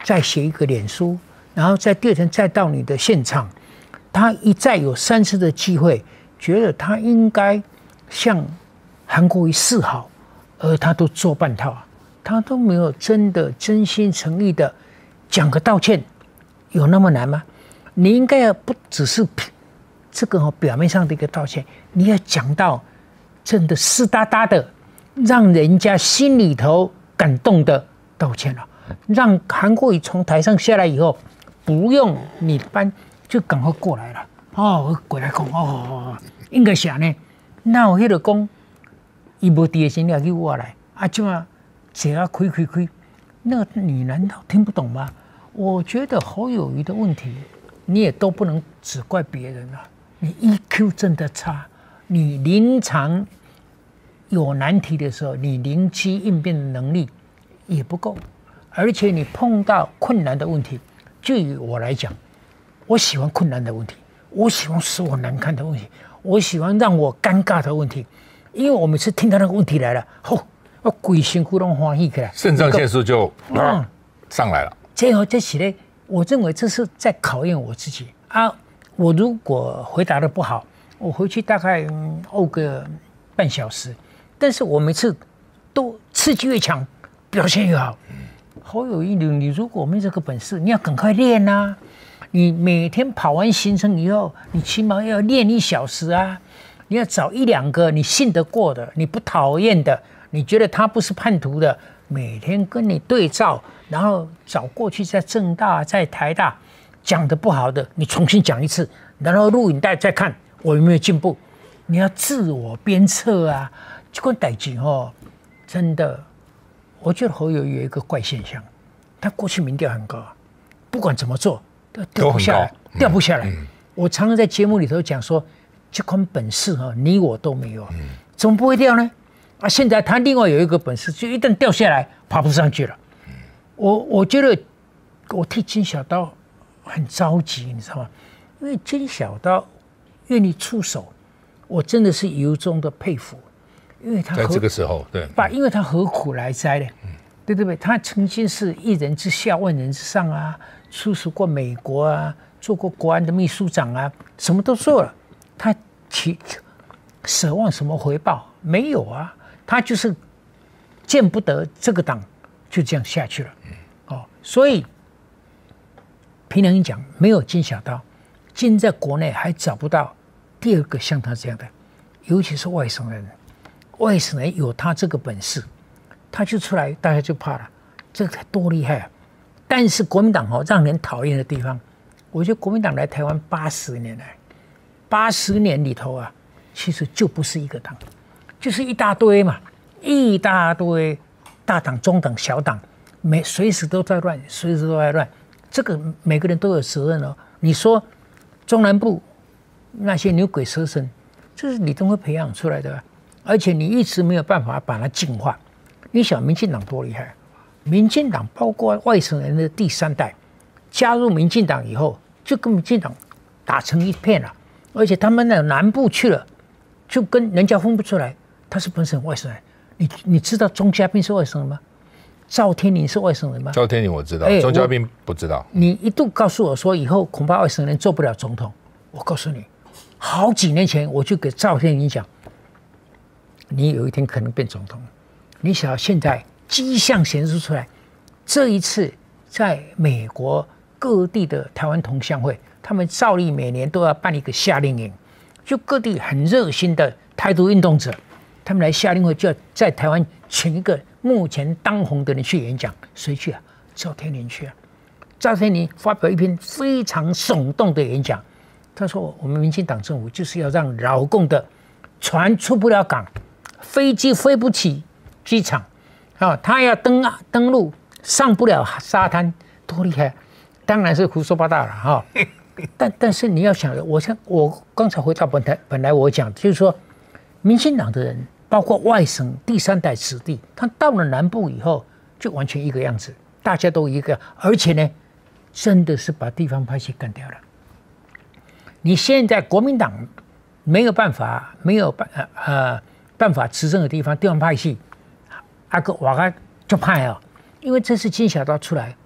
S2: 再写一个脸书，然后再第二天再到你的现场，他一再有三次的机会，觉得他应该向韩国瑜示好，而他都做半套，他都没有真的真心诚意的讲个道歉，有那么难吗？你应该要不只是这个表面上的一个道歉，你要讲到真的湿哒哒的，让人家心里头感动的道歉了，让韩国瑜从台上下来以后，不用你班就赶快过来了。哦，过来讲哦，应该是呢。那我迄个讲，伊无第二时要去我来，啊，这么这样开开开，那你难道听不懂吗？我觉得侯友宜的问题，你也都不能只怪别人啊。你 E Q 真的差，你临场有难题的时候，你灵机应变的能力也不够，而且你碰到困难的问题，就以我来讲，我喜欢困难的问题，我喜欢使我难看的问题，我喜欢让我尴尬的问题，因为我每次听到那个问题来了，吼，我鬼心窟窿欢喜起来，
S3: 肾上腺素就嗯上来了。
S2: 最后这起来，我认为这是在考验我自己啊。我如果回答的不好，我回去大概怄个半小时，但是我每次都刺激越强，表现越好。侯友宜，你如果没这个本事，你要赶快练啊！你每天跑完行程以后，你起码要练一小时啊！你要找一两个你信得过的、你不讨厌的、你觉得他不是叛徒的，每天跟你对照，然后找过去在政大、在台大讲的不好的，你重新讲一次，然后录影带再看我有没有进步。你要自我鞭策啊！这个代志哦，真的，我觉得侯友宜有一个怪现象，他过去民调很高，不管怎么做都掉不下来，嗯、掉不下来。嗯、我常常在节目里头讲说，这款本事哈，你我都没有，嗯、怎么不会掉呢？啊，现在他另外有一个本事，就一旦掉下来，爬不上去了。嗯、我我觉得我替金小刀很着急，你知道吗？因为金小刀愿意出手，我真的是由衷的佩服。因为他
S3: 在这个时候，对，
S2: 把，因为他何苦来哉呢？嗯、对对不对？他曾经是一人之下，万人之上啊，出使过美国啊，做过国安的秘书长啊，什么都做了。他其奢望什么回报？没有啊，他就是见不得这个党，就这样下去了。嗯、哦，所以平常讲，没有金小刀，今在国内还找不到第二个像他这样的，尤其是外省人。外省人有他这个本事，他就出来，大家就怕了，这个多厉害啊！但是国民党哦，让人讨厌的地方，我觉得国民党来台湾八十年来，八十年里头啊，其实就不是一个党，就是一大堆嘛，一大堆大党、中党、小党，每随时都在乱，随时都在乱，这个每个人都有责任哦。你说中南部那些牛鬼蛇神，这是李登辉培养出来的啊。而且你一直没有办法把它净化。你想民进党多厉害？民进党包括外省人的第三代加入民进党以后，就跟民进党打成一片了。而且他们到南部去了，就跟人家分不出来他是本省外省人。你你知道钟嘉宾是外省人吗？赵天麟是外省人吗？
S3: 赵天麟我知道，钟嘉宾不知道。
S2: 你一度告诉我说以后恐怕外省人做不了总统。我告诉你，好几年前我就给赵天麟讲。你有一天可能变总统，你想现在迹象显示出来，这一次在美国各地的台湾同乡会，他们照例每年都要办一个夏令营，就各地很热心的台独运动者，他们来夏令会就要在台湾请一个目前当红的人去演讲，谁去啊？赵天麟去啊！赵天麟发表一篇非常耸动的演讲，他说我们民进党政府就是要让老共的船出不了港。飞机飞不起机场，啊，他要登登陆上不了沙滩，多厉害！当然是胡说八道了哈。但但是你要想，我像我刚才回到本台，本来我讲就是说，民进党的人，包括外省第三代子弟，他到了南部以后，就完全一个样子，大家都一个，而且呢，真的是把地方派系干掉了。你现在国民党没有办法，没有办呃呃。办法执政的地方，地方派系，阿哥瓦嘎就派哦，因为这次金小刀出来，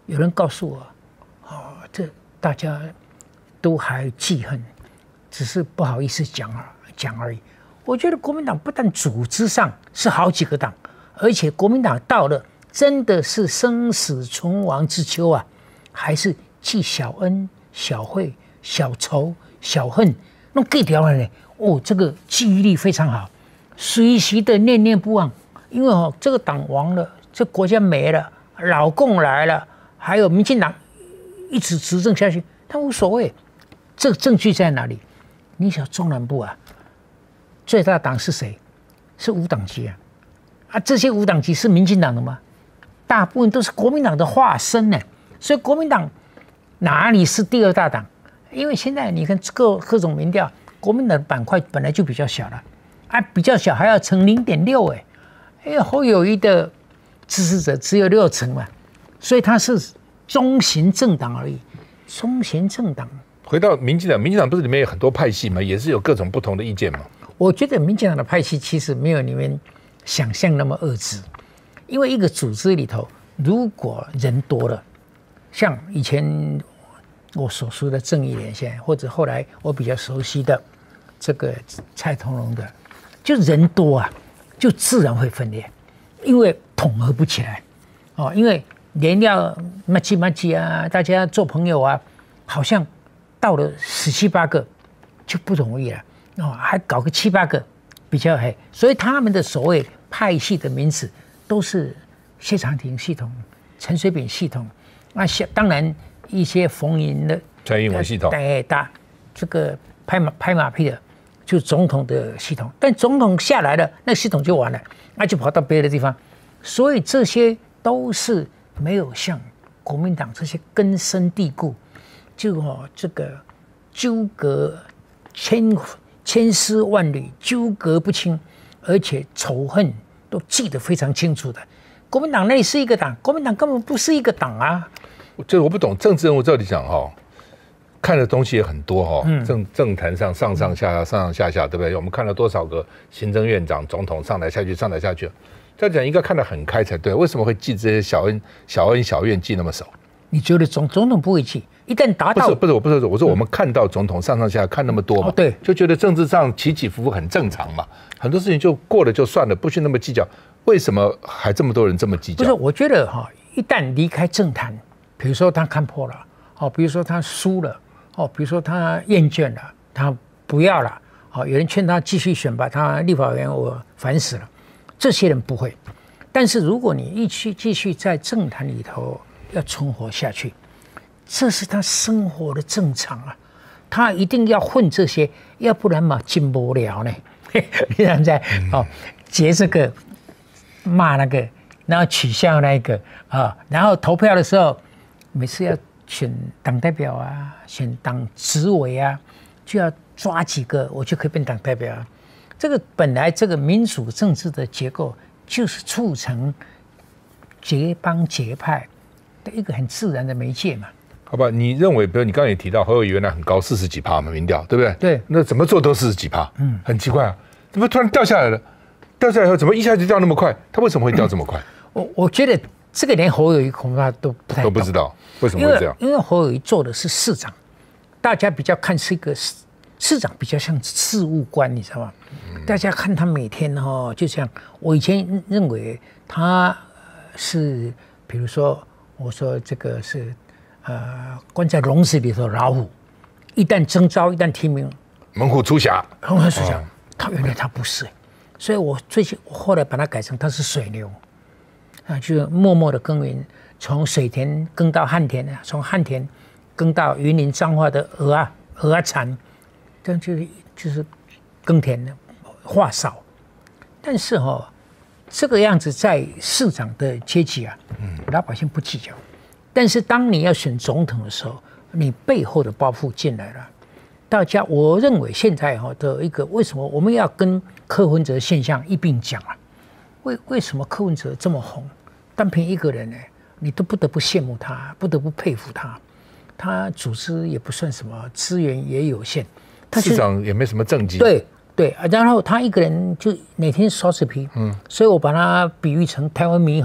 S2: 有人告诉我，哦，这大家都还记恨，只是不好意思讲啊讲而已。我觉得国民党不但组织上是好几个党，而且国民党到了真的是生死存亡之秋啊，还是记小恩、小惠、小仇、小恨，弄给掉了呢。哦，这个记忆力非常好，随时的念念不忘。因为哦，这个党亡了，这国家没了，老共来了，还有民进党一直执政下去，他无所谓。这个证据在哪里？你想中南部啊，最大党是谁？是无党籍啊！啊，这些无党籍是民进党的吗？大部分都是国民党的化身呢。所以国民党哪里是第二大党？因为现在你看各各种民调，国民党的板块本来就比较小了，啊，比较小还要乘零点六哎。因为侯友宜的支持者只有六成嘛，所以他是中型政党而已。中型政党，
S3: 回到民进党，民进党不是里面有很多派系吗？也是有各种不同的意见吗？
S2: 我觉得民进党的派系其实没有你们想象那么恶质，因为一个组织里头，如果人多了，像以前我所说的正义连线，或者后来我比较熟悉的这个蔡同荣的，就人多啊。就自然会分裂，因为统合不起来，哦，因为连要麻吉麻吉啊，大家做朋友啊，好像到了十七八个就不容易了，哦，还搞个七八个比较黑，所以他们的所谓派系的名词都是谢长廷系统、陈水扁系统，那当然一些逢迎的
S3: 蔡英文系统，
S2: 对，打这个拍马拍马屁的。就总统的系统，但总统下来了，那系统就完了，那就跑到别的地方，所以这些都是没有像国民党这些根深蒂固，就哦这个纠葛千千丝万缕，纠葛不清，而且仇恨都记得非常清楚的。国民党那里是一个党，国民党根本不是一个党啊！
S3: 就是我不懂政治人物照理讲哈。看的东西也很多哈、哦，政政坛上上上下下上上下下，对不对？我们看了多少个行政院长、总统上来下去，上来下去，这样讲应该看得很开才对。为什么会记这些小恩、小恩小怨记那么少？
S2: 你觉得总总统不会记？一旦达到
S3: 不是不是我不是我说我们看到总统上上下下看那么多嘛，
S2: 哦、对，
S3: 就觉得政治上起起伏伏很正常嘛，很多事情就过了就算了，不去那么计较。为什么还这么多人这么计较？
S2: 不是，我觉得哈，一旦离开政坛，比如说他看破了，哦，比如说他输了。哦，比如说他厌倦了，他不要了，好，有人劝他继续选吧，他立法委员我烦死了，这些人不会。但是如果你一去继续在政坛里头要存活下去，这是他生活的正常啊，他一定要混这些，要不然嘛进不了呢。你想在哦结这个骂那个，然后取笑那个啊，然后投票的时候每次要。选党代表啊，选党执委啊，就要抓几个，我就可以变党代表啊。这个本来这个民主政治的结构就是促成结帮结派的一个很自然的媒介嘛。
S3: 好吧，你认为，比如你刚刚也提到侯友宜原来很高，四十几趴嘛，民调对不对？
S2: 对，
S3: 那怎么做都四十几趴，嗯，很奇怪啊，怎么突然掉下来了？掉下来以后怎么一下就掉那么快？他为什么会掉这么快？
S2: 我我觉得这个连侯友宜恐怕都不太
S3: 都不知道。为什么会这样？
S2: 因为因为侯友宜做的是市长，大家比较看是一个市市长，比较像事务官，你知道吗？嗯、大家看他每天哈，就像我以前认为他是，比如说我说这个是呃关在笼子里头的老虎，一旦征召，一旦提名，
S3: 猛虎出匣。
S2: 猛虎出匣，他原来他不是，所以我最近我后来把它改成他是水牛，啊，就默默的耕耘。从水田耕到旱田，从旱田耕到云林彰化的鹅啊鹅啊产，这样就是就是耕田的话少，但是哈、哦，这个样子在市长的阶级啊，嗯，老百姓不计较，但是当你要选总统的时候，你背后的包袱进来了，大家我认为现在哈的一个为什么我们要跟柯文哲现象一并讲啊？为为什么柯文哲这么红？单凭一个人呢？你都不得不羡慕他，不得不佩服他。他组织也不算什么，资源也有限，他
S3: 市长也没什么政绩。
S2: 对对，然后他一个人就每天耍死皮，嗯，所以我把他比喻成台湾猕猴嘛。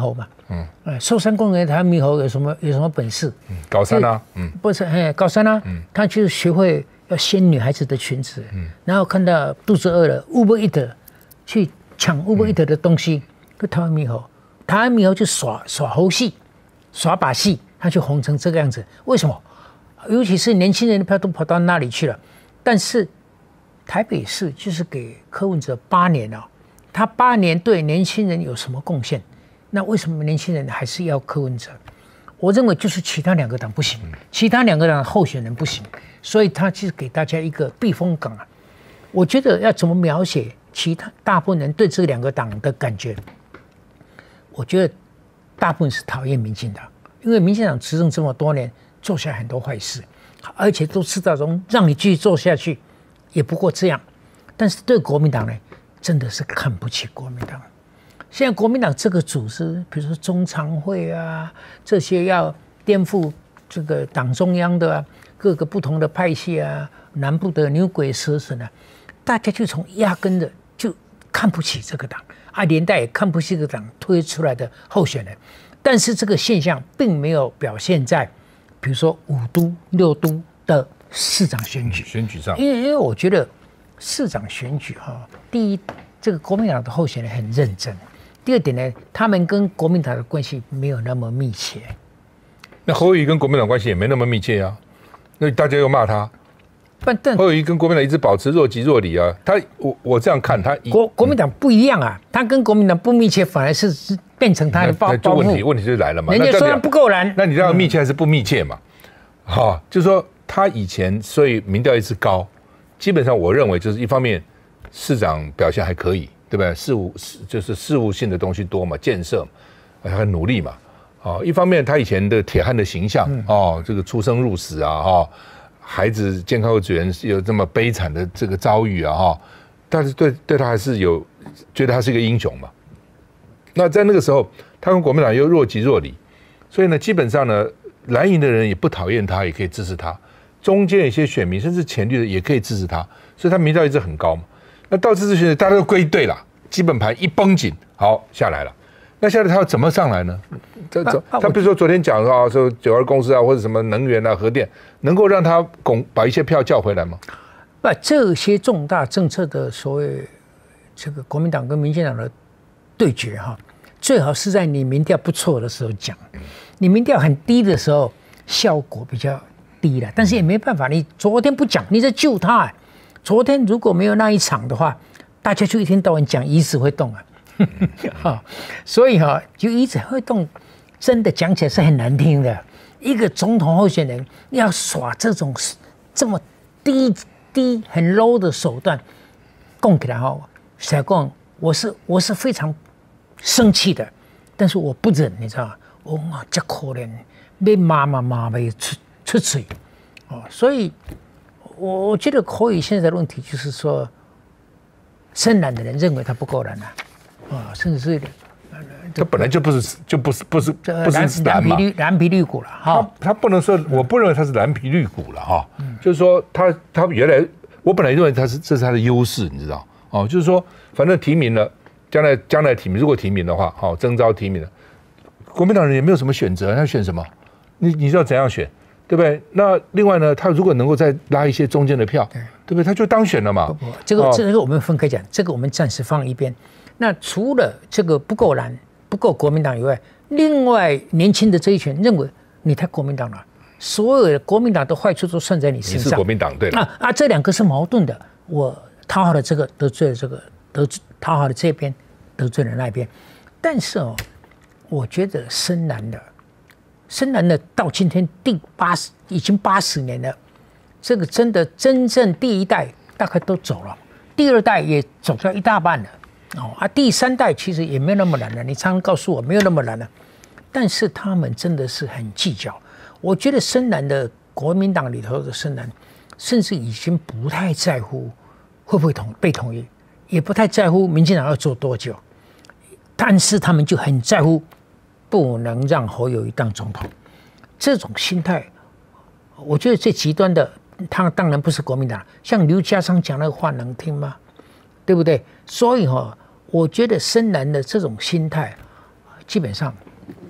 S2: 嗯，哎，寿山公园台湾猕猴有什么有什么本事？
S3: 嗯，高山啊，嗯，
S2: 不是，哎，高山啊，嗯，他就是学会要掀女孩子的裙子，嗯，然后看到肚子饿了 ，Uber Eat 去抢 Uber Eat 的东西，跟台湾猕猴，台湾猕猴就耍耍猴戏，耍把戏，他就红成这个样子。为什么？尤其是年轻人的票都跑到那里去了，但是台北市就是给柯文哲八年了、哦，他八年对年轻人有什么贡献？那为什么年轻人还是要柯文哲？我认为就是其他两个党不行，其他两个党候选人不行，所以他就是给大家一个避风港啊。我觉得要怎么描写其他大部分人对这两个党的感觉？我觉得大部分是讨厌民进党，因为民进党执政这么多年，做下很多坏事，而且都知道中让你继续做下去，也不过这样。但是对国民党呢，真的是看不起国民党。现在国民党这个组织，比如说中常会啊，这些要颠覆这个党中央的、啊、各个不同的派系啊，南部的牛鬼蛇神啊，大家就从压根的就看不起这个党，啊，连带也看不起这个党推出来的候选人。但是这个现象并没有表现在，比如说五都、六都的市长选举、
S3: 嗯、选举上，
S2: 因为因为我觉得市长选举哈、哦，第一，这个国民党的候选人很认真。第二点呢，他们跟国民党的关系没有那么密切。
S3: 那侯友宜跟国民党关系也没那么密切啊，那大家又骂他。
S2: 但
S3: 侯友宜跟国民党一直保持若即若离啊。他我我这样看他
S2: 国国民党不一样啊，他跟国民党不密切，反而是变成他的包包
S3: 问题问题就来了嘛。
S2: 人家说他不够蓝，
S3: 那你让密切还是不密切嘛？好、嗯，就是说他以前所以民调一直高，基本上我认为就是一方面市长表现还可以。对不对？事务就是事务性的东西多嘛，建设，他很努力嘛。哦，一方面他以前的铁汉的形象，嗯、哦，这个出生入死啊，哈、哦，孩子健康幼稚园有这么悲惨的这个遭遇啊，哈、哦，但是对对他还是有觉得他是一个英雄嘛。那在那个时候，他跟国民党又若即若离，所以呢，基本上呢，蓝营的人也不讨厌他，也可以支持他；中间有些选民甚至浅绿的也可以支持他，所以他民调一直很高嘛。那到这次选举，大家都归队了，基本盘一绷紧，好下来了。那现在他要怎么上来呢？这这，他比如说昨天讲啊，说九二共识啊，或者什么能源啊、核电，能够让他拱把一些票叫回来吗？
S2: 不，这些重大政策的所谓这个国民党跟民进党的对决哈，最好是在你民调不错的时候讲，你民调很低的时候，效果比较低了。但是也没办法，你昨天不讲，你在救他、欸。昨天如果没有那一场的话，大家就一天到晚讲椅子会动啊，哈，所以哈、哦，就椅子会动，真的讲起来是很难听的。一个总统候选人要耍这种这么低低很 low 的手段，供给他哈，小共我是我是非常生气的，但是我不忍，你知道吗？我哇，这可怜，被骂骂骂被出出嘴，哦，所以。我我觉得侯友宜现在的问题就是说，深蓝的人认为他不够蓝啊，啊，甚至是
S3: 他本来就不是就不是不是不是蓝嘛，
S2: 蓝皮绿骨了哈。
S3: 他他不能说，我不认为他是蓝皮绿骨了哈，就是说他他原来我本来认为他是这是他的优势，你知道哦，就是说反正提名了，将来将来提名如果提名的话，好征召提名了，国民党人也没有什么选择，他选什么？你你知道怎样选？对不对？那另外呢，他如果能够再拉一些中间的票，对不对？他就当选了嘛。不不，
S2: 这个这个我们分开讲，这个我们暂时放一边。那除了这个不够蓝、不够国民党以外，另外年轻的这一群认为你太国民党了，所有的国民党的坏处都算在你身上。
S3: 你是国民党对了
S2: 啊啊，这两个是矛盾的。我讨好了这个，得罪了这个，得讨好了这边，得罪了那边。但是哦，我觉得深蓝的。深蓝的到今天第八十已经八十年了，这个真的真正第一代大概都走了，第二代也走掉一大半了，哦啊，第三代其实也没有那么难了。你常常告诉我没有那么难了，但是他们真的是很计较。我觉得深蓝的国民党里头的深蓝，甚至已经不太在乎会不会同被同意，也不太在乎民进党要做多久，但是他们就很在乎。不能让侯友宜当总统，这种心态，我觉得最极端的，他当然不是国民党。像刘家昌讲那个话能听吗？对不对？所以哈、哦，我觉得深蓝的这种心态，基本上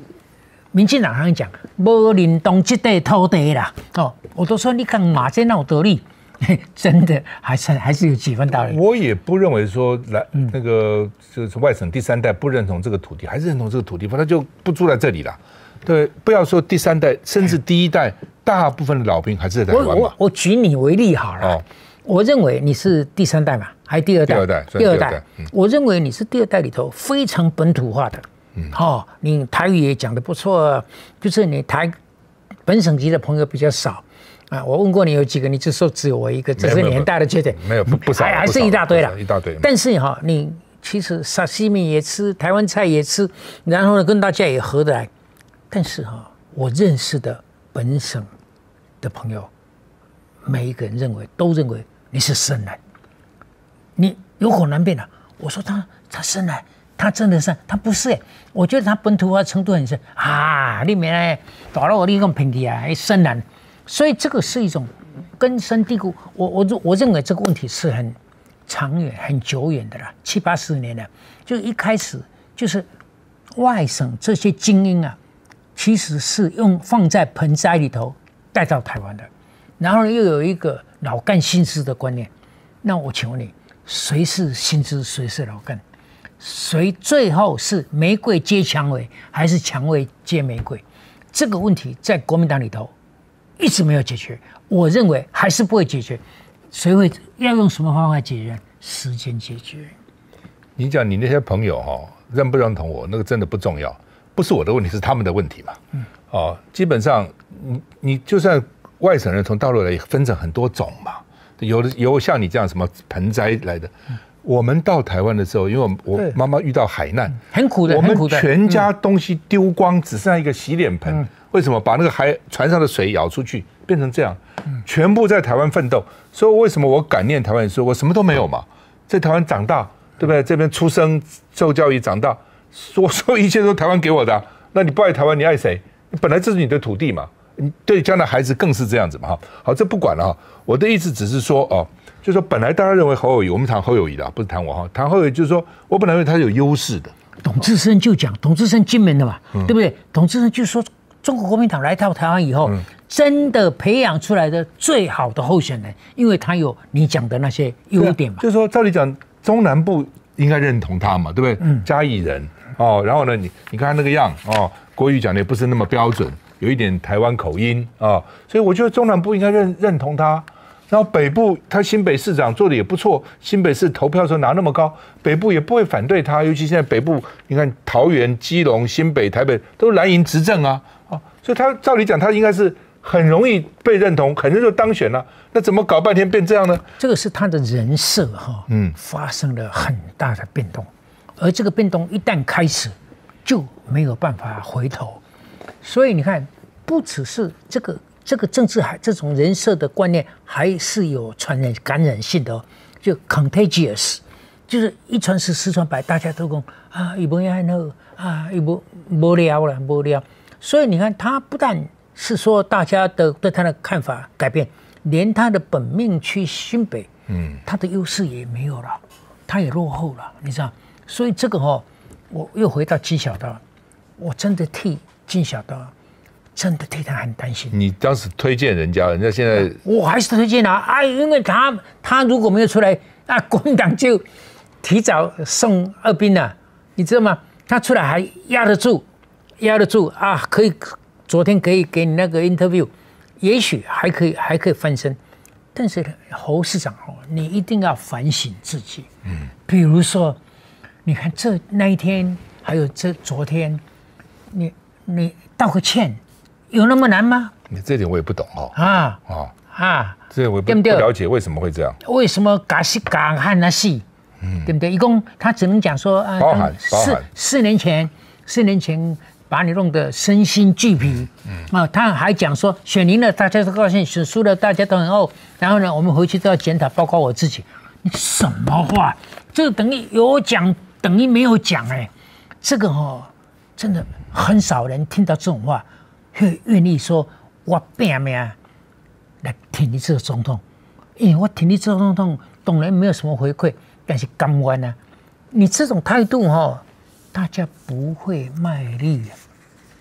S2: 民进党常讲无认同这块土地啦，哦，我都说你看马这那有道理，真的还是还是有几分道理。
S3: 我也不认为说来那个就是外省第三代不认同这个土地，还是认同这个土地，他就不住在这里了。对，不要说第三代，甚至第一代，大部分的老兵还是在台湾嘛。
S2: 我我我举你为例好了，哦、我认为你是第三代嘛，还是第二代？
S3: 第二代，
S2: 第二代。嗯、我认为你是第二代里头非常本土化的。嗯，哦，你台语也讲得不错，就是你台本省籍的朋友比较少啊。我问过你有几个，你就说只有我一个，这是你很大的缺点。
S3: 没有不不少，
S2: 还还是一大堆了，
S3: 一大堆。
S2: 但是哈，你其实沙西米也吃，台湾菜也吃，然后呢跟大家也合得来。但是哈，我认识的本省的朋友，每一个人认为都认为你是深蓝，你有口难辩了。我说他他深蓝，他真的是他不是哎，我觉得他本土化程度很深啊。你原来搞了我你咁偏激啊，深蓝，所以这个是一种根深蒂固。我我我认为这个问题是很长远、很久远的啦，七八十年了。就一开始就是外省这些精英啊。其实是用放在盆栽里头带到台湾的，然后又有一个老干新枝的观念。那我请问你，谁是新枝，谁是老干？谁最后是玫瑰接蔷薇，还是蔷薇接玫瑰？这个问题在国民党里头一直没有解决，我认为还是不会解决。谁会要用什么方法解决？时间解决。
S3: 你讲你那些朋友哈，认不认同我，那个真的不重要。不是我的问题，是他们的问题嘛？嗯，哦，基本上你你就算外省人从大陆来，分成很多种嘛，有的有像你这样什么盆栽来的。嗯、我们到台湾的时候，因为我妈妈遇到海难，
S2: 很苦的，
S3: 我们全家东西丢光，只剩下一个洗脸盆。嗯、为什么？把那个海船上的水舀出去，变成这样，嗯、全部在台湾奋斗。所以为什么我感念台湾人？说我什么都没有嘛，在台湾长大，对不对？这边出生受教育长大。说说一切都台湾给我的、啊，那你不爱台湾，你爱谁？本来这是你的土地嘛，你对将来孩子更是这样子嘛，哈。好，这不管了哈。我的意思只是说哦，就是说本来大家认为侯友宜，我们谈侯友宜啦，不是谈我哈，谈侯友宜就是说我本来认为他有优势的。
S2: 董志生就讲，董志生金门的嘛，嗯、对不对？董志生就说，中国国民党来到台湾以后，嗯、真的培养出来的最好的候选人，因为他有你讲的那些优点嘛。
S3: 啊、就是说，照理讲，中南部应该认同他嘛，对不对？嗯，嘉义人。哦，然后呢，你你看他那个样哦，国语讲的也不是那么标准，有一点台湾口音啊、哦，所以我觉得中南部应该认认同他。然后北部他新北市长做的也不错，新北市投票的时候拿那么高，北部也不会反对他。尤其现在北部，你看桃园、基隆、新北、台北都蓝营执政啊，啊，所以他照理讲他应该是很容易被认同，很容易就当选了。那怎么搞半天变这样呢？
S2: 这个是他的人设哈，嗯，发生了很大的变动。而这个变动一旦开始，就没有办法回头。所以你看，不只是这个这个政治还这种人设的观念，还是有传染感染性的、哦，就 contagious， 就是一传十，十传百，大家都讲啊，一波也很好啊，一波无聊了，无聊。所以你看，他不但是说大家的对他的看法改变，连他的本命区新北，嗯，他的优势也没有了，他也落后了，你知道。所以这个哦，我又回到金小刀，我真的替金小刀，真的替他很担心。
S3: 你当时推荐人家，人家现在
S2: 我还是推荐他啊，因为他他如果没有出来，啊，国民党就提早送二兵了，你知道吗？他出来还压得住，压得住啊，可以昨天可以给你那个 interview， 也许还可以还可以翻身。但是侯市长哦，你一定要反省自己，嗯，比如说。你看这那一天，还有这昨天，你你道个歉，有那么难吗？
S3: 你这点我也不懂哦。
S2: 啊啊啊！
S3: 这我不不了解为什么会这样。
S2: 为什么嘎西嘎汉那戏？嗯，对不对？一共他只能讲说啊，
S3: 包含
S2: 四四年前，四年前把你弄得身心俱疲。嗯啊，他还讲说选赢了大家都高兴，选输了大家都很怄。然后呢，我们回去都要检讨，包括我自己。你什么话？这等于有讲。等于没有讲哎，这个哦，真的很少人听到这种话，会愿意说我拼命来挺你这个总统，因为我挺你这个总统，当然没有什么回馈，但是甘愿啊。你这种态度哦，大家不会卖力。嗯，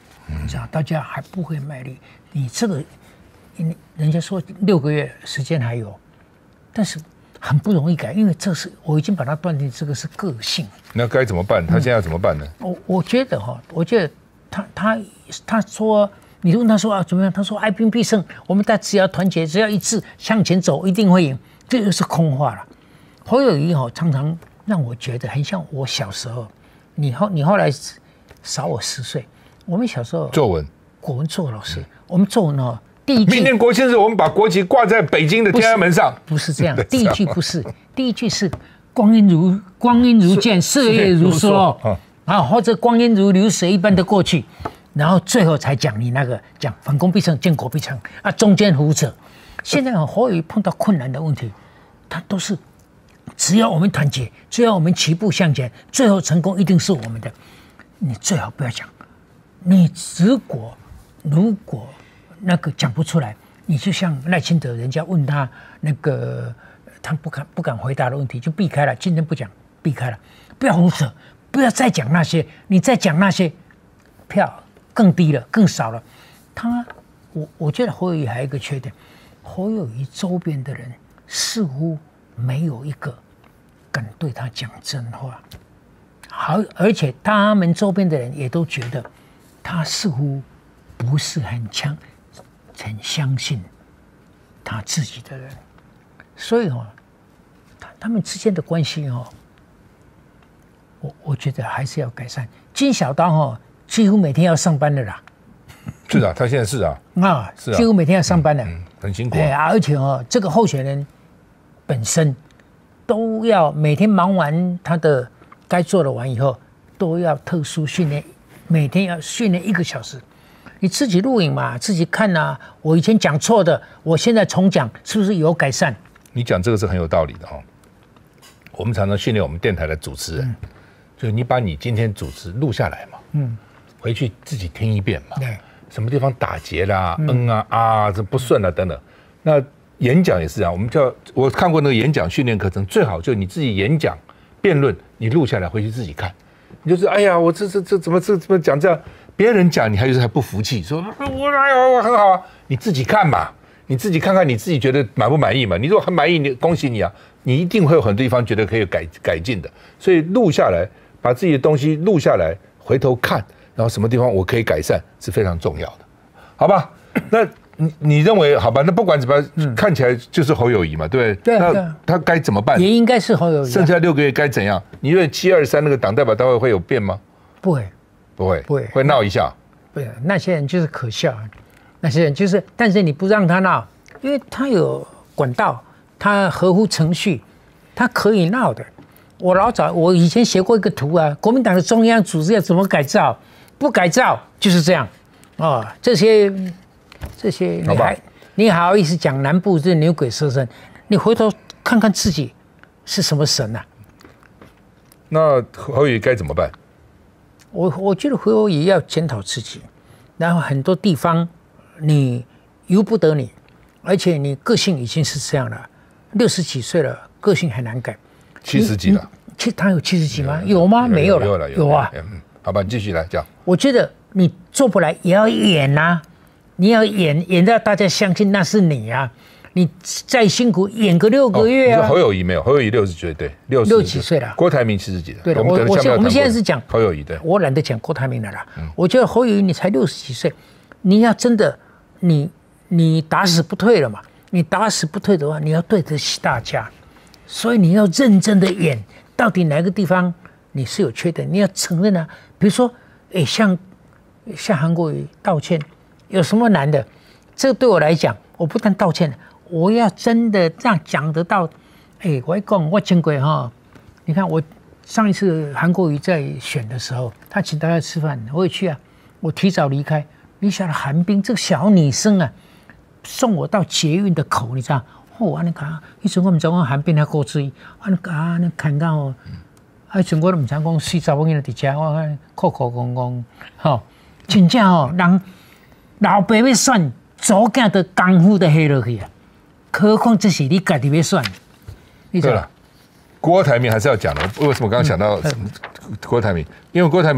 S2: 你知道，大家还不会卖力。你这个，你人家说六个月时间还有，但是很不容易改，因为这是我已经把它断定这个是个性。
S3: 那该怎么办？他现在要怎么办呢？
S2: 我我觉得哈，我觉得他他他说，你问他说啊怎么样？他说哀兵必胜，我们大家只要团结，只要一致向前走，一定会赢。这个是空话了。侯友宜哈常常让我觉得很像我小时候，你后你后来少我十岁，我们小时候
S3: 作文，
S2: 国文作文老师，我们作文哦，第一句
S3: 明年国庆日我们把国旗挂在北京的天安门上，
S2: 不是这样，第一句不是，第一句是光阴如光阴如箭，岁月如梭，啊，或者光阴如流水一般的过去，然后最后才讲你那个讲反攻必胜，建国必成啊，中间胡扯。现在侯友宜碰到困难的问题，他都是只要我们团结，只要我们齐步向前，最后成功一定是我们的。你最好不要讲，你如果如果那个讲不出来，你就像赖清德，人家问他那个他不敢不敢回答的问题，就避开了。今天不讲，避开了，不要胡扯，不要再讲那些，你再讲那些，票更低了，更少了。他，我我觉得侯友宜还有一个缺点，侯友宜周边的人似乎没有一个敢对他讲真话。好，而且他们周边的人也都觉得他似乎不是很强、很相信他自己的人，所以哦，他他们之间的关系哦，我我觉得还是要改善。金小刀哦，几乎每天要上班的啦。
S3: 是啊，他现在是啊，
S2: 啊，
S3: 是啊，
S2: 几乎每天要上班的，
S3: 嗯嗯、很辛苦、
S2: 哎、啊。而且哦，这个候选人本身都要每天忙完他的该做的完以后，都要特殊训练，每天要训练一个小时。你自己录影嘛，自己看啊。我以前讲错的，我现在重讲，是不是有改善？
S3: 你讲这个是很有道理的哈、哦。我们常常训练我们电台的主持人，嗯、就是你把你今天主持录下来嘛，嗯，回去自己听一遍嘛，对，什么地方打结啦、嗯、嗯啊啊这不顺啊等等。那演讲也是啊，我们叫我看过那个演讲训练课程，最好就你自己演讲辩论，你录下来回去自己看，你就是哎呀，我这这这怎么这怎么讲这样，别人讲你还就是还不服气，说我哎呀我很好啊，你自己看嘛。你自己看看，你自己觉得满不满意嘛？你如果很满意，你恭喜你啊！你一定会有很多地方觉得可以改改进的。所以录下来，把自己的东西录下来，回头看，然后什么地方我可以改善是非常重要的，好吧？那你你认为好吧？那不管怎么样，嗯、看起来就是侯友宜嘛，对不对？对、啊。那他该怎么办？
S2: 也应该是侯友宜。
S3: 剩下六个月该怎样？你认为七二三那个党代表大会会有变吗？
S2: 不会，
S3: 不会，
S2: 不会，
S3: 会闹一下。
S2: 不，那些人就是可笑。那些人就是，但是你不让他闹，因为他有管道，他合乎程序，他可以闹的。我老早我以前写过一个图啊，国民党的中央组织要怎么改造，不改造就是这样哦。这些这些你还你还好意思讲南部是牛鬼蛇神？你回头看看自己是什么神啊？
S3: 那侯友宜该怎么办？
S2: 我我觉得侯友宜要检讨自己，然后很多地方。你由不得你，而且你个性已经是这样了，六十几岁了，个性很难改。
S3: 七十几了，
S2: 七他有七十几吗？有吗？没有了，
S3: 有了，
S2: 有啊。
S3: 嗯，好吧，你继续来讲。
S2: 我觉得你做不来也要演啊，你要演演到大家相信那是你啊。你再辛苦演个六个月啊。
S3: 侯友宜没有，侯友宜六十几岁，对，六
S2: 六几岁了。
S3: 郭台铭七十几了。
S2: 对的，我我我们现在是讲
S3: 侯友宜，对，
S2: 我懒得讲郭台铭了啦。我觉得侯友宜你才六十几岁，你要真的。你你打死不退了嘛？你打死不退的话，你要对得起大家，所以你要认真的演，到底哪个地方你是有缺点，你要承认啊。比如说，哎，像像韩国瑜道歉，有什么难的？这个对我来讲，我不但道歉，我要真的这样讲得到。哎，我讲我经过哈，你看我上一次韩国瑜在选的时候，他请大家吃饭，我也去啊，我提早离开。你晓得韩冰这个小女生啊，送我到捷运的口，你知道？哦，安尼讲，以前我唔知讲韩冰还过追，安尼讲，你看到哦，以前我都唔知讲四十蚊喺度伫遮，我看哭哭公公，吼，真正哦，人老爸要选，左囝的功夫都下落去啊，何况这是你家己要选，你知道？
S3: 郭台铭还是要讲的，为什么我刚刚想到郭台铭？因为郭台铭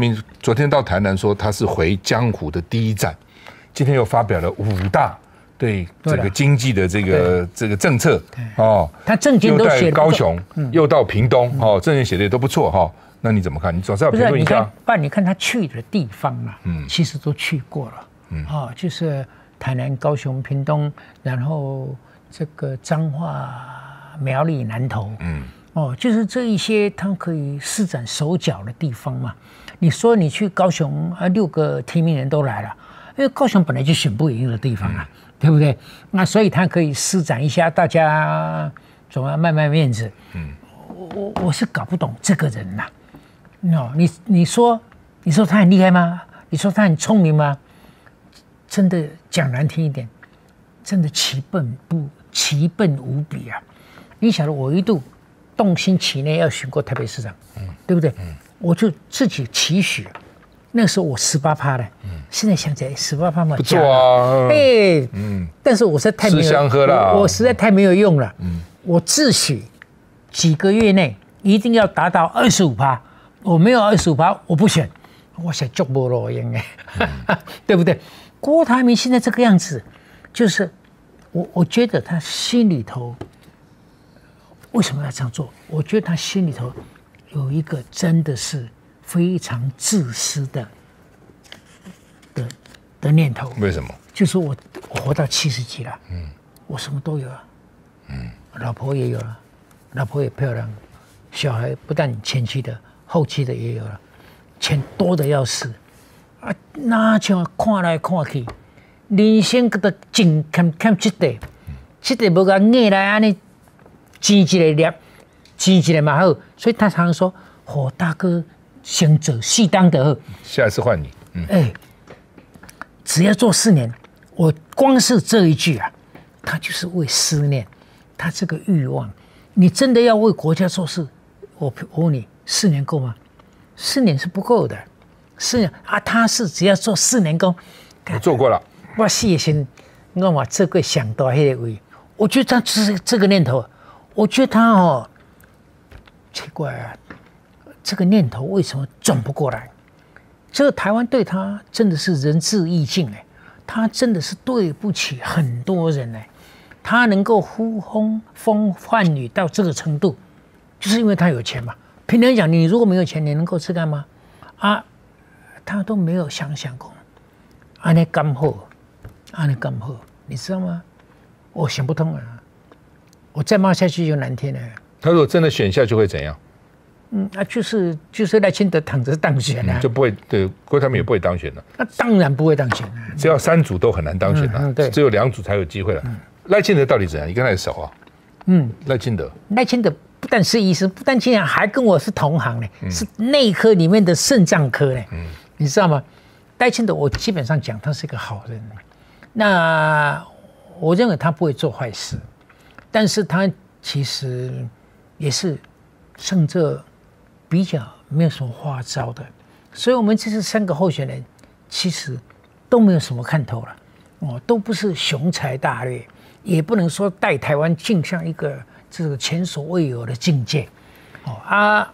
S3: 昨天到台南说他是回江湖的第一站，今天又发表了五大对这个经济的这个这个政策哦。
S2: 他政见都写
S3: 高雄，又到屏东哦，政见写的也都不错哈。那你怎么看？你总是要评论一下。
S2: 不然你看他去的地方啊，嗯，其实都去过了，嗯，哦，就是台南、高雄、屏东，然后这个彰化、苗栗、南投，嗯，哦，就是这一些他可以施展手脚的地方嘛。你说你去高雄啊，六个提名人都来了，因为高雄本来就选不赢的地方啊，嗯、对不对？那所以他可以施展一下，大家总要卖卖面子。嗯，我我我是搞不懂这个人呐、啊。No, 你你说你说他很厉害吗？你说他很聪明吗？真的讲难听一点，真的奇笨不奇笨无比啊！你晓得我一度动心起念要选过台北市长，嗯，对不对？嗯，我就自己期许，那时候我十八趴的，嗯，现在想起来十八趴嘛，
S3: 不错啊，
S2: 哎，嗯，但是我实在太没有
S3: 吃香喝辣，
S2: 我, 我实在太没有用了，嗯，我自诩几个月内一定要达到二十五趴。我没有二十五趴，我不选。我想做不落应该，对不对？郭台铭现在这个样子，就是我我觉得他心里头为什么要这样做？我觉得他心里头有一个真的是非常自私的的的念头。
S3: 为什么？
S2: 就是我我活到七十几了，嗯，我什么都有了，嗯，老婆也有了，老婆也漂亮，小孩不但前妻的。后期的也有了，钱多的要死啊！哪像看来看去，人生个的净欠欠这个，这个无甲硬来安尼，钱一个粒，钱一个嘛好，所以他常说：“火大哥先走，适当的好。”
S3: 下一次换你，
S2: 嗯，哎，只要做四年，我光是这一句啊，他就是为思念，他这个欲望，你真的要为国家做事，我我问你。四年够吗？四年是不够的。四年啊，他是只要做四年工。
S3: 我做过了。
S2: 我事先我嘛这个想到那个位，我觉得他这这个念头，我觉得他哦奇怪啊，这个念头为什么转不过来？这个台湾对他真的是仁至义尽哎，他真的是对不起很多人哎，他能够呼风风唤雨到这个程度，就是因为他有钱嘛。平常讲，你如果没有钱，你能够吃干吗？啊，他都没有想想过，安尼干好，安尼干好，你知道吗？我想不通啊！我再骂下去就难听了。
S3: 他如果真的选下去会怎样？
S2: 嗯，啊，就是就是赖清德躺着当选啊，
S3: 嗯、就不会对郭台铭也不会当选了。
S2: 那当然不会当选了，
S3: 只要三组都很难当选了、啊嗯嗯，对，只有两组才有机会了。赖、嗯、清德到底怎样？你跟他也熟啊？嗯，赖清德，
S2: 赖清德。不但是医生，不但竟然还跟我是同行呢、嗯，是内科里面的肾脏科呢、嗯，你知道吗？赖清德，我基本上讲他是一个好人，那我认为他不会做坏事，但是他其实也是胜这比较没有什么花招的，所以我们这次三个候选人其实都没有什么看头了，哦，都不是雄才大略，也不能说带台湾进向一个。这个前所未有的境界，哦啊，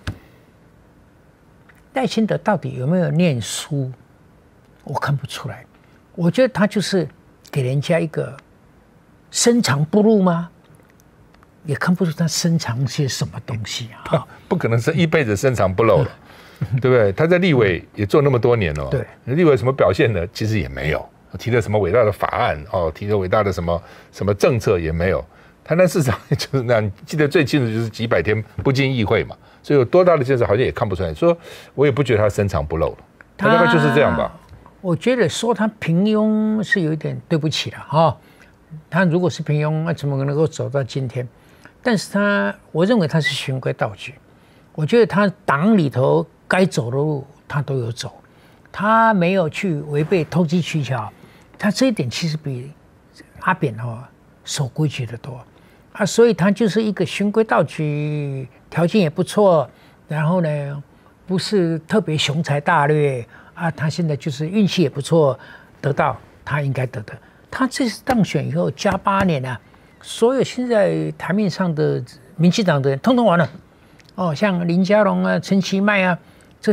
S2: 赖清德到底有没有念书？我看不出来。我觉得他就是给人家一个深藏不露吗？也看不出他深藏些什么东西啊！
S3: 不可能是一辈子深藏不露了，对不对？他在立委也做那么多年了，
S2: 对，
S3: 立委什么表现呢？其实也没有，提了什么伟大的法案哦，提了伟大的什么什么政策也没有。台南市长就是那样，记得最清楚就是几百天不进议会嘛，所以有多大的建设好像也看不出来。说我也不觉得他深藏不露了，他大概就是这样吧。
S2: 我觉得说他平庸是有一点对不起了哈、哦。他如果是平庸，那怎么能够走到今天？但是他，我认为他是循规蹈矩。我觉得他党里头该走的路他都有走，他没有去违背投机取巧，他这一点其实比阿扁哦守规矩的多。啊，所以他就是一个循规蹈矩，条件也不错，然后呢，不是特别雄才大略啊。他现在就是运气也不错，得到他应该得的。他这次当选以后加八年啊，所有现在台面上的民进党的人通通完了。哦，像林佳龙啊、陈其迈啊这些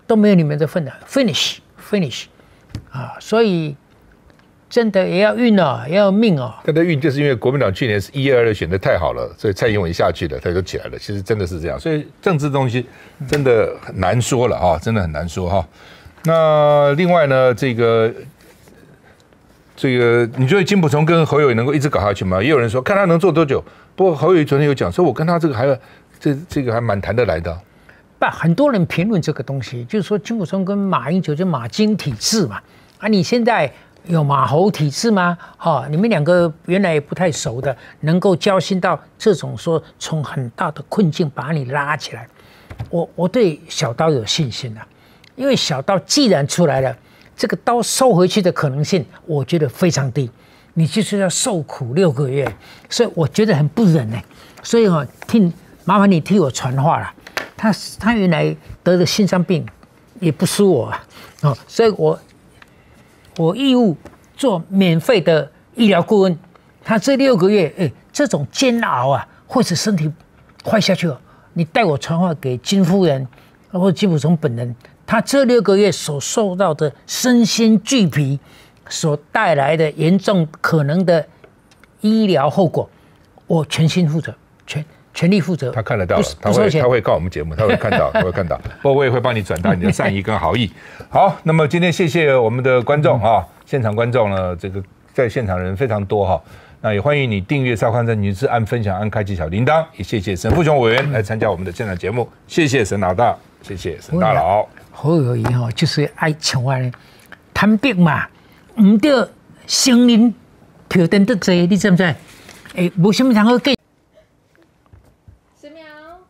S2: 都没有你们的份了 ，finish finish 啊，所以真的也要运哦，也要命哦。
S3: 他的运就是因为国民党去年是一二二选的太好了，所以蔡英文下去了，他就起来了。其实真的是这样，所以政治东西真的很难说了啊，真的很难说哈。那另外呢，这个这个，你觉得金溥聪跟侯友宜能够一直搞下去吗？也有人说看他能做多久。不过侯友宜昨天有讲说，我跟他这个还这这个还蛮谈得来的。
S2: 不，很多人评论这个东西，就是说金溥聪跟马英九就马金体制嘛。啊，你现在有马侯体制吗？哈、哦，你们两个原来也不太熟的，能够交心到这种说从很大的困境把你拉起来，我我对小刀有信心啊，因为小刀既然出来了，这个刀收回去的可能性，我觉得非常低。你就是要受苦六个月，所以我觉得很不忍呢。所以哦，替麻烦你替我传话了。他他原来得的心脏病也不输我啊，哦，所以我。我义务做免费的医疗顾问，他这六个月，哎，这种煎熬啊，或者身体坏下去了，你带我传话给金夫人或者金溥聪本人，他这六个月所受到的身心俱疲，所带来的严重可能的医疗后果，我全心负责，全全力负责。
S3: 他看得到了，他会他会告我们节目，他会看到，他会看到。不过我也会帮你转达你的善意跟好意。好，那么今天谢谢我们的观众啊，现场观众呢，这个在现场人非常多哈。那也欢迎你订阅《少康真女士》，按分享，按开启小铃铛。也谢谢沈富雄委员来参加我们的现场节目，谢谢沈老大，谢谢沈大佬。
S2: 侯友宜哈，就是爱像我呢，坦白嘛，唔得声音票登得济，你知唔知？诶，无什么通好计。
S4: 十秒，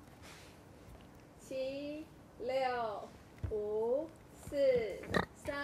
S4: 七、六、五、四、三。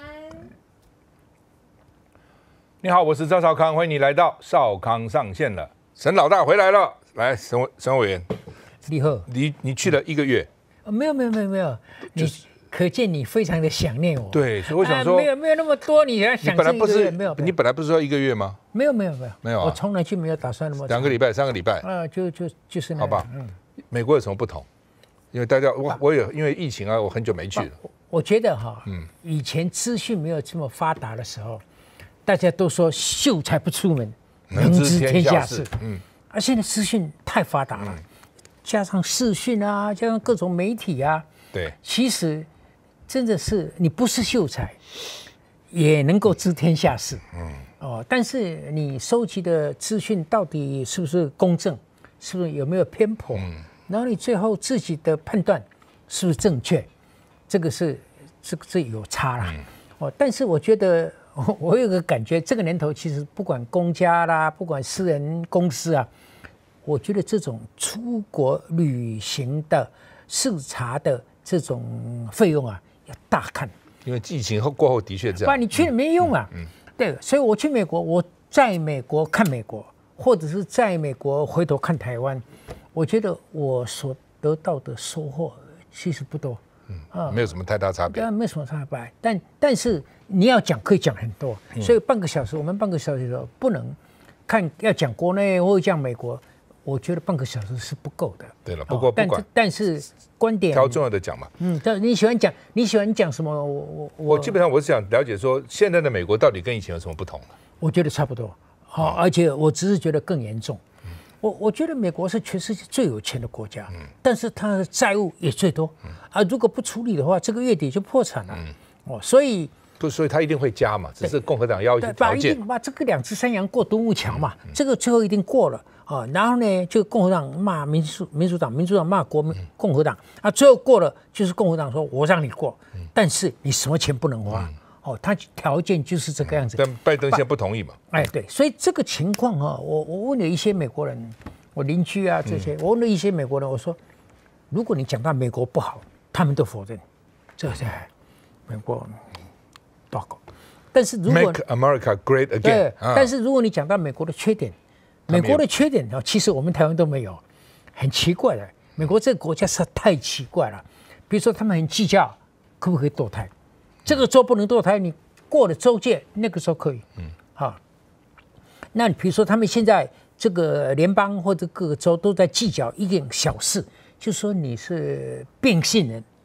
S3: 你好，我是赵少康，欢迎你来到少康上线了。沈老大回来了，来，沈沈委员，
S2: 你好，
S3: 你你去了一个月，
S2: 哦、没有没有没有没有，你可见你非常的想念我。
S3: 对，所以我想说，
S2: 啊、没有没有那么多，你要想
S3: 你本来不是
S2: 没有，
S3: 你本来不是说一个月吗？
S2: 没有没有没有
S3: 没有、啊，
S2: 我从来就没有打算那么
S3: 两个礼拜、三个礼拜，
S2: 啊，就就就是那
S3: 好吧。嗯，美国有什么不同？因为大家我我有因为疫情啊，我很久没去了。
S2: 我, 我觉得哈，嗯，以前资讯没有这么发达的时候，大家都说秀才不出门，能知天下事。嗯，而现在资讯太发达了，嗯、加上视讯啊，加上各种媒体啊，
S3: 对，
S2: 其实真的是你不是秀才，也能够知天下事。嗯。哦，但是你收集的资讯到底是不是公正，是不是有没有偏颇？嗯，然后你最后自己的判断是不是正确，这个是这个是有差啦。嗯、哦，但是我觉得我我有个感觉，这个年头其实不管公家啦，不管私人公司啊，我觉得这种出国旅行的视察的这种费用啊，要大看。
S3: 因为疫情后过后的确这样，
S2: 不然你去了没用啊。嗯。嗯对，所以我去美国，我在美国看美国，或者是在美国回头看台湾，我觉得我所得到的收获其实不多，
S3: 嗯，啊，没有什么太大差别，
S2: 没有什么差别。但但是你要讲可以讲很多，所以半个小时，我们半个小时的时候不能看要讲国内或者讲美国，我觉得半个小时是不够的。
S3: 对了，不过不管，
S2: 但是观点
S3: 挑重要的讲嘛。
S2: 嗯，你喜欢讲你喜欢讲什么？我我
S3: 我基本上我是想了解说，现在的美国到底跟以前有什么不同？
S2: 我觉得差不多，好，而且我只是觉得更严重。嗯、我我觉得美国是全世界最有钱的国家，嗯、但是它的债务也最多。嗯、啊，如果不处理的话，这个月底就破产了。嗯、哦，所以
S3: 不，所以他一定会加嘛，只是共和党要求条件。
S2: 把这个两只山羊过独木桥嘛，嗯、这个最后一定过了。啊，然后呢，就共和党骂民主民主党，民主党骂国民共和党，啊，最后过了，就是共和党说我让你过，但是你什么钱不能花，哦，他条件就是这个样子。
S3: 但拜登现在不同意嘛？
S2: 哎，对，所以这个情况哈，我我问了一些美国人，我邻居啊这些，我问了一些美国人，我说，如果你讲到美国不好，他们都否认，这是美国报告。但是如果
S3: Make America Great Again，
S2: 对，但是如果你讲到美国的缺点。美国的缺点啊，其实我们台湾都没有，很奇怪的。美国这个国家实在太奇怪了。比如说，他们很计较可不可以堕胎，这个州不能堕胎，你过了州界，那个时候可以。嗯，好。那比如说，他们现在这个联邦或者各个州都在计较一点小事，就说你是变性人，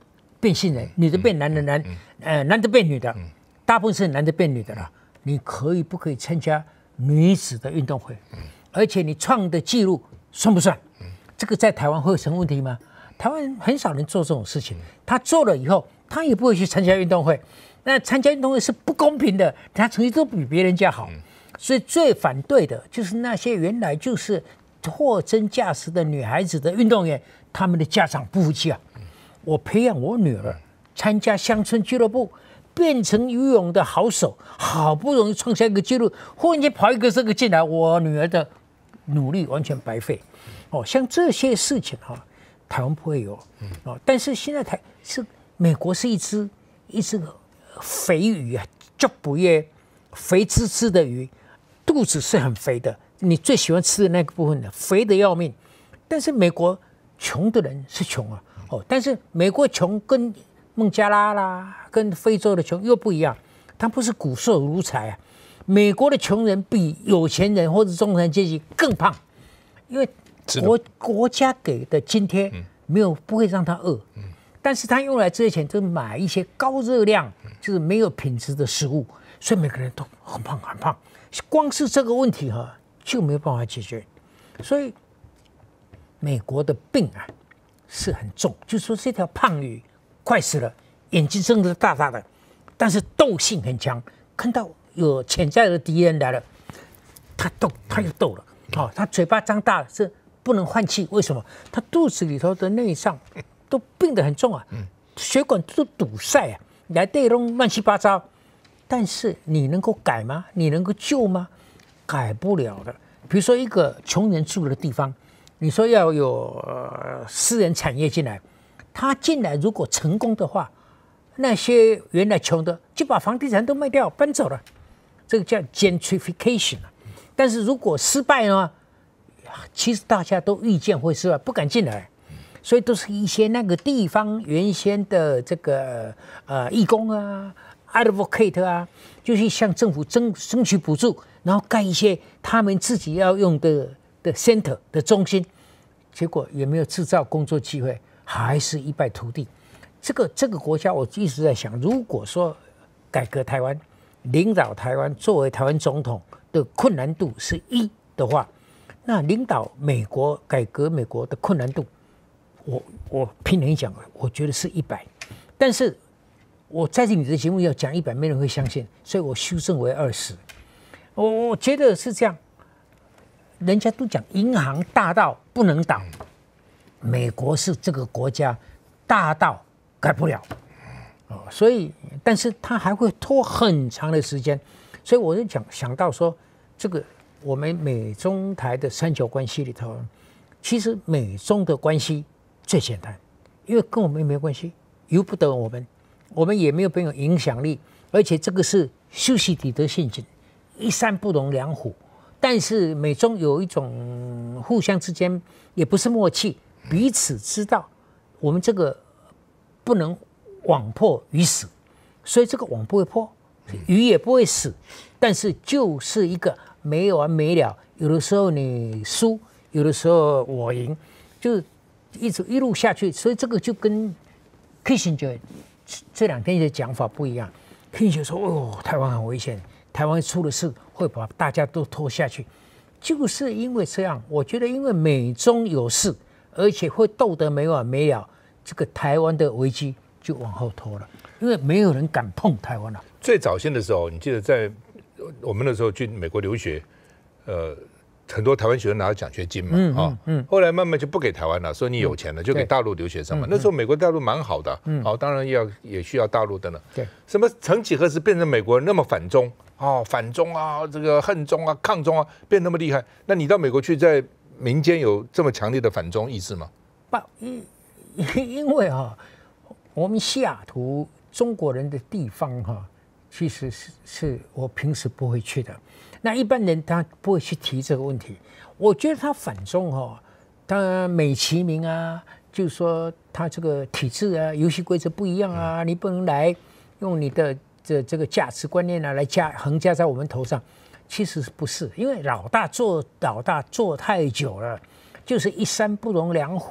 S2: 变性人，女的变男的，男呃男的变女的，大部分是男的变女的了。你可以不可以参加女子的运动会？而且你创的记录算不算？这个在台湾会有什么问题吗？台湾很少人做这种事情，他做了以后，他也不会去参加运动会。那参加运动会是不公平的，他成绩都比别人家好，所以最反对的就是那些原来就是货真价实的女孩子的运动员，他们的家长不服气啊！我培养我女儿参加乡村俱乐部，变成游泳的好手，好不容易创下一个纪录，忽然间跑一个这个进来，我女儿的努力完全白费。哦，像这些事情哈、啊，台湾不会有哦。但是现在台是美国是一只一只肥鱼啊，就不耶肥滋滋的鱼，肚子是很肥的，你最喜欢吃的那个部分的，肥的要命。但是美国穷的人是穷啊，哦，但是美国穷跟孟加拉啦，跟非洲的穷又不一样，他不是骨瘦如柴啊。美国的穷人比有钱人或者中产阶级更胖，因为国国家给的津贴没有不会让他饿，但是他用来这些钱就买一些高热量，就是没有品质的食物，所以每个人都很胖很胖。光是这个问题哈、啊、就没有办法解决，所以美国的病啊是很重，就是说这条胖鱼快死了，眼睛睁得大大的，但是斗性很强，看到有潜在的敌人来了，他斗他就斗了，哦，他嘴巴张大了是不能换气，为什么？他肚子里头的内脏都病得很重啊，血管都堵塞啊，来对弄乱七八糟。但是你能够改吗？你能够救吗？改不了的。比如说一个穷人住的地方，你说要有、呃、私人产业进来，他进来如果成功的话，那些原来穷的就把房地产都卖掉搬走了，这个叫 gentrification。但是如果失败呢，其实大家都预见会失败，不敢进来，所以都是一些那个地方原先的这个呃义工啊。advocate 啊，就是向政府争争取补助，然后盖一些他们自己要用的的 center 的中心，结果也没有制造工作机会，还是一败涂地。这个这个国家，我一直在想，如果说改革台湾、领导台湾作为台湾总统的困难度是一的话，那领导美国改革美国的困难度，我我凭良心讲，我觉得是一百，但是。我在你的节目要讲一百，没人会相信，所以我修正为二十。我我觉得是这样，人家都讲银行大到不能倒，美国是这个国家大到改不了，哦，所以但是它还会拖很长的时间，所以我就讲想到说，这个我们美中台的三角关系里头，其实美中的关系最简单，因为跟我们没有关系，由不得我们。我们也没有很有影响力，而且这个是修昔底德陷阱，一山不容两虎。但是美中有一种互相之间也不是默契，彼此知道我们这个不能网破鱼死，所以这个网不会破，鱼也不会死，但是就是一个没完没了。有的时候你输，有的时候我赢，就一直一路下去。所以这个就跟 Kissinger这两天的讲法不一样。Kissinger说：“哦，台湾很危险，台湾出了事会把大家都拖下去。”就是因为这样，我觉得因为美中有事，而且会斗得没完没了，这个台湾的危机就往后拖了，因为没有人敢碰台湾了。
S3: 最早先的时候，你记得在我们那时候去美国留学，呃。很多台湾学生拿到奖学金嘛，嗯嗯嗯、后来慢慢就不给台湾了，说你有钱了就给大陆留学生嘛。那时候美国大陆蛮好的，嗯、哦，当然要也需要大陆的呢。对，什么曾几何时变成美国人那么反中哦，反中啊，这个恨中啊，抗中啊，变那么厉害？那你到美国去，在民间有这么强烈的反中意识吗？
S2: 不，因因为哈、啊，我们西雅图中国人的地方哈、啊，其实是是我平时不会去的。那一般人他不会去提这个问题，我觉得他反中哈、哦，他美其名啊，就是说他这个体制啊、游戏规则不一样啊，你不能来用你的这这个价值观念啊来加横加在我们头上，其实不是，因为老大做老大做太久了，就是一山不容两虎嘛，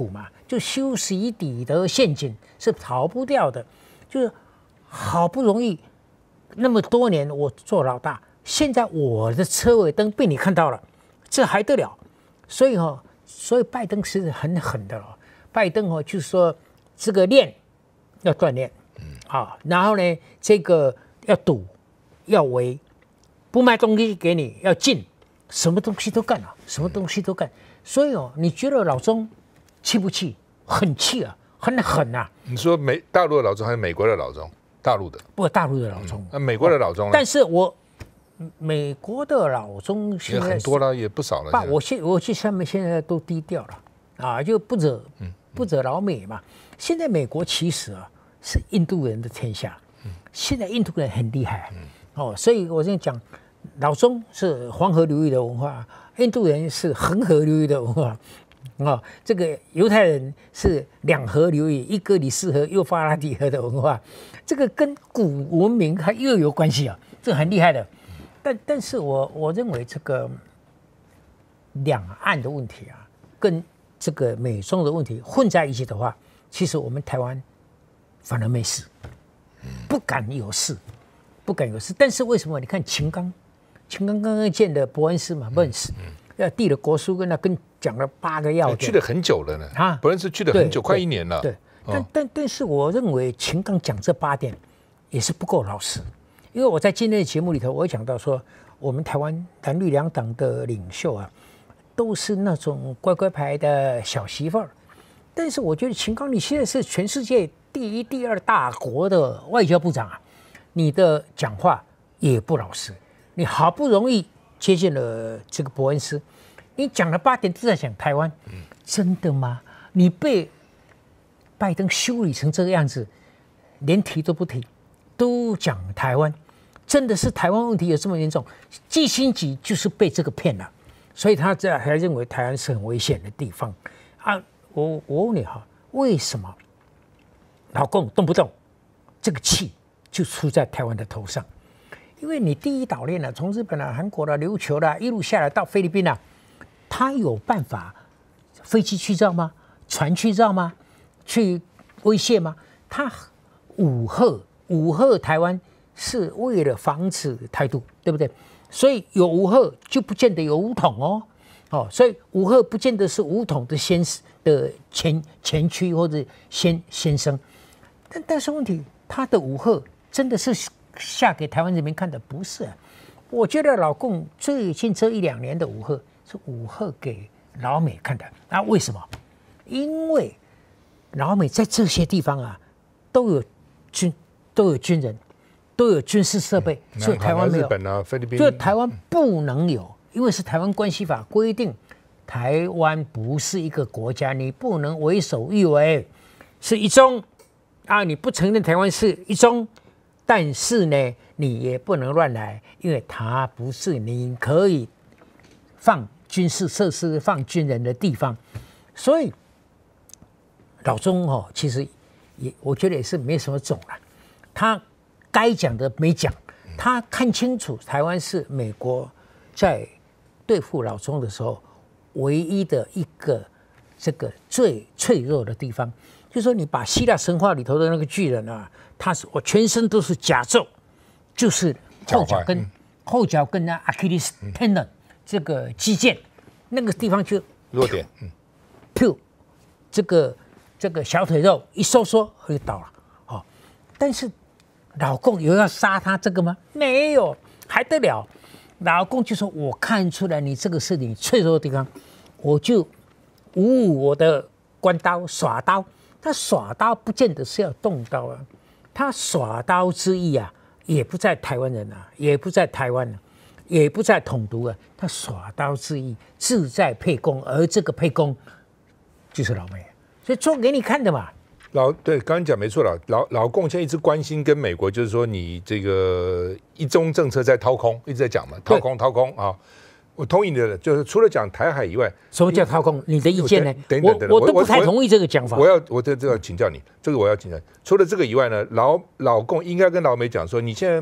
S2: 就修习底德陷阱是逃不掉的，就是好不容易那么多年我做老大，现在我的车尾灯被你看到了，这还得了？所以哦，所以拜登是很狠的了。拜登哦，就是说这个练要锻炼，嗯啊，然后呢，这个要赌，要围，不卖东西给你，要进，什么东西都干了，什么东西都干。所以哦，你觉得老中气不气？很气啊，很狠啊！
S3: 你说美大陆的老中还是美国的老中？大陆的
S2: 不，大陆的老中。
S3: 那、嗯、美国的老中呢？
S2: 但是我美国的老中
S3: 也很多了，也不少了。
S2: 爸，我现我去上面现在都低调了啊，就不惹不惹老美嘛。现在美国其实啊是印度人的天下，现在印度人很厉害哦，所以我这样讲，老中是黄河流域的文化，印度人是恒河流域的文化。哦，这个犹太人是两河流域，一哥里斯河、幼发拉底河的文化，这个跟古文明还又有关系啊，这很厉害的。但但是我我认为这个两岸的问题啊，跟这个美中的问题混在一起的话，其实我们台湾反而没事，不敢有事，不敢有事。但是为什么？你看秦刚，秦刚刚刚见的伯恩斯嘛，伯恩斯。要递了国书跟他跟讲了八个要点，
S3: 去了很久了呢。啊，伯恩斯去了很久，快一年了。
S2: 对，但、哦、但但是我认为秦刚讲这八点也是不够老实，因为我在今天的节目里头，我讲到说，我们台湾蓝绿两党的领袖啊，都是那种乖乖牌的小媳妇儿。但是我觉得秦刚，你现在是全世界第一、第二大国的外交部长啊，你的讲话也不老实，你好不容易接近了这个伯恩斯，你讲了八点都在讲台湾，真的吗？你被拜登修理成这个样子，连提都不提，都讲台湾，真的是台湾问题有这么严重？季辛吉就是被这个骗了，所以他这还认为台湾是很危险的地方啊！我我问你哈，为什么老共动不动这个气就出在台湾的头上？因为你第一岛链呢，从日本啊、韩国啦、琉球啦一路下来到菲律宾啊，他有办法飞机去绕吗？船去绕吗？去威胁吗？他武吓武吓台湾是为了防止台独，对不对？所以有武吓就不见得有武统哦，哦，所以武吓不见得是武统的先的前前驱或者先先生，但但是问题他的武吓真的是下给台湾人民看的不是、啊，我觉得老共最近这一两年的武吓是武吓给老美看的啊？为什么？因为老美在这些地方啊都有军都有军人，都有军事设备，所以台湾没有。日
S3: 本啊，菲律宾，
S2: 所以台湾不能有，因为是台湾关系法规定，台湾不是一个国家，你不能为所欲为，是一中啊，你不承认台湾是一中。但是呢，你也不能乱来，因为它不是你可以放军事设施、放军人的地方。所以老中哦，其实也我觉得也是没什么种了。他该讲的没讲，他看清楚台湾是美国在对付老中的时候唯一的一个这个最脆弱的地方。就是说，你把希腊神话里头的那个巨人啊，他是我全身都是甲胄，就是后脚跟、嗯、后脚跟啊 Achilles tendon、嗯、这个肌腱那个地方就
S3: 弱点，嗯，
S2: 噗，这个这个小腿肉一收缩就倒了，哦。但是老共有要杀他这个吗？没有，还得了？老共就说：“我看出来你这个是你脆弱的地方，我就舞舞我的关刀耍刀。”他耍刀不见得是要动刀啊，他耍刀之意啊，也不在台湾人啊，也不在台湾、啊，也不在统独啊，他耍刀之意志在沛公，而这个沛公就是老美，所以做给你看的嘛。
S3: 老对，刚刚讲没错了，老老共现在一直关心跟美国，就是说你这个一中政策在掏空，一直在讲嘛，掏空掏空啊。我同意你的，就是除了讲台海以外，
S2: 什么叫掏空？你的意见呢？
S3: 等等等，
S2: 我我都不太同意这个讲法。
S3: 我要我这这个请教你，这个我要请教。除了这个以外呢，老老共应该跟老美讲说，你现在嘛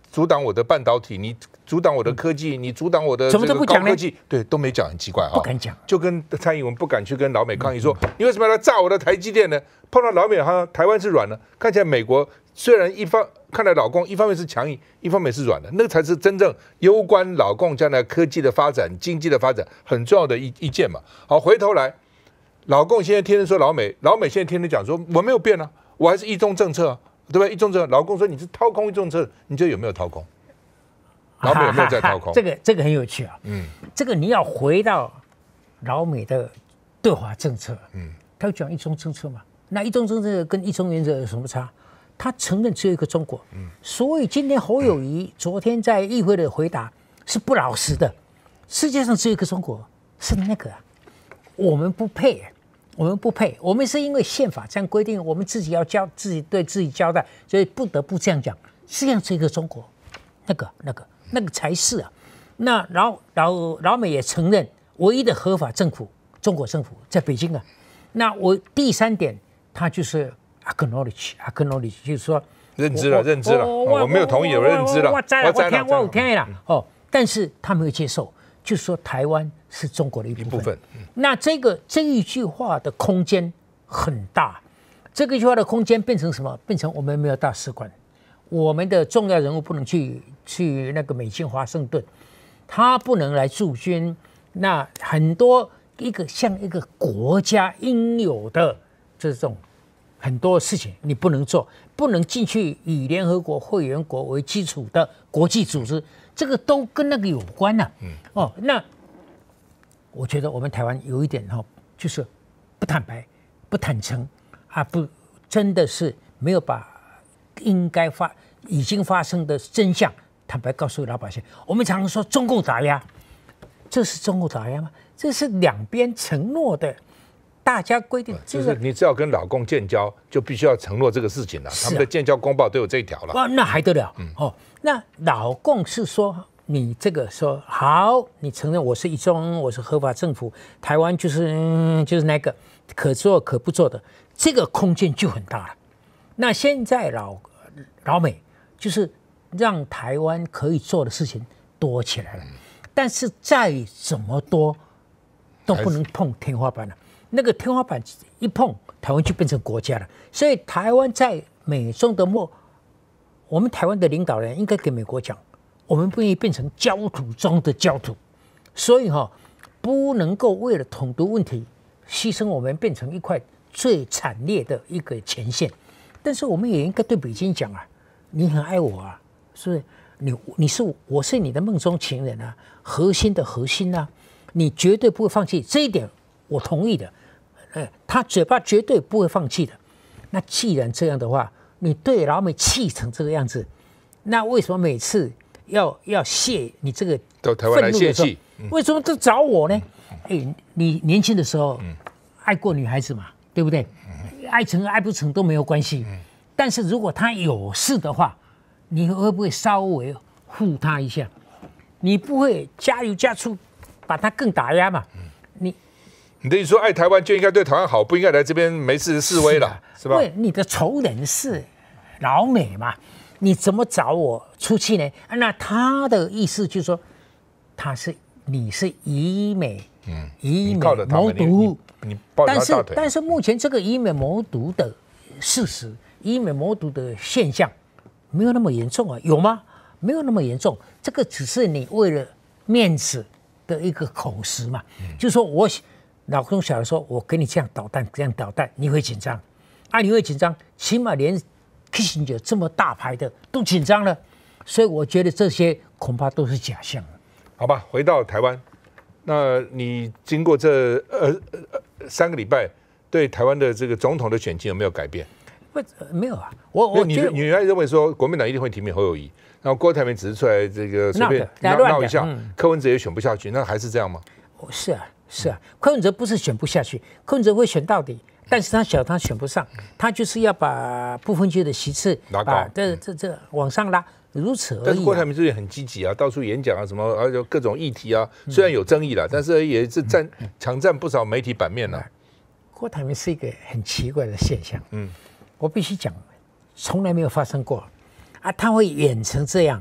S3: 阻挡我的半导体，你阻挡我的科技，你阻挡我的
S2: 怎么都不讲呢
S3: 高科技，对，都没讲，很奇怪啊，
S2: 不敢讲，
S3: 就跟蔡英文不敢去跟老美抗议说，你为什么要来炸我的台积电呢？碰到老美好像台湾是软的，看起来美国虽然一方看来老共一方面是强硬，一方面是软的，那个才是真正攸关老共将来科技的发展、经济的发展很重要的一意见嘛。好，回头来，老共现在天天说老美，老美现在天天讲说我没有变啊，我还是一中政策、啊，对不对？一中政策，老共说你是掏空一中政策，你觉得有没有掏空？老美有没有在掏空？
S2: 这个这个很有趣啊，嗯，这个你要回到老美的对华政策，嗯，他有讲一中政策嘛？那一中政策跟一中原则有什么差？他承认只有一个中国，嗯，所以今天侯友宜昨天在议会的回答是不老实的。世界上只有一个中国，是那个、啊，我们不配，我们不配，我们是因为宪法这样规定，我们自己要交自己对自己交代，所以不得不这样讲。世界上只有一个中国，那个那个那个才是啊。那老老老美也承认，唯一的合法政府中国政府在北京啊。那我第三点，他就是 acknowledge acknowledge， 就是说
S3: 认知了，认知了，我没有同意，我认知了，
S2: 我知了，我听我有听了哦，但是他没有接受，就是说台湾是中国的一部分。那这个这一句话的空间很大，这个句话的空间变成什么？变成我们没有大使馆，我们的重要人物不能去去那个美京华盛顿，他不能来驻军，那很多。一个像一个国家应有的这种很多事情你不能做，不能进去以联合国会员国为基础的国际组织，这个都跟那个有关呐、啊。嗯，哦，那我觉得我们台湾有一点哈、哦，就是不坦白、不坦诚啊，不真的是没有把应该发、已经发生的真相坦白告诉老百姓。我们常常说中共打压，这是中共打压吗？这是两边承诺的，大家规定，
S3: 就是你只要跟老共建交，就必须要承诺这个事情了。啊、他们的建交公报都有这一条了。
S2: 哦，那还得了？嗯、哦，那老共是说你这个说好，你承认我是一中，我是合法政府，台湾就是、嗯、就是那个可做可不做的，这个空间就很大了。那现在老老美就是让台湾可以做的事情多起来了，嗯、但是再怎么多。都不能碰天花板了，那个天花板一碰，台湾就变成国家了。所以台湾在美中的末，我们台湾的领导人应该给美国讲，我们不愿意变成焦土中的焦土，所以哈、哦，不能够为了统独问题牺牲我们变成一块最惨烈的一个前线。但是我们也应该对北京讲啊，你很爱我啊，是不是？你你是我是你的梦中情人啊，核心的核心啊。你绝对不会放弃，这一点我同意的。呃，他嘴巴绝对不会放弃的。那既然这样的话，你对老美气成这个样子，那为什么每次要要泄你这个
S3: 到台湾来泄气？
S2: 为什么都找我呢？哎，你年轻的时候爱过女孩子嘛，对不对？爱成爱不成都没有关系。但是如果他有事的话，你会不会稍微护他一下？你不会加油加醋？把它更打压嘛？你
S3: 你的意思说，爱台湾就应该对台湾好，不应该来这边没事示威了，是, 啊、是吧？
S2: 因为你的仇人是老美嘛，你怎么找我出气呢？那他的意思就是说，他是你是以美，嗯，以美谋独，
S3: 你抱着他大腿。但是
S2: 但是目前这个以美谋独的事实，以美谋独的现象没有那么严重啊？有吗？没有那么严重，这个只是你为了面子。的一个口实嘛，嗯、就是说我老公小的时候，我给你这样导弹，这样导弹，你会紧张啊？你会紧张，起码连 Kissinger 这么大牌的都紧张了，所以我觉得这些恐怕都是假象。
S3: 好吧，回到台湾，那你经过这呃呃三个礼拜，对台湾的这个总统的选情有没有改变？
S2: 不，没有啊。我我
S3: 你你原来认为说国民党一定会提名侯友宜。然后郭台铭只是出来这个随便闹闹一下，嗯、柯文哲也选不下去，那还是这样吗？
S2: 是啊，是啊，柯文哲不是选不下去，柯文哲会选到底，但是他晓得他选不上，他就是要把不分区的席次
S3: 拉高，
S2: 这这这往上拉，如此而已、啊。
S3: 但是郭台铭最近很积极啊，到处演讲啊，什么而且各种议题啊，虽然有争议了，但是也是占抢占不少媒体版面了、啊。
S2: 郭台铭是一个很奇怪的现象，嗯，我必须讲，从来没有发生过。啊，他会演成这样，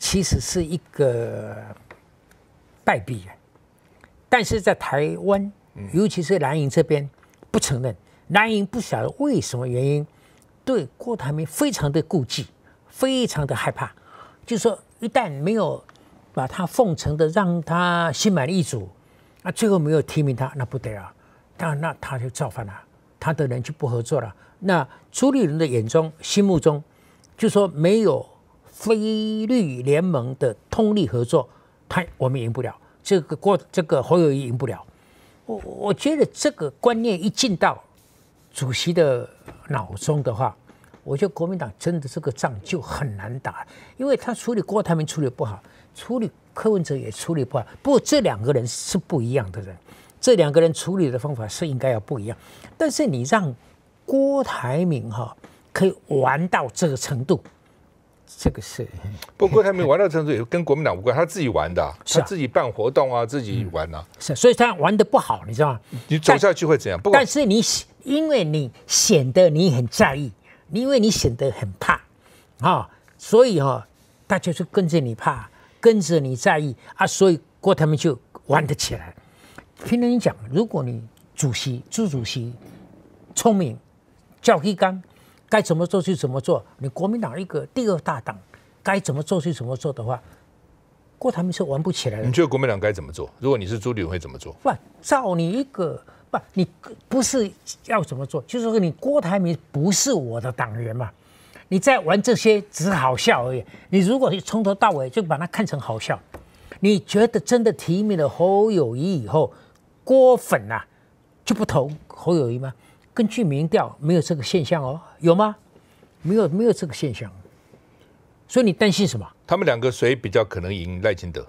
S2: 其实是一个败笔，但是在台湾，尤其是蓝营这边不承认，蓝营不晓得为什么原因，对郭台铭非常的顾忌，非常的害怕，就是说一旦没有把他奉承的让他心满意足，那最后没有提名他，那不得了，那那他就造反了，他的人就不合作了。那朱立伦的眼中、心目中，就说没有非绿联盟的通力合作，他我们赢不了，这个郭这个侯友宜赢不了。我我觉得这个观念一进到主席的脑中的话，我觉得国民党真的这个仗就很难打，因为他处理郭台铭处理不好，处理柯文哲也处理不好。不过这两个人是不一样的人，这两个人处理的方法是应该要不一样。但是你让郭台铭哈可以玩到这个程度，这个是。
S3: 不过郭台铭玩到程度也跟国民党无关，他自己玩的、啊，他自己办活动啊，自己玩啊。
S2: 是，所以他玩得不好，你知道吗？
S3: 你走下去会怎样？不过，
S2: 但是你因为你显得你很在意，因为你显得很怕啊、哦，所以哈、哦，大家就跟着你怕，跟着你在意啊，所以郭台铭就玩得起来。听人讲，如果你主席朱主席聪明、教气刚，该怎么做就怎么做，你国民党一个第二大党，该怎么做就怎么做的话，郭台铭是玩不起来的。
S3: 你觉得国民党该怎么做？如果你是朱立伦会怎么做？
S2: 不，照你一个不，你不是要怎么做，就是说你郭台铭不是我的党员嘛，你在玩这些只是好笑而已。你如果从头到尾就把它看成好笑，你觉得真的提名了侯友宜以后，郭粉啊就不投侯友宜吗？根据民调没有这个现象哦，有吗？没有，没有这个现象。所以你担心什么？
S3: 他们两个谁比较可能赢赖清德？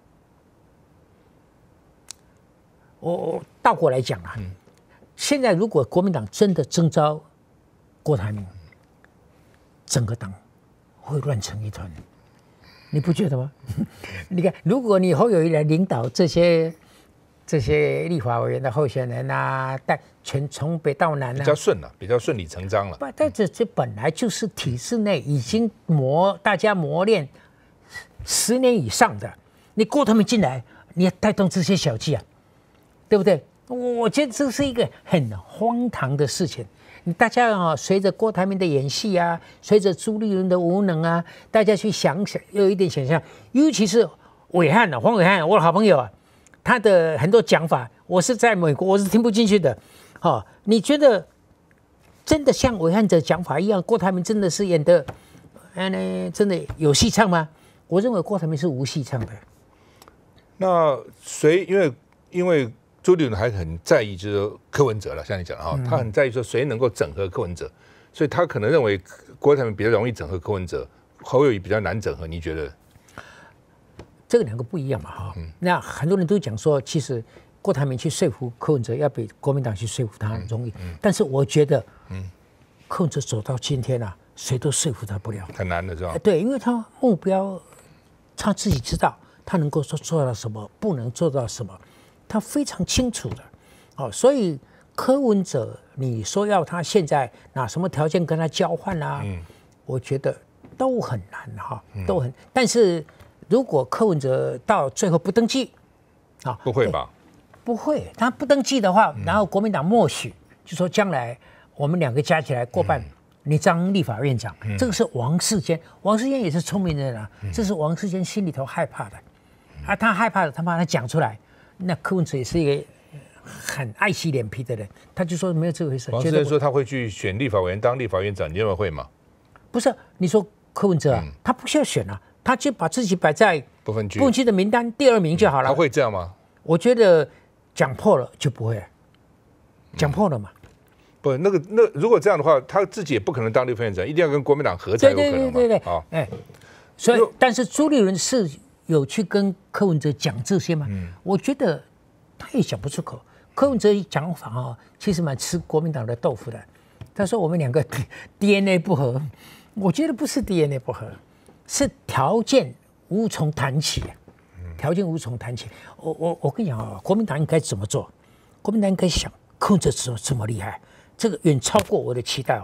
S2: 我我倒过来讲啊，嗯、现在如果国民党真的征召郭台铭，整个党会乱成一团，你不觉得吗？你看，如果你侯友宜来领导这些这些立法委员的候选人啊，带全从北到南啊，
S3: 比较顺了，比较顺理成章了。
S2: 不，但这这本来就是体制内已经磨大家磨练十年以上的，你郭台铭进来，你要带动这些小鸡啊。对不对？我觉得这是一个很荒唐的事情。大家啊，随着郭台铭的演戏啊，随着朱立伦的无能啊，大家去想想，有一点想象。尤其是暐瀚啊，黄暐瀚，我的好朋友啊，他的很多讲法，我是在美国，我是听不进去的。哦，你觉得真的像暐瀚的讲法一样，郭台铭真的是演的，嗯，真的有戏唱吗？我认为郭台铭是无戏唱的。
S3: 那谁？因为因为。朱立伦还很在意，就是柯文哲了，像你讲哈，他很在意说谁能够整合柯文哲，所以他可能认为郭台铭比较容易整合柯文哲，侯友宜比较难整合。你觉得？
S2: 这个两个不一样嘛哈。嗯、那很多人都讲说，其实郭台铭去说服柯文哲，要比国民党去说服他容易。嗯嗯、但是我觉得，嗯，柯文哲走到今天啊，谁都说服他不了，
S3: 很难的是吧？
S2: 对，因为他目标他自己知道，他能够做做到什么，不能做到什么。他非常清楚的，哦，所以柯文哲，你说要他现在拿什么条件跟他交换啊？嗯、我觉得都很难哈，都很。但是如果柯文哲到最后不登记，啊，
S3: 不会吧？
S2: 不会，他不登记的话，然后国民党默许，就说将来我们两个加起来过半，嗯、你当立法院长，嗯、这个是王世坚，王世坚也是聪明人啊，嗯、这是王世坚心里头害怕的，啊，他害怕的，他把他讲出来。那柯文哲也是一个很爱惜脸皮的人，他就说没有这回事。
S3: 王世坚说他会去选立法委员当立法院长，你认为会吗？
S2: 不是，你说柯文哲啊，嗯、他不需要选啊，他就把自己摆在不分区不分区的名单第二名就好了。
S3: 他会这样吗？
S2: 我觉得讲破了就不会，讲破了嘛。嗯、
S3: 不，那个那如果这样的话，他自己也不可能当立法院长，一定要跟国民党合才有可能嘛。对对对对对。好，哎，
S2: 所以但是朱立伦是。有去跟柯文哲讲这些吗？嗯、我觉得他也讲不出口。柯文哲讲法啊，其实蛮吃国民党的豆腐的。他说我们两个 D N A 不合，我觉得不是 D N A 不合，是条件无从谈起。条件无从谈起。我我我跟你讲啊，国民党应该怎么做？国民党应该想柯文哲怎么这么厉害？这个远超过我的期待哦。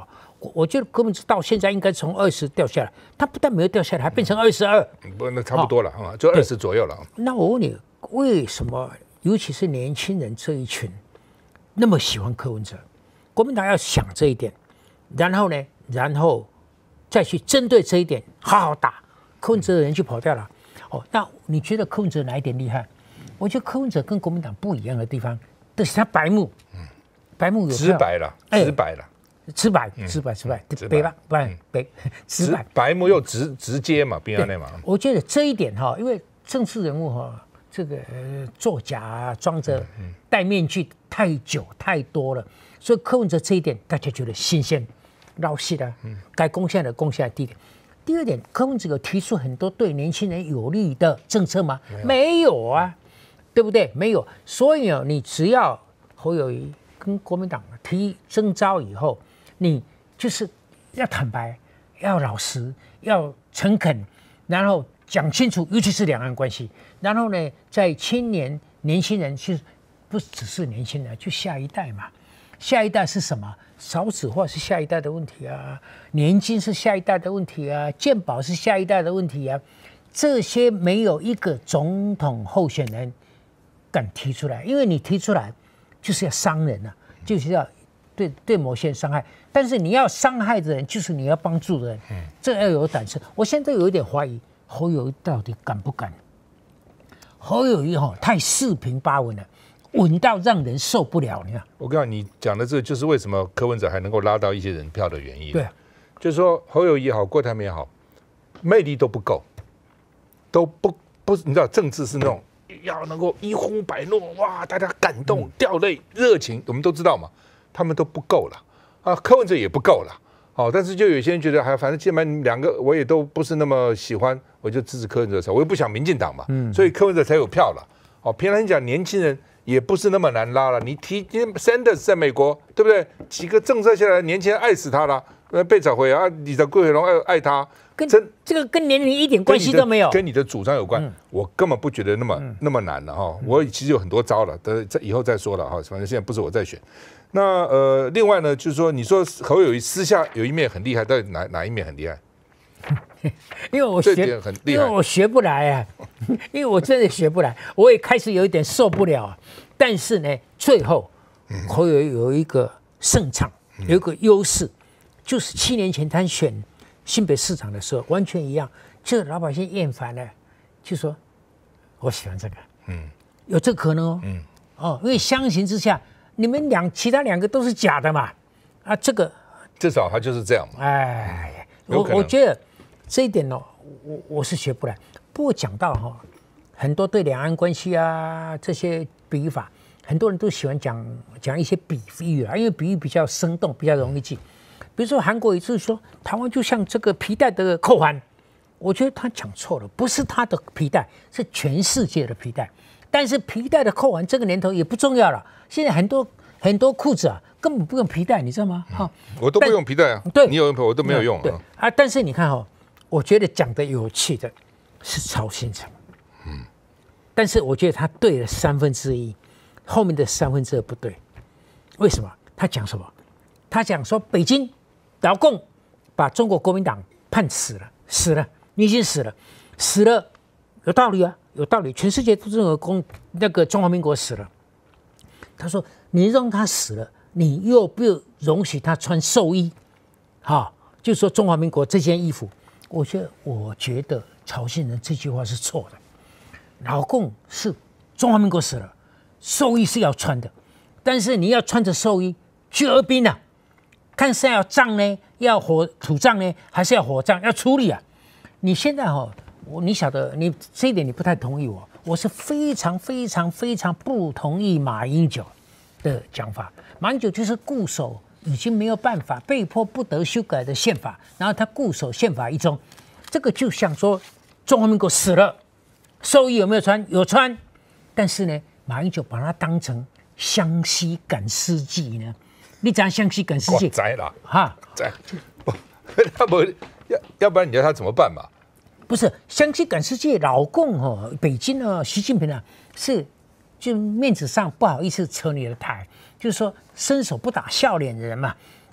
S2: 我觉得柯文哲到现在应该从二十掉下来，他不但没有掉下来，还变成二十二，
S3: 不，那差不多了啊，就二十左右了。
S2: 那我问你，为什么尤其是年轻人这一群那么喜欢柯文哲？国民党要想这一点，然后呢，然后再去针对这一点好好打。柯文哲的人就跑掉了。哦，那你觉得柯文哲哪一点厉害？我觉得柯文哲跟国民党不一样的地方，就是他白目，白目有
S3: 直白了，直白了。
S2: 直白，直白，直白，北吧，不，北，直白，
S3: 白目又直直接嘛，边安内嘛。
S2: 我觉得这一点哈，因为政治人物哈，这个作假装着戴面具太久太多了，所以柯文哲这一点大家觉得新鲜，绕戏的，该攻下的攻下第一点。第二点，柯文哲有提出很多对年轻人有利的政策吗？没有啊，对不对？没有。所以呢，你只要侯友宜跟国民党提征召以后，你就是要坦白，要老实，要诚恳，然后讲清楚，尤其是两岸关系。然后呢，在青年、年轻人，其实不只是年轻人，就下一代嘛。下一代是什么？少子化是下一代的问题啊，年金是下一代的问题啊，健保是下一代的问题啊。这些没有一个总统候选人敢提出来，因为你提出来就是要伤人啊，就是要对对某些人伤害。但是你要伤害的人，就是你要帮助的人，这要有胆识。我现在有一点怀疑侯友宜到底敢不敢？侯友宜哈太四平八稳了。稳到让人受不了，你看。
S3: 我告诉你，讲的这就是为什么柯文哲还能够拉到一些人票的原因。
S2: 对、啊，
S3: 就是说侯友宜也好，郭台铭也好，魅力都不够，都不不，你知道政治是那种要能够一呼百诺，哇，大家感动、掉泪、热情，我们都知道嘛，他们都不够了啊。柯文哲也不够了，好、哦，但是就有些人觉得，还反正基本上两个我也都不是那么喜欢，我就支持柯文哲，我又不想民进党嘛，嗯，所以柯文哲才有票了。哦，平常讲年轻人。也不是那么难拉了。你提 Sanders 在美国，对不对？几个政策下来，年轻人爱死他了。呃，被找回啊，李登辉龙爱爱他，
S2: 跟这个跟年龄一点关系都没有，
S3: 跟你的主张有关。嗯、我根本不觉得那么、嗯、那么难了哈。我其实有很多招了，等以后再说了哈。反正现在不是我在选。那呃，另外呢，就是说，你说侯友宜私下有一面很厉害，到底哪哪一面很厉害？
S2: 因为我学，因为我学不来啊，因为我真的学不来，我也开始有一点受不了、啊。但是呢，最后侯友宜有一个胜场，有一个优势，就是七年前他选新北市长的时候完全一样，就是老百姓厌烦了，就说我喜欢这个，嗯，有这个可能哦，嗯，哦，因为相形之下，你们两其他两个都是假的嘛，啊，这个
S3: 至少他就是这样嘛，
S2: 哎，我我觉得。这一点呢、哦，我我是学不来。不过讲到哈、哦，很多对两岸关系啊这些比喻法，很多人都喜欢讲讲一些比喻啊，因为比喻比较生动，比较容易记。比如说韩国一次说台湾就像这个皮带的扣环，我觉得他讲错了，不是他的皮带，是全世界的皮带。但是皮带的扣环这个年头也不重要了，现在很多很多裤子啊根本不用皮带，你知道吗？哈、
S3: 嗯，我都不用皮带啊。对，你有用我都没有用啊。
S2: 对啊，但是你看哈、哦。我觉得讲的有趣的是曹新成，嗯，但是我觉得他对了三分之一，后面的三分之二不对。为什么？他讲什么？他讲说北京老共把中国国民党判死了，死了，你已经死了，死了，有道理啊，有道理，全世界都认为公那个中华民国死了。他说你让他死了，你又不容许他穿寿衣，哈、哦，就是说中华民国这件衣服。我觉得，我觉得曹新成这句话是错的。老共是中华民国死了，寿衣是要穿的，但是你要穿着寿衣去俄兵啊，看是要葬呢，要火土葬呢，还是要火葬，要处理啊。你现在哈、哦，我你晓得，你这一点你不太同意我，我是非常非常非常不同意马英九的讲法。马英九就是固守。已经没有办法，被迫不得修改的宪法，然后他固守宪法一中，这个就像说中华民国死了，寿衣有没有穿？有穿，但是呢，马英九把它当成湘西赶尸记呢？你讲湘西赶尸记？
S3: 栽了
S2: 哈，
S3: 栽，要不要要不然你要他怎么办嘛？
S2: 不是湘西赶尸记，老共哦，北京哦，习近平啊，是就面子上不好意思扯你的台。就是说，伸手不打笑脸人嘛，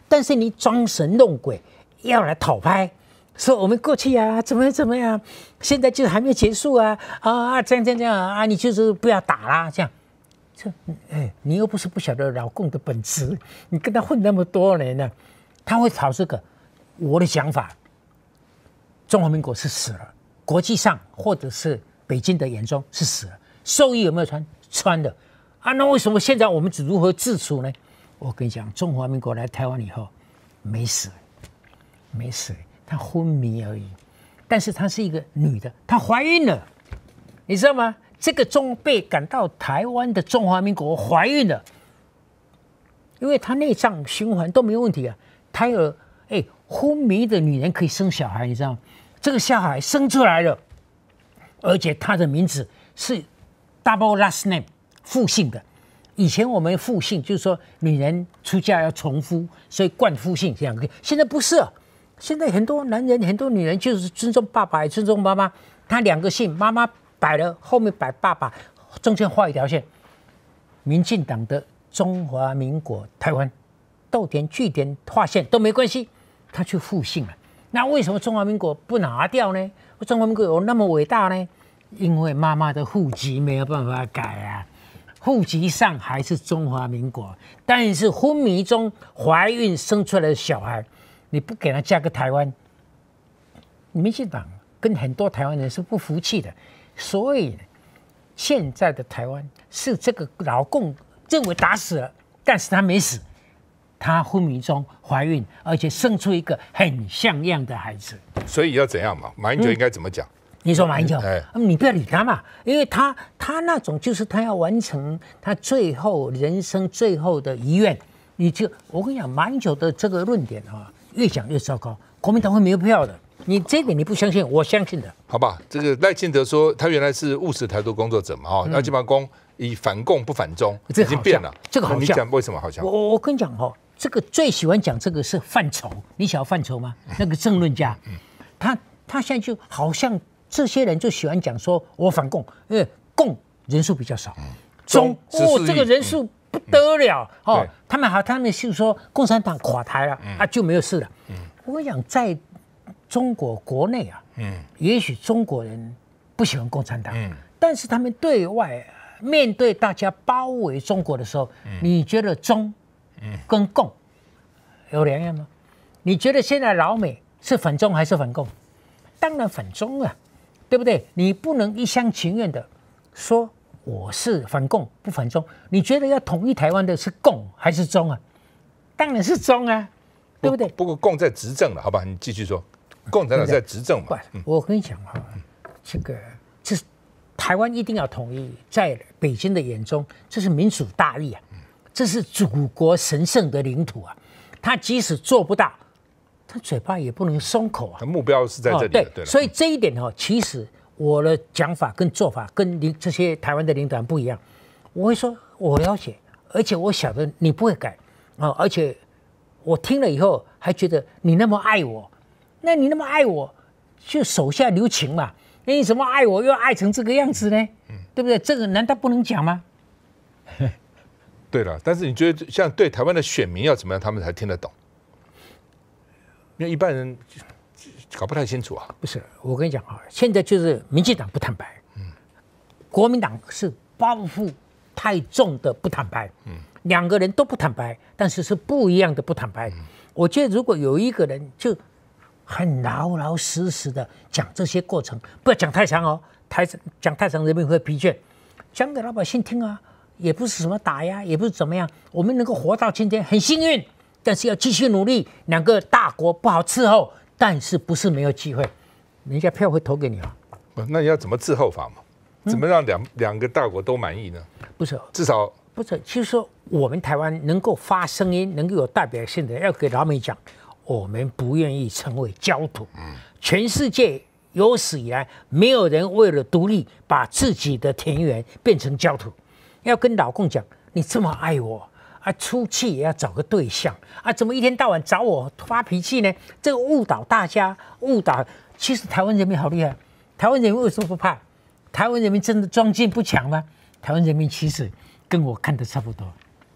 S2: 但是你装神弄鬼要来讨拍，说我们过去啊怎么怎么样，现在就还没有结束啊啊这样这样这样啊，你就是不要打啦这样。这哎，你又不是不晓得老共的本质，你跟他混那么多年了，他会讨这个。我的想法，中华民国是死了，国际上或者是北京的眼中是死了，受益有没有穿？穿的啊，那为什么现在我们只如何自处呢？我跟你讲，中华民国来台湾以后没死，没死，她昏迷而已。但是她是一个女的，她怀孕了，你知道吗？这个中被赶到台湾的中华民国怀孕了，因为她内脏循环都没有问题啊。她有哎，昏迷的女人可以生小孩，你知道吗？这个小孩生出来了，而且她的名字是 double last name 复姓的。以前我们复姓就是说女人出嫁要重夫，所以冠夫姓这样。现在不是啊，现在很多男人、很多女人就是尊重爸爸也尊重妈妈，他两个姓，妈妈摆了后面摆爸爸，中间画一条线。民进党的中华民国台湾，逗点、句点、划线都没关系，他去复姓了。那为什么中华民国不拿掉呢？中华民国有那么伟大呢？因为妈妈的户籍没有办法改啊。户籍上还是中华民国，但是昏迷中怀孕生出来的小孩，你不给他加个台湾，民进党跟很多台湾人是不服气的。所以现在的台湾是这个老共认为打死了，但是他没死，他昏迷中怀孕，而且生出一个很像样的孩子。
S3: 所以要怎样嘛？马英九应该怎么讲？嗯
S2: 你说马英九，
S3: 哎，
S2: 你不要理他嘛，因为他他那种就是他要完成他最后人生最后的遗愿，你就我跟你讲，马英九的这个论点啊，越讲越糟糕，国民党会没有票的。你这点你不相信，我相信的。
S3: 好吧，这个赖清德说他原来是务实台独工作者嘛，哈，那基本上公以反共不反中，已经变了。
S2: 这个好像，
S3: 你讲为什么好像？
S2: 我我跟你讲哦，这个最喜欢讲这个是范畴，你晓得范畴吗？那个政论家，他他现在就好像。这些人就喜欢讲说，我反共，因为共人数比较少，中哦这个人数不得了哦，他们好，他们是说共产党垮台了啊就没有事了。我跟你讲，在中国国内啊，也许中国人不喜欢共产党，但是他们对外面对大家包围中国的时候，你觉得中跟共有两样吗？你觉得现在老美是反中还是反共？当然反中啊。对不对？你不能一厢情愿的说我是反共不反中。你觉得要统一台湾的是共还是中啊？当然是中啊，对不对？
S3: 不过共在执政了，好吧？你继续说，共产党在执政嘛。
S2: 嗯、我跟你讲哈，这个这是台湾一定要统一，在北京的眼中，这是民主大义啊，这是祖国神圣的领土啊。他即使做不到。他嘴巴也不能松口啊！
S3: 目标是在这里的，
S2: 哦、对，所以这一点哦，其实我的讲法跟做法跟领这些台湾的领导人不一样。我会说，我了解，而且我晓得你不会改啊、哦，而且我听了以后还觉得你那么爱我，那你那么爱我，就手下留情嘛。那你怎么爱我又爱成这个样子呢？嗯、对不对？这个难道不能讲吗？
S3: 对了，但是你觉得像对台湾的选民要怎么样，他们才听得懂？因为一般人搞不太清楚啊。不
S2: 是，我跟你讲啊，现在就是民进党不坦白，嗯，国民党是包袱太重的不坦白，嗯，两个人都不坦白，但是是不一样的不坦白。嗯、我觉得如果有一个人就很老老实实的讲这些过程，不要讲太长哦，太讲太长人民会疲倦，讲给老百姓听啊，也不是什么打压，也不是怎么样，我们能够活到今天很幸运。但是要继续努力，两个大国不好伺候，但是不是没有机会，人家票会投给你啊。
S3: 那你要怎么伺候法嘛？怎么让两两个大国都满意呢？
S2: 不是，
S3: 至少
S2: 不是，就是说我们台湾能够发声音，能够有代表性的，要给老美讲，我们不愿意成为焦土。嗯，全世界有史以来没有人为了独立把自己的田园变成焦土，要跟老共讲，你这么爱我。啊，出气也要找个对象啊！怎么一天到晚找我发脾气呢？这个误导大家，误导。其实台湾人民好厉害，台湾人民为什么不怕？台湾人民真的装进不强吗？台湾人民其实跟我看的差不多。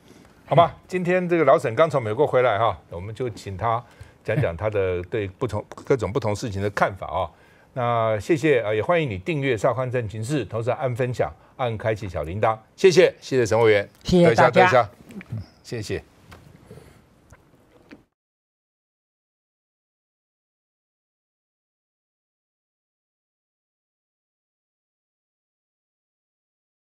S3: 好吧，今天这个老沈刚从美国回来哈，我们就请他讲讲他的对不同各种不同事情的看法啊。那谢谢啊，也欢迎你订阅少康真情室，同时按分享，按开启小铃铛。谢谢，谢谢沈委员，
S2: 谢谢大家，
S3: 谢谢。